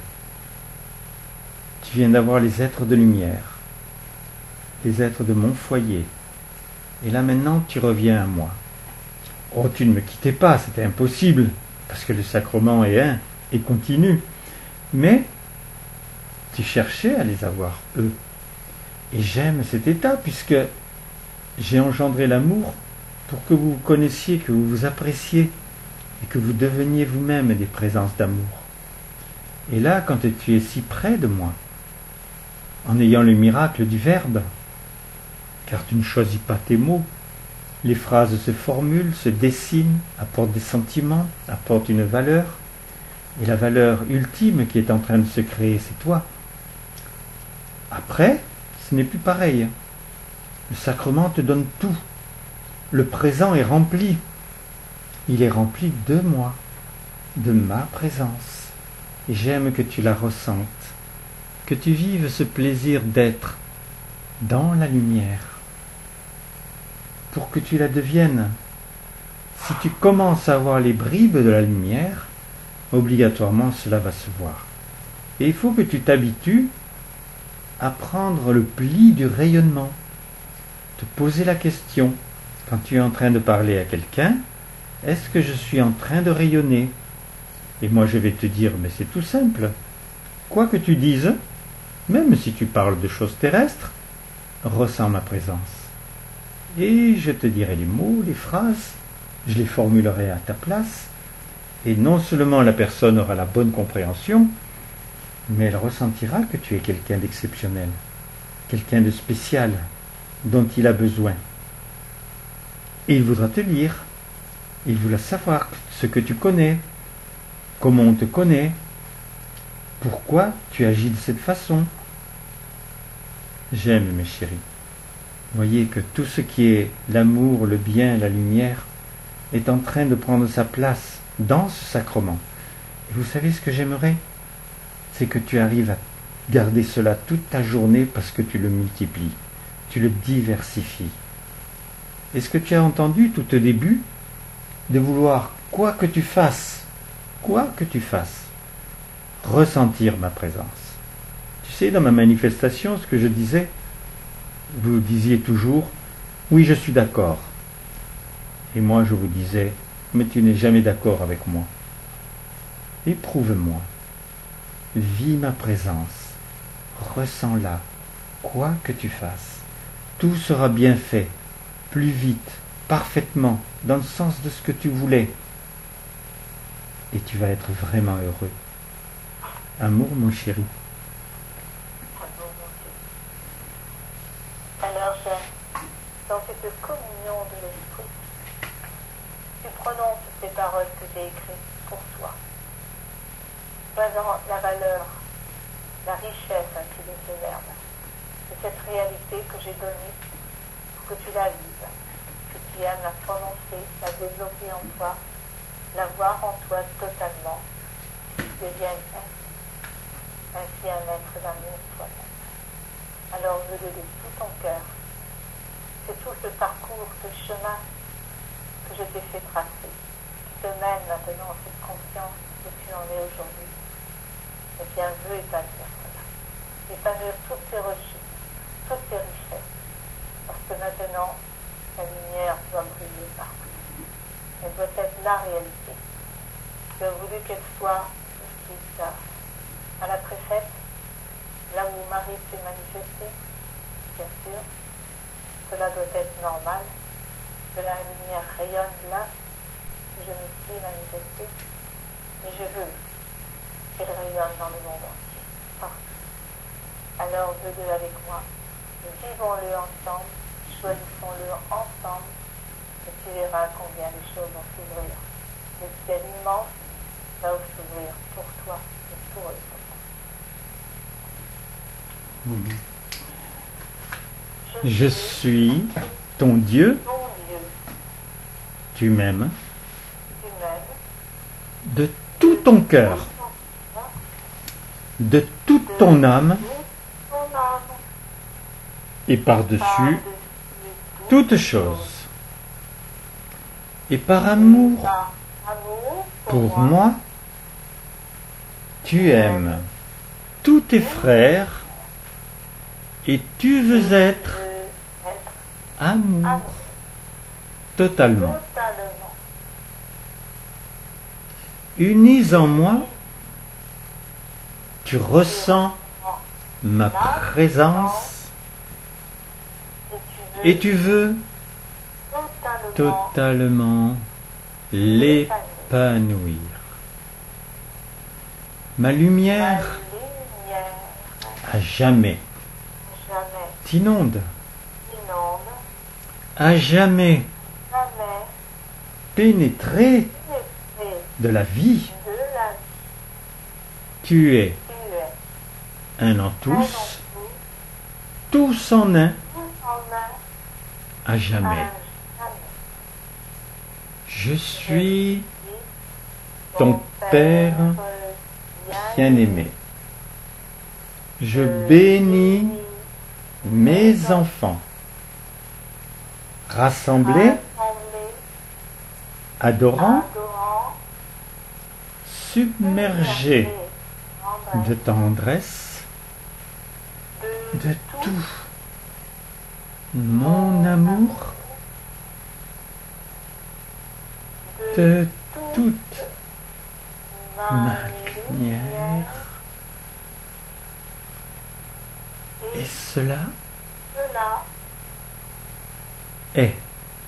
Tu viens d'avoir les êtres de lumière, les êtres de mon foyer. Et là maintenant, tu reviens à moi. Oh, tu ne me quittais pas, c'était impossible, parce que le sacrement est un et continu. Mais tu cherchais à les avoir, eux. Et j'aime cet état, puisque j'ai engendré l'amour pour que vous vous connaissiez, que vous vous appréciez, et que vous deveniez vous-même des présences d'amour. Et là, quand tu es si près de moi, en ayant le miracle du verbe, car tu ne choisis pas tes mots, les phrases se formulent, se dessinent, apportent des sentiments, apportent une valeur, et la valeur ultime qui est en train de se créer, c'est toi. Après, ce n'est plus pareil. Le sacrement te donne tout. Le présent est rempli. Il est rempli de moi, de ma présence. Et j'aime que tu la ressentes, que tu vives ce plaisir d'être dans la lumière, pour que tu la deviennes. Si tu commences à avoir les bribes de la lumière, obligatoirement cela va se voir. Et il faut que tu t'habitues à prendre le pli du rayonnement, te poser la question, quand tu es en train de parler à quelqu'un, est-ce que je suis en train de rayonner? Et moi je vais te dire, mais c'est tout simple. Quoi que tu dises, même si tu parles de choses terrestres, ressens ma présence. Et je te dirai les mots, les phrases, je les formulerai à ta place, et non seulement la personne aura la bonne compréhension, mais elle ressentira que tu es quelqu'un d'exceptionnel, quelqu'un de spécial, dont il a besoin. Et il voudra te lire, il voudra savoir ce que tu connais, comment on te connaît, pourquoi tu agis de cette façon. J'aime, mes chéris. Voyez que tout ce qui est l'amour, le bien, la lumière, est en train de prendre sa place dans ce sacrement. Et vous savez ce que j'aimerais? C'est que tu arrives à garder cela toute ta journée parce que tu le multiplies, tu le diversifies. Est-ce que tu as entendu tout au début de vouloir, quoi que tu fasses, ressentir ma présence? Tu sais, dans ma manifestation, ce que je disais, vous disiez toujours, oui, je suis d'accord. Et moi, je vous disais, mais tu n'es jamais d'accord avec moi. Éprouve-moi. Vis ma présence. Ressens-la, quoi que tu fasses. Tout sera bien fait, plus vite, parfaitement, dans le sens de ce que tu voulais. Et tu vas être vraiment heureux. Amour, mon chéri. Alors, dans cette communion de l'esprit, tu prononces ces paroles que j'ai écrites pour toi. Voyant la valeur, la richesse ainsi de ce verbe, de cette réalité que j'ai donnée pour que tu la vives, que tu aimes la prononcer, la développer en toi, la voir en toi totalement, que tu deviennes ainsi un être d'amour toi-même. Alors veux-le de tout ton cœur. C'est tout ce parcours, ce chemin que je t'ai fait tracer, qui te mène maintenant à cette conscience que tu en es aujourd'hui. Et bien, veux épanouir cela. Épanouir toutes tes rechutes, toutes tes richesses. Parce que maintenant, la lumière doit briller partout. Elle doit être la réalité. Tu as voulu qu'elle soit aussi à la préfète, là où Marie s'est manifestée, bien sûr. Cela doit être normal, que la lumière rayonne là où je me suis manifestée. Et je veux qu'elle rayonne dans le monde entier, partout. Alors, veux-le avec moi, vivons-le ensemble, choisissons-le ensemble, et tu verras combien les choses vont s'ouvrir. Le ciel immense va s'ouvrir pour toi et pour le monde. Je suis ton Dieu, Mon Dieu, tu m'aimes tu m'aimes, de tout ton cœur, de toute ton âme, ton âme, et par-dessus toutes choses. Et par amour par amour pour moi, Tu aimes tous tes frères et tu veux être veux être amour amour totalement. totalement. Unis en moi, tu ressens ma présence et tu veux totalement l'épanouir. Ma lumière lumière à jamais jamais t'inonde, inonde, à jamais jamais pénétré pénétré de la vie. de la vie. Tu es Tu es un en un en tous, tout, tous en un, tout en un, à à jamais. jamais. Je suis Ton ton Père bien-aimé. Je bénis mes enfants, rassemblés, adorants, adorant, submergés de tendresse, de tout mon amour, de toute ma lumière. Et cela cela est.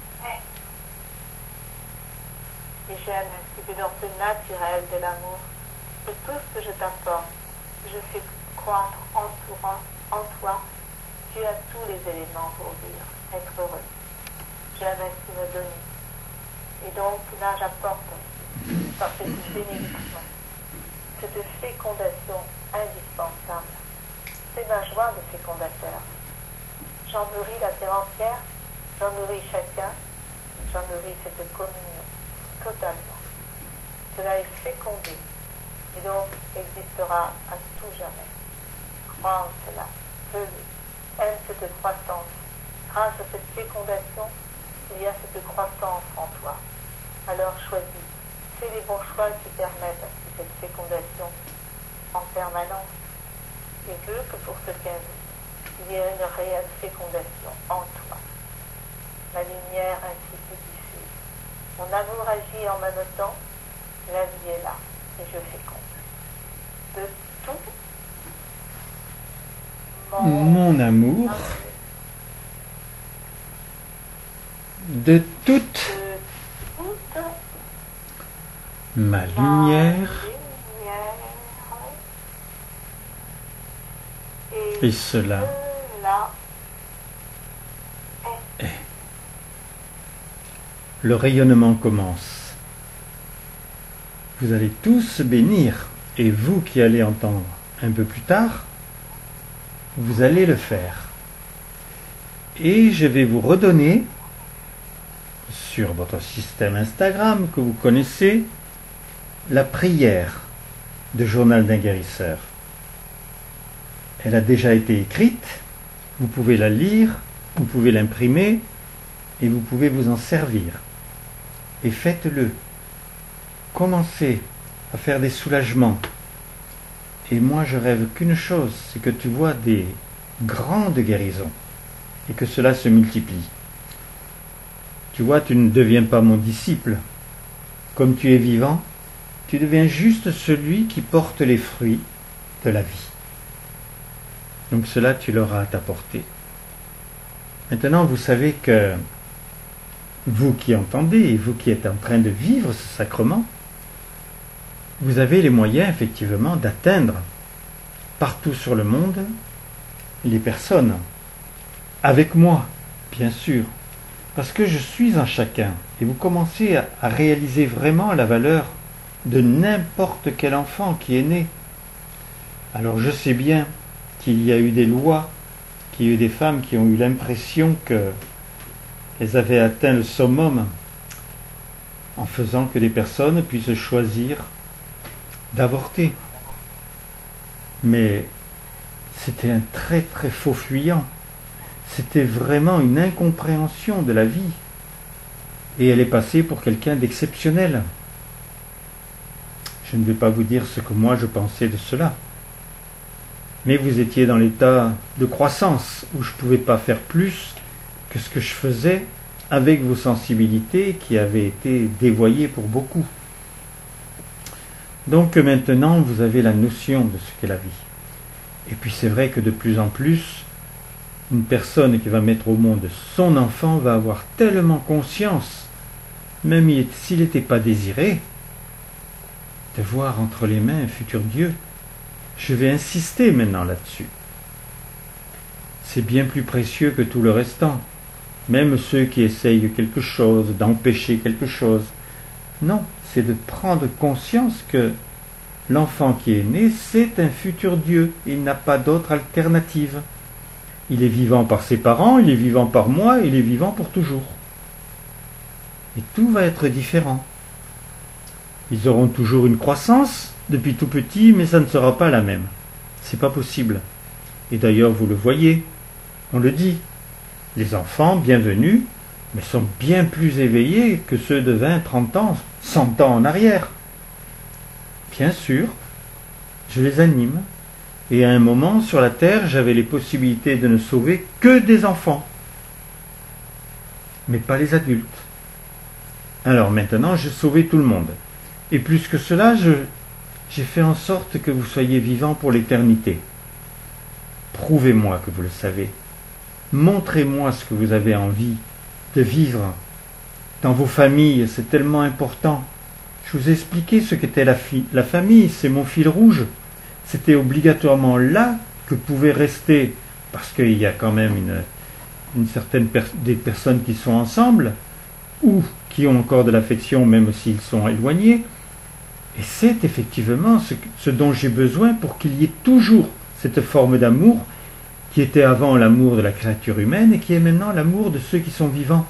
et j'aime ainsi que dans ce naturel de l'amour, que tout ce que je t'apporte, je fais croître en toi, tu as tous les éléments pour vivre, être heureux. J'aime ainsi me donner. Et donc là j'apporte par cette bénédiction, cette fécondation indispensable. C'est ma joie de fécondateur. J'en nourris la terre entière, j'en nourris chacun, j'en nourris cette communion totalement. Cela est fécondé et donc existera à tout jamais. Crois en cela, veux-le, aime cette croissance. Grâce à cette fécondation, il y a cette croissance en toi. Alors choisis, fais les bons choix qui permettent à cette fécondation en permanence. Et veux que pour ce qu'elle il y ait une réelle fécondation en toi. La lumière ainsi se diffuse. Mon amour agit en même temps, la vie est là, et je féconde. De tout Mon amour, de toute de toute ma ma lumière, lumière, et cela cela le rayonnement commence. Vous allez tous bénir, et vous qui allez entendre un peu plus tard, vous allez le faire. Et je vais vous redonner, sur votre système Instagram que vous connaissez, la prière de Journal d'un guérisseur. Elle a déjà été écrite, vous pouvez la lire, vous pouvez l'imprimer, et vous pouvez vous en servir. Et faites-le. Commencez à faire des soulagements. Et moi, je rêve qu'une chose, c'est que tu vois des grandes guérisons et que cela se multiplie. Tu vois, tu ne deviens pas mon disciple. Comme tu es vivant, tu deviens juste celui qui porte les fruits de la vie. Donc cela, tu l'auras à t'apporter. Maintenant, vous savez que vous qui entendez et vous qui êtes en train de vivre ce sacrement, vous avez les moyens effectivement d'atteindre partout sur le monde les personnes. Avec moi, bien sûr, parce que je suis en chacun. Et vous commencez à réaliser vraiment la valeur de n'importe quel enfant qui est né. Alors je sais bien qu'il y a eu des lois, qu'il y a eu des femmes qui ont eu l'impression qu'elles avaient atteint le summum en faisant que des personnes puissent choisir d'avorter. Mais c'était un très très faux fuyant. C'était vraiment une incompréhension de la vie. Et elle est passée pour quelqu'un d'exceptionnel. Je ne vais pas vous dire ce que moi je pensais de cela. Mais vous étiez dans l'état de croissance où je ne pouvais pas faire plus que ce que je faisais avec vos sensibilités qui avaient été dévoyées pour beaucoup. Donc maintenant, vous avez la notion de ce qu'est la vie. Et puis c'est vrai que de plus en plus, une personne qui va mettre au monde son enfant va avoir tellement conscience, même s'il n'était pas désiré, de voir entre les mains un futur Dieu. Je vais insister maintenant là-dessus. C'est bien plus précieux que tout le restant. Même ceux qui essayent quelque chose, d'empêcher quelque chose. Non, c'est de prendre conscience que l'enfant qui est né, c'est un futur Dieu. Il n'a pas d'autre alternative. Il est vivant par ses parents, il est vivant par moi, il est vivant pour toujours. Et tout va être différent. Ils auront toujours une croissance depuis tout petit, mais ça ne sera pas la même. C'est pas possible. Et d'ailleurs, vous le voyez, on le dit. Les enfants, bienvenus, mais sont bien plus éveillés que ceux de 20, 30 ans, 100 ans en arrière. Bien sûr, je les anime. Et à un moment, sur la terre, j'avais les possibilités de ne sauver que des enfants, mais pas les adultes. Alors maintenant, j'ai sauvé tout le monde. Et plus que cela, j'ai fait en sorte que vous soyez vivants pour l'éternité. Prouvez-moi que vous le savez. Montrez-moi ce que vous avez envie de vivre dans vos familles. C'est tellement important. Je vous ai expliqué ce qu'était la famille. C'est mon fil rouge. C'était obligatoirement là que pouvaient rester, parce qu'il y a quand même une certaine des personnes qui sont ensemble, ou qui ont encore de l'affection même s'ils sont éloignés. Et c'est effectivement ce dont j'ai besoin pour qu'il y ait toujours cette forme d'amour qui était avant l'amour de la créature humaine et qui est maintenant l'amour de ceux qui sont vivants.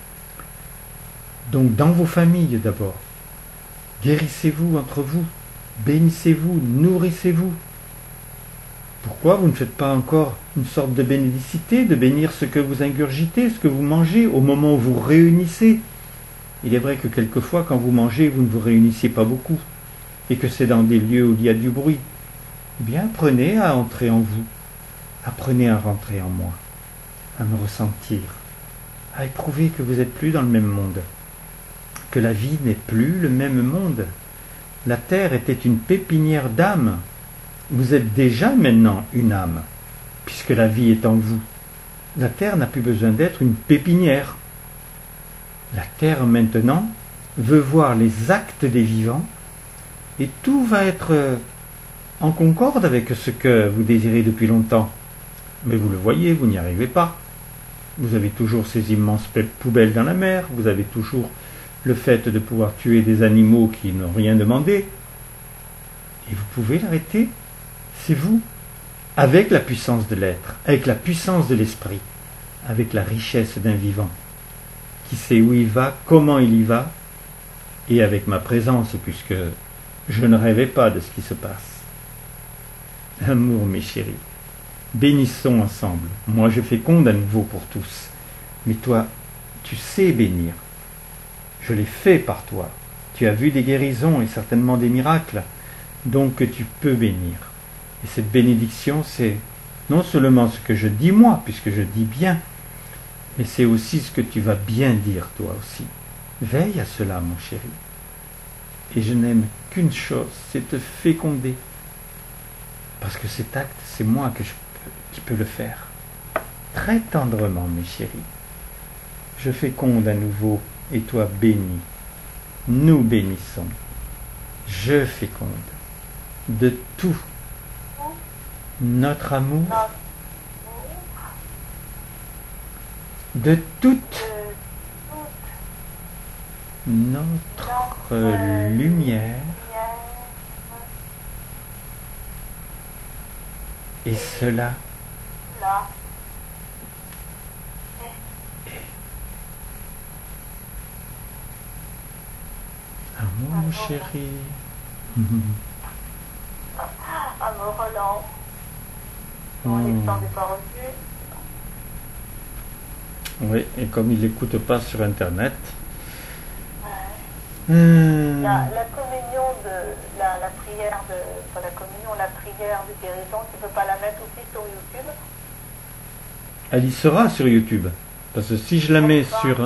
Donc dans vos familles d'abord, guérissez-vous entre vous, bénissez-vous, nourrissez-vous. Pourquoi vous ne faites pas encore une sorte de bénédicité, de bénir ce que vous ingurgitez, ce que vous mangez au moment où vous réunissez? Il est vrai que quelquefois quand vous mangez, vous ne vous réunissez pas beaucoup et que c'est dans des lieux où il y a du bruit. Eh bien, apprenez à entrer en vous. Apprenez à rentrer en moi, à me ressentir, à éprouver que vous n'êtes plus dans le même monde, que la vie n'est plus le même monde. La terre était une pépinière d'âme. Vous êtes déjà maintenant une âme, puisque la vie est en vous. La terre n'a plus besoin d'être une pépinière. La terre maintenant veut voir les actes des vivants, et tout va être en concorde avec ce que vous désirez depuis longtemps. Mais vous le voyez, vous n'y arrivez pas. Vous avez toujours ces immenses poubelles dans la mer, vous avez toujours le fait de pouvoir tuer des animaux qui n'ont rien demandé. Et vous pouvez l'arrêter. C'est vous, avec la puissance de l'être, avec la puissance de l'esprit, avec la richesse d'un vivant, qui sait où il va, comment il y va, et avec ma présence, puisque je ne rêvais pas de ce qui se passe. Amour, mes chéris. Bénissons ensemble. Moi, je féconde à nouveau pour tous. Mais toi, tu sais bénir. Je l'ai fait par toi. Tu as vu des guérisons et certainement des miracles. Donc tu peux bénir. Et cette bénédiction, c'est non seulement ce que je dis moi, puisque je dis bien, mais c'est aussi ce que tu vas bien dire toi aussi. Veille à cela, mon chéri. Et je n'aime qu'une chose, c'est te féconder. Parce que cet acte, c'est moi qui peux le faire. Très tendrement, mes chéris. Je féconde à nouveau, et toi bénis. Nous bénissons. Je féconde. De tout notre amour, de toute notre lumière, et cela amour, mon chéri. Amour Roland. Les temps n'est pas reçu. Oui, et comme il n'écoute pas sur Internet, La communion la prière pas la communion, la prière de guérison, tu peux pas la mettre aussi sur YouTube? Elle y sera sur YouTube. Parce que si je la mets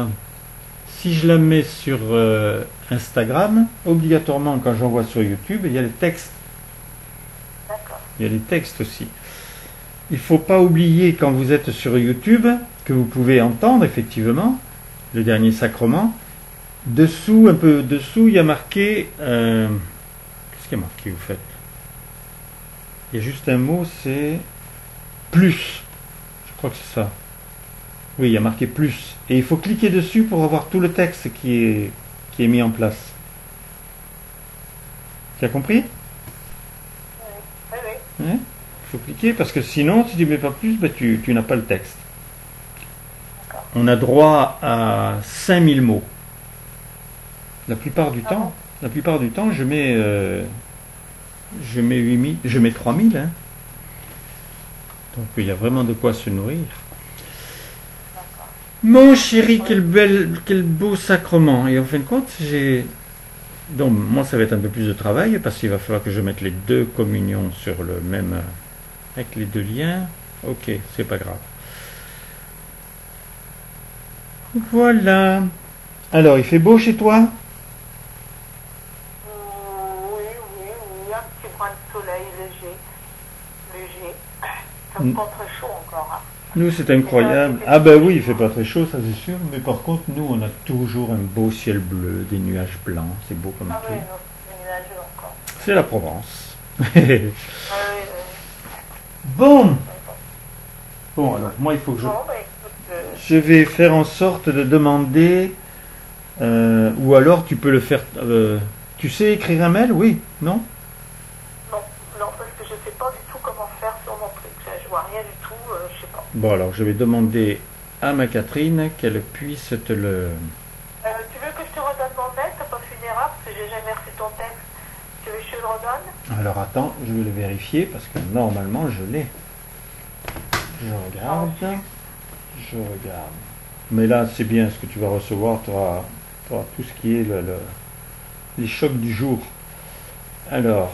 sur Instagram, obligatoirement quand j'envoie sur YouTube, il y a les textes. D'accord. Il y a les textes aussi. Il ne faut pas oublier quand vous êtes sur YouTube que vous pouvez entendre effectivement le dernier sacrement. Dessous, un peu dessous, il y a marqué... qu'est-ce qu'il y a marqué au fait? Il y a juste un mot, c'est plus. Je crois que c'est ça. Oui, il y a marqué plus. Et il faut cliquer dessus pour avoir tout le texte qui est mis en place. Tu as compris? Oui, oui. Hein? Il faut cliquer parce que sinon, si tu ne mets pas plus, ben, tu n'as pas le texte. On a droit à 5000 mots. La plupart du temps, je mets 8000, je mets 3000. Hein. Donc il y a vraiment de quoi se nourrir. Mon chéri, quel beau sacrement. Et en fin de compte, donc moi ça va être un peu plus de travail parce qu'il va falloir que je mette les deux communions sur le même, avec les deux liens. Ok, c'est pas grave. Voilà. Alors, il fait beau chez toi? Oui, un petit brin de soleil léger. Ça me prend très chaud encore. Hein. Nous, c'est incroyable. Ah ben oui, il fait pas très chaud, ça c'est sûr. Mais par contre, nous, on a toujours un beau ciel bleu, des nuages blancs. C'est beau comme tout. Oui, non, c'est nuageux encore. C'est la Provence. Oui. Bon, alors, moi, il faut que Bon, bah, écoute, je vais faire en sorte de demander... ou alors, tu peux le faire... tu sais écrire un mail? Oui? Non? non, parce que je sais pas du tout comment faire sur mon truc. Je vois rien du tout, je sais pas. Bon, alors, je vais demander à ma Catherine qu'elle puisse te le... Tu veux que je te redonne mon texte? T'as pas finira parce que j'ai jamais reçu ton texte. Tu veux que je te le redonne? Alors, attends, je vais le vérifier parce que normalement, je l'ai. Je regarde. Mais là, c'est bien ce que tu vas recevoir. Tu auras tout ce qui est les chocs du jour. Alors,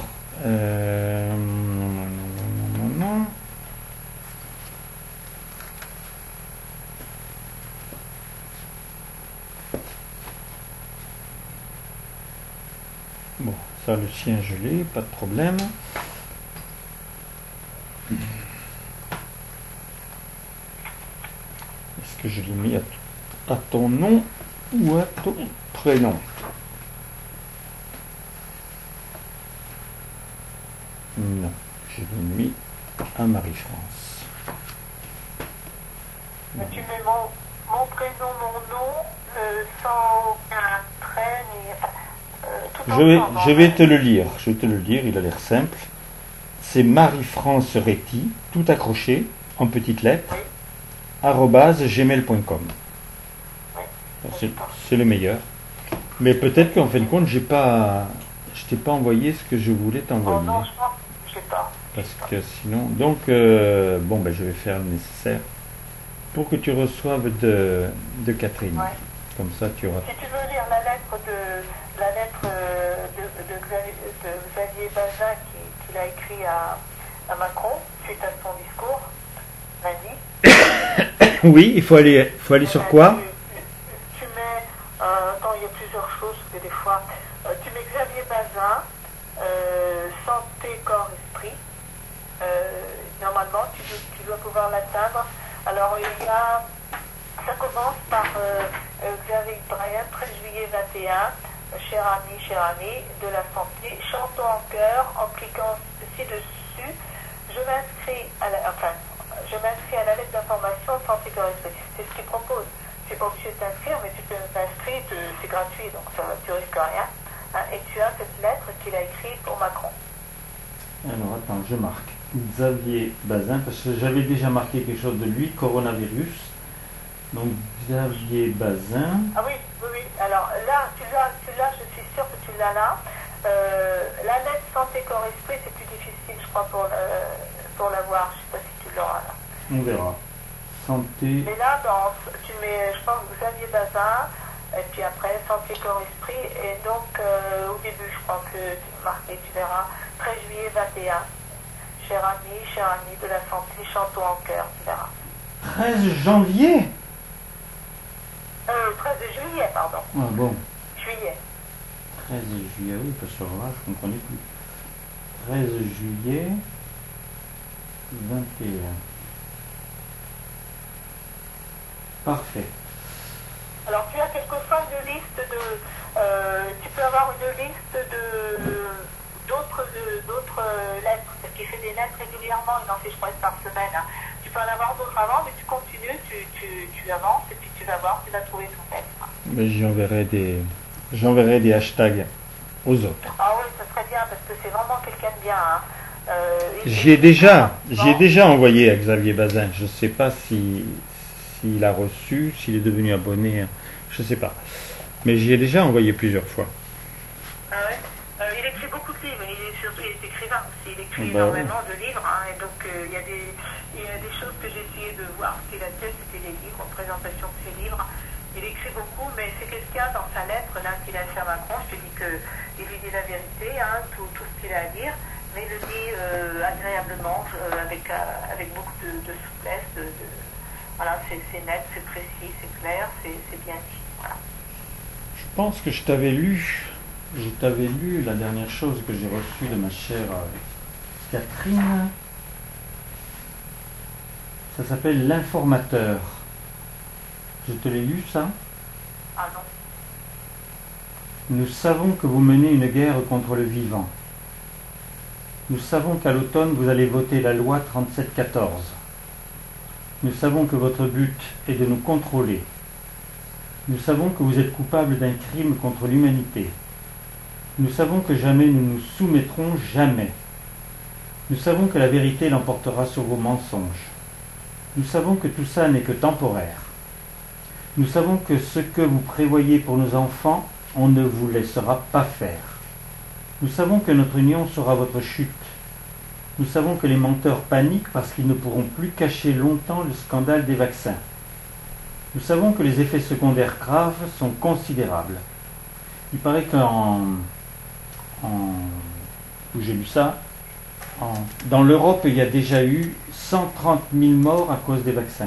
bon, ça, le sien, je l'ai, pas de problème. Est-ce que je l'ai mis à ton nom ou à ton prénom? Non, je l'ai mis à Marie-France. Tu mets mon prénom, mon nom, sans aucun trait, tout Je vais te le lire. Il a l'air simple. C'est Marie-France Réti, tout accroché, en petites lettres, @gmail.com. C'est le meilleur. Mais peut-être qu'en fin de compte, je t'ai pas envoyé ce que je voulais t'envoyer. Non, je sais pas. Parce que sinon... Donc, bon, ben, je vais faire le nécessaire pour que tu reçoives de Catherine. Ouais. Comme ça, tu auras... Si tu veux lire la lettre de Xavier Bazin qu'il a écrit à Macron suite à son discours lundi. Oui, il faut aller sur quoi? Tu mets... attends, il y a plusieurs choses que des fois... tu mets Xavier Bazin, santé, corps, esprit. Normalement, tu dois pouvoir l'atteindre. Alors, ça commence par Xavier Ibrahim, 13 juillet 21, cher ami, de la santé, chantons en chœur, en cliquant ci-dessus, je m'inscris à la lettre d'information santé, corps, esprit. C'est ce qu'il propose. Tu n'es pas obligé de t'inscrire, mais tu peux t'inscrire, c'est gratuit, donc tu risques rien. Hein, et tu as cette lettre qu'il a écrite pour Macron. Alors, attends, je marque. Xavier Bazin, parce que j'avais déjà marqué quelque chose de lui, coronavirus. Donc, Xavier Bazin. Ah oui. Alors là, tu l'as, je suis sûre que tu l'as là. La lettre santé, corps, esprit, c'est plus difficile, je crois, pour l'avoir. Je ne sais pas si tu l'auras là. On verra. Santé. Mais là, tu mets, je pense, Xavier Bazin, Et puis après, santé, corps, esprit. Et donc, au début, je crois que c'est marqué, tu verras, 13 juillet 21. Cher ami de la santé, chantons en cœur, tu verras. 13 janvier 13 juillet, pardon. Ah bon. Juillet. 13 juillet, oui, parce que là, je ne comprenais plus. 13 juillet 21. Parfait. Alors, tu as quelquefois une liste de... tu peux avoir une liste d'autres lettres, parce qu'il fait des lettres régulièrement, il en fait, je crois, par semaine. Hein. Tu peux en avoir d'autres avant, mais tu continues, tu avances, et puis tu vas voir, tu vas trouver ton texte. Mais j'enverrai des hashtags aux autres. Ah oui, ça serait bien, parce que c'est vraiment quelqu'un de bien. Hein. J'ai déjà envoyé à Xavier Bazin. Je ne sais pas s'il a reçu, s'il est devenu abonné, je ne sais pas. Mais j'y ai déjà envoyé plusieurs fois. Ah ouais. Il écrit beaucoup de livres, il est écrivain aussi, il écrit énormément de livres, hein, et donc il y a des choses que j'ai essayé de voir ce qu'il a fait, c'était les livres, en présentation de ses livres. Il écrit beaucoup, mais c'est quelqu'un dans sa lettre là qu'il a fait à Macron, je te dis qu'il lui dit la vérité, hein, tout ce qu'il a à dire, mais il le dit agréablement, avec beaucoup de souplesse, voilà, c'est net, c'est précis, c'est clair, c'est bien dit. Voilà. Je pense que je t'avais lu la dernière chose que j'ai reçue de ma chère Catherine. Ça s'appelle l'informateur. Je te l'ai lu, ça? Ah non. Nous savons que vous menez une guerre contre le vivant. Nous savons qu'à l'automne, vous allez voter la loi 3714. Nous savons que votre but est de nous contrôler. Nous savons que vous êtes coupable d'un crime contre l'humanité. Nous savons que jamais nous nous soumettrons, jamais. Nous savons que la vérité l'emportera sur vos mensonges. Nous savons que tout ça n'est que temporaire. Nous savons que ce que vous prévoyez pour nos enfants, on ne vous laissera pas faire. Nous savons que notre union sera votre chute. Nous savons que les menteurs paniquent parce qu'ils ne pourront plus cacher longtemps le scandale des vaccins. Nous savons que les effets secondaires graves sont considérables. Il paraît où j'ai lu ça, dans l'Europe, il y a déjà eu 130 000 morts à cause des vaccins.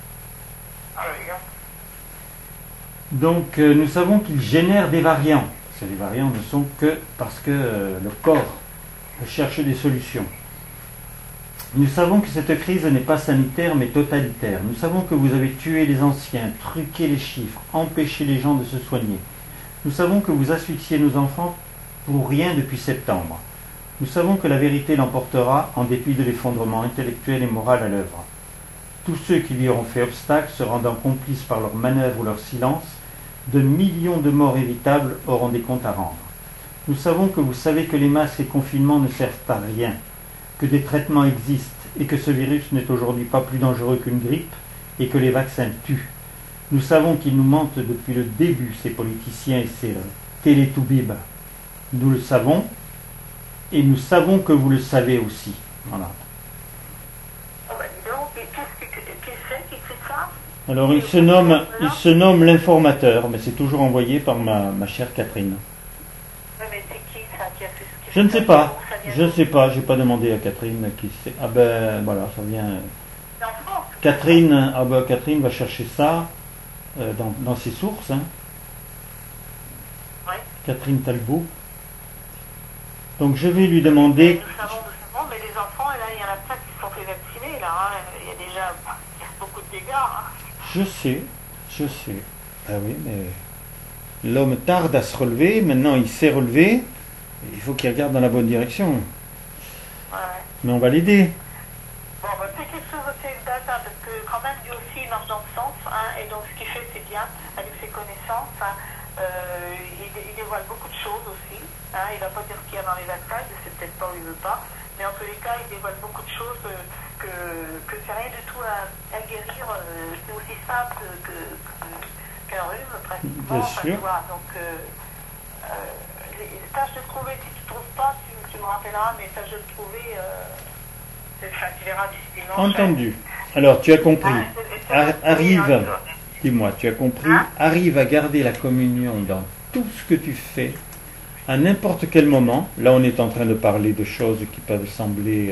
Donc nous savons qu'ils génèrent des variants. Ces variants ne sont que parce que le corps cherche des solutions. Nous savons que cette crise n'est pas sanitaire mais totalitaire. Nous savons que vous avez tué les anciens, truqué les chiffres, empêché les gens de se soigner. Nous savons que vous asphyxiez nos enfants pour rien depuis septembre. Nous savons que la vérité l'emportera en dépit de l'effondrement intellectuel et moral à l'œuvre. Tous ceux qui lui auront fait obstacle, se rendant complices par leurs manœuvres ou leur silence, de millions de morts évitables auront des comptes à rendre. Nous savons que vous savez que les masques et confinements ne servent à rien, que des traitements existent et que ce virus n'est aujourd'hui pas plus dangereux qu'une grippe et que les vaccins tuent. Nous savons qu'ils nous mentent depuis le début, ces politiciens et ces télétoubibs. Nous le savons, et nous savons que vous le savez aussi. Voilà. Oh ben dis donc, et qui c'est qui écrit ça? Alors il se nomme l'informateur, mais c'est toujours envoyé par ma chère Catherine. Oui, mais c'est qui ça qui a fait ce Je ne sais pas, j'ai pas demandé à Catherine qui c'est. Ah ben voilà, ça vient. C'est en France. Catherine, Catherine va chercher ça dans ses sources. Hein. Oui. Catherine Talbot. Donc je vais lui demander. Nous savons, mais les enfants, là, il y en a plein qui se sont fait vacciner, là. Hein. Il y a déjà beaucoup de dégâts. Hein. Je sais. Ah oui, mais l'homme tarde à se relever, maintenant il s'est relevé, il faut qu'il regarde dans la bonne direction. Ouais. Mais on va l'aider. Bon, bah, c'est quelque chose de une date, hein, parce que quand même, lui aussi, il marche dans le sens, hein, et donc ce qu'il fait, c'est bien, avec ses connaissances. Hein, il dévoile beaucoup de choses aussi. Hein, il ne va pas dire ce qu'il y a dans les vaccins, il ne sait peut-être pas où il ne veut pas, mais en tous les cas, il dévoile beaucoup de choses que c'est rien du tout à guérir. C'est aussi simple qu'un rhume, pratiquement. Bien sûr. Tu vois, donc, tâche de trouver, si tu ne trouves pas, tu me rappelleras, mais tâche de trouver, tu verras d'ici dimanche. Entendu. Alors tu as compris. Arrive. Dis-moi, tu as compris? Hein? Arrive à garder la communion dans tout ce que tu fais, à n'importe quel moment. Là, on est en train de parler de choses qui peuvent sembler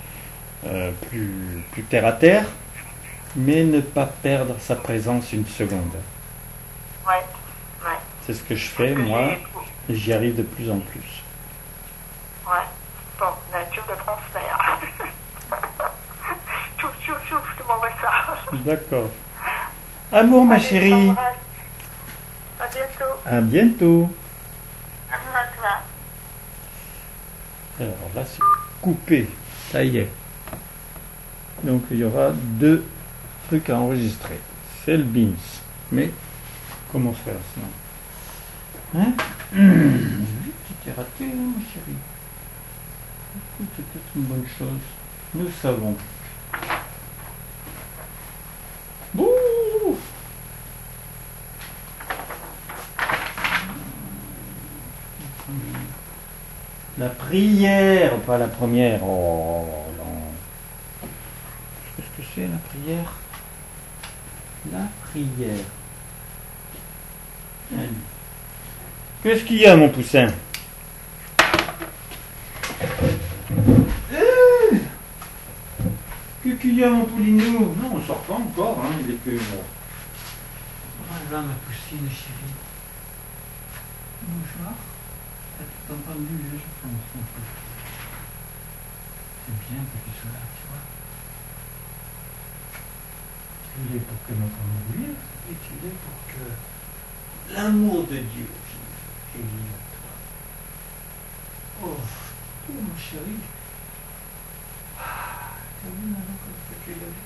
plus terre à terre, mais ne pas perdre sa présence une seconde. Ouais, ouais. C'est ce que je fais, moi, et j'y arrive de plus en plus. Ouais. Bon, nature de transfert. Chouf, chouf, chouf, je te m'envoie ça. D'accord. Amour, ma Allez, je chérie. t'embrasse. À bientôt. À bientôt. À toi. Alors là, c'est coupé. Ça y est. Donc, il y aura 2 trucs à enregistrer. C'est le BIMS. Mais, comment faire sinon? Hein? Tu t'es raté, hein, ma chérie? Écoute, c'est peut-être une bonne chose. Nous savons. Bouh! La prière, pas la première. Oh non. Qu'est-ce que c'est la prière? La prière. Allez. Qu'est-ce qu'il y a, mon poussin? Qu'est-ce qu'il y a, mon poulinou? Non, on sort pas encore, hein, il est que... Voilà, ma poussine chérie. Bonjour. T'as tout entendu, je pense. C'est bien que tu sois là, tu vois. Tu l'es pour que notre amour vive, et tu l'es pour que l'amour de Dieu vive et vive en toi. Oh, mon chéri. T'as vu maintenant comme ça tu es là,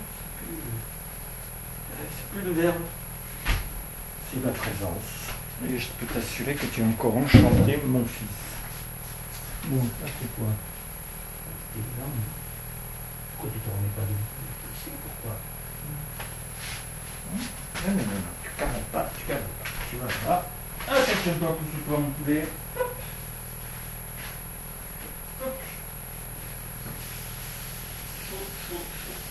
c'est plus le verbe, c'est ma présence. Et je peux t'assurer que tu es encore enchanté, mon fils. Bon, ça c'est quoi? C'est évident, hein. Pourquoi tu ne te remets pas de tu sais pourquoi? Non, tu cavotes pas, tu cavotes pas. Tu vas là. Attention-toi, pousse-toi, mon poulet. Hop. Hop. Chaud, chaud, chaud.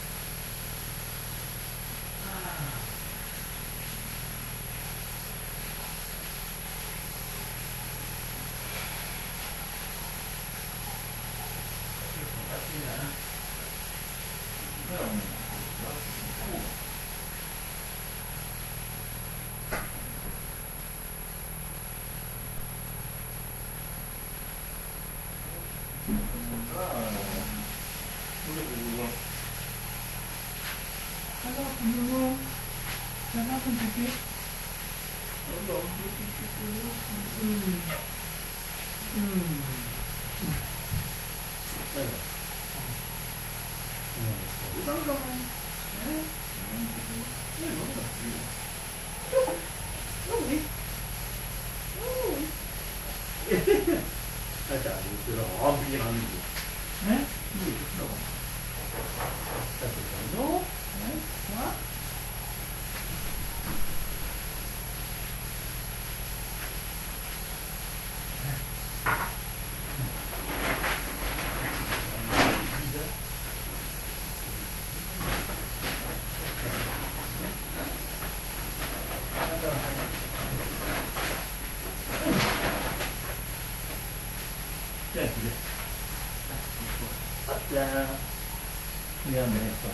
Ça va, ton bébé? Attends, je vais te le remplir un nouveau. Hein? Oui, non. Ça c'est ton dos. Hein? Toi? Hop là. Regarde derrière toi.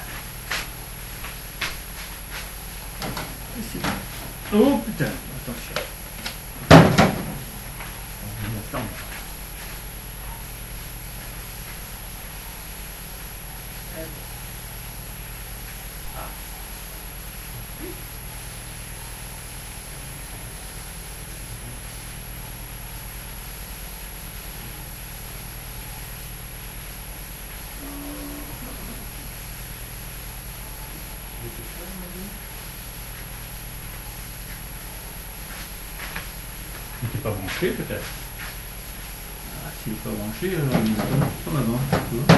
Oh putain, attention. Attends. Il n'était pas branché peut-être. Ah, s'il n'est pas branché, alors il est en avant. Tu vois.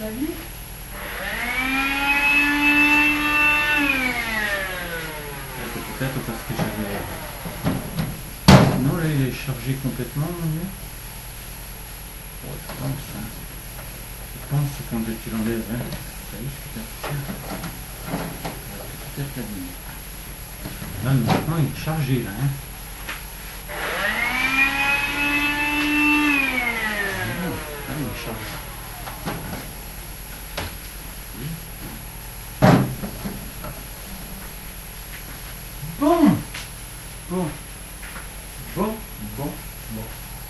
avis? C'est peut-être parce que j'avais... Non, là il est chargé complètement, mon Dieu. Oh, je pense, hein. Je pense que quand tu l'enlèves, hein, ça risque d'être... Peut-être la ligne. Là, maintenant, il est chargé, là, hein. Ah, il est chargé. Bon. Bon. Bon. Bon. Bon.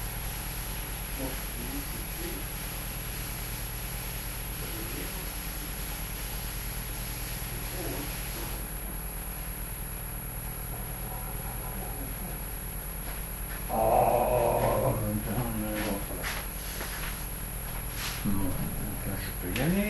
Oh, bon, donc là, je peux y aller.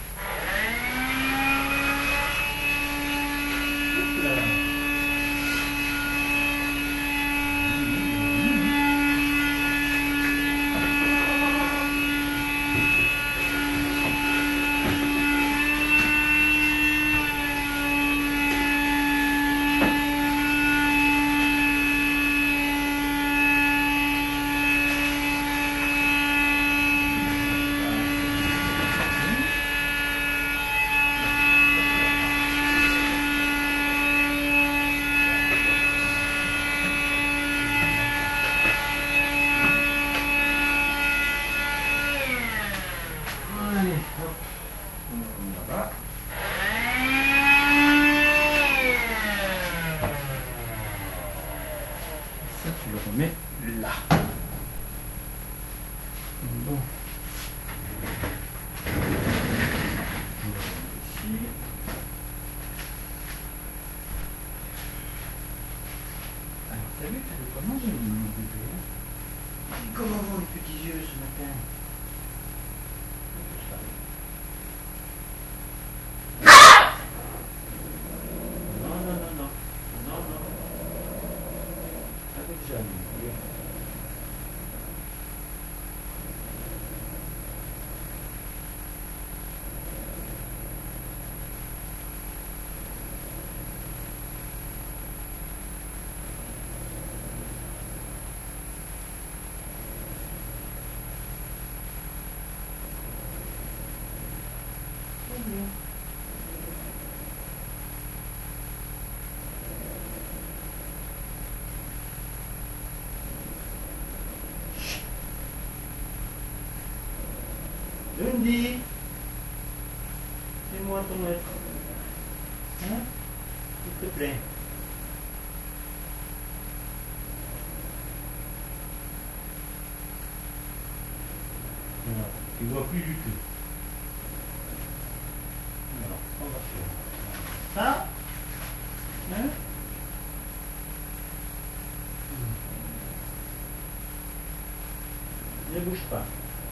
Là-bas. Ça, tu le remets là. Bon. Ici. Alors, t'as vu comment j'ai mis mon bébé? Comment vont les petits yeux ce matin? Lundi, fais-moi ton maître. Hein? S'il te plaît. Non, tu ne vois plus du tout. Alors, on va faire ça. Hein? Ne bouge pas.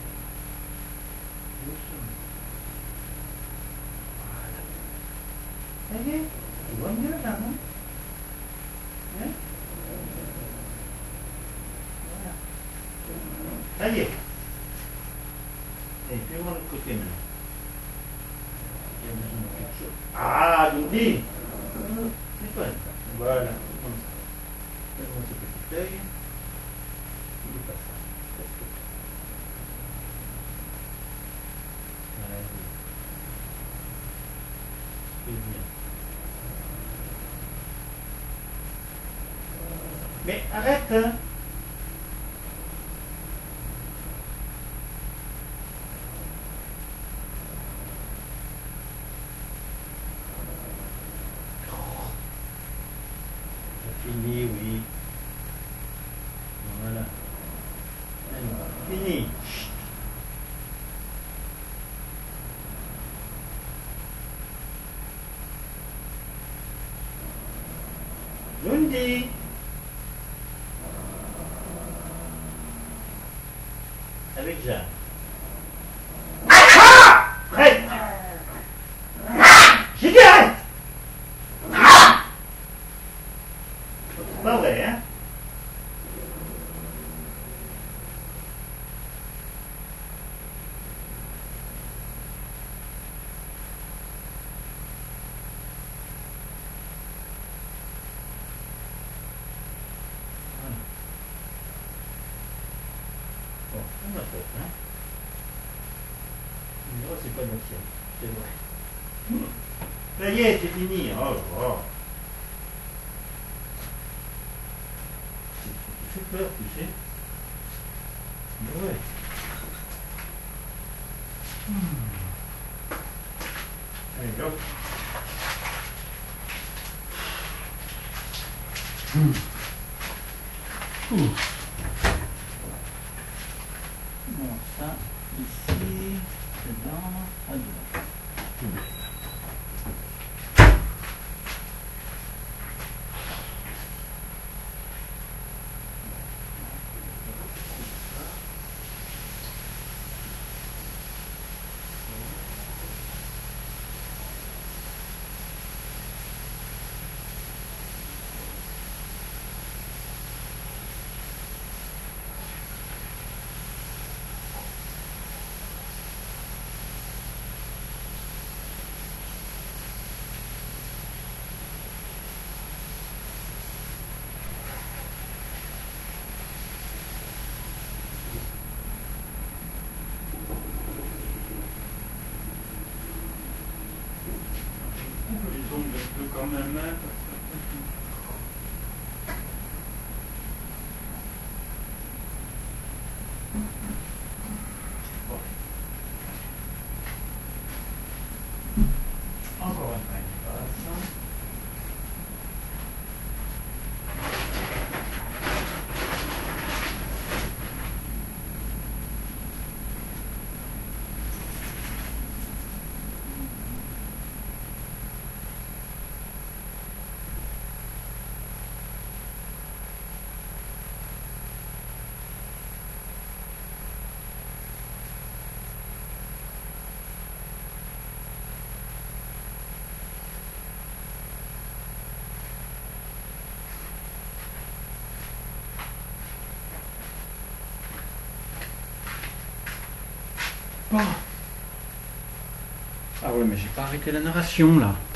Ça y est, tu vois mieux là, non? Hein? Voilà. Ça y est. Et fais-moi l'autre côté maintenant. Il y a besoin de quelque chose. Ah, Dondi! C'est toi. Voilà, comme ça. Fais-moi ce petit œil. Il est pas ça. Bien. Mais arrête, hein. C'est fini, oui. Voilà. Fini. Lundi. Avec Jeanne. Arrête. J'ai dit arrête. C'est pas vrai, hein? fait. Hein. Oh, c'est pas la tienne, c'est vrai. Ça y est, c'est fini. Oh, oh. Tu fais peur, tu sais. Mais ouais. Allez, hop. Bon, ça, ici, dedans, à droite. Les ongles un peu quand même, hein, encore un pain qui passe. Bon. Ah ouais, mais j'ai pas arrêté la narration là.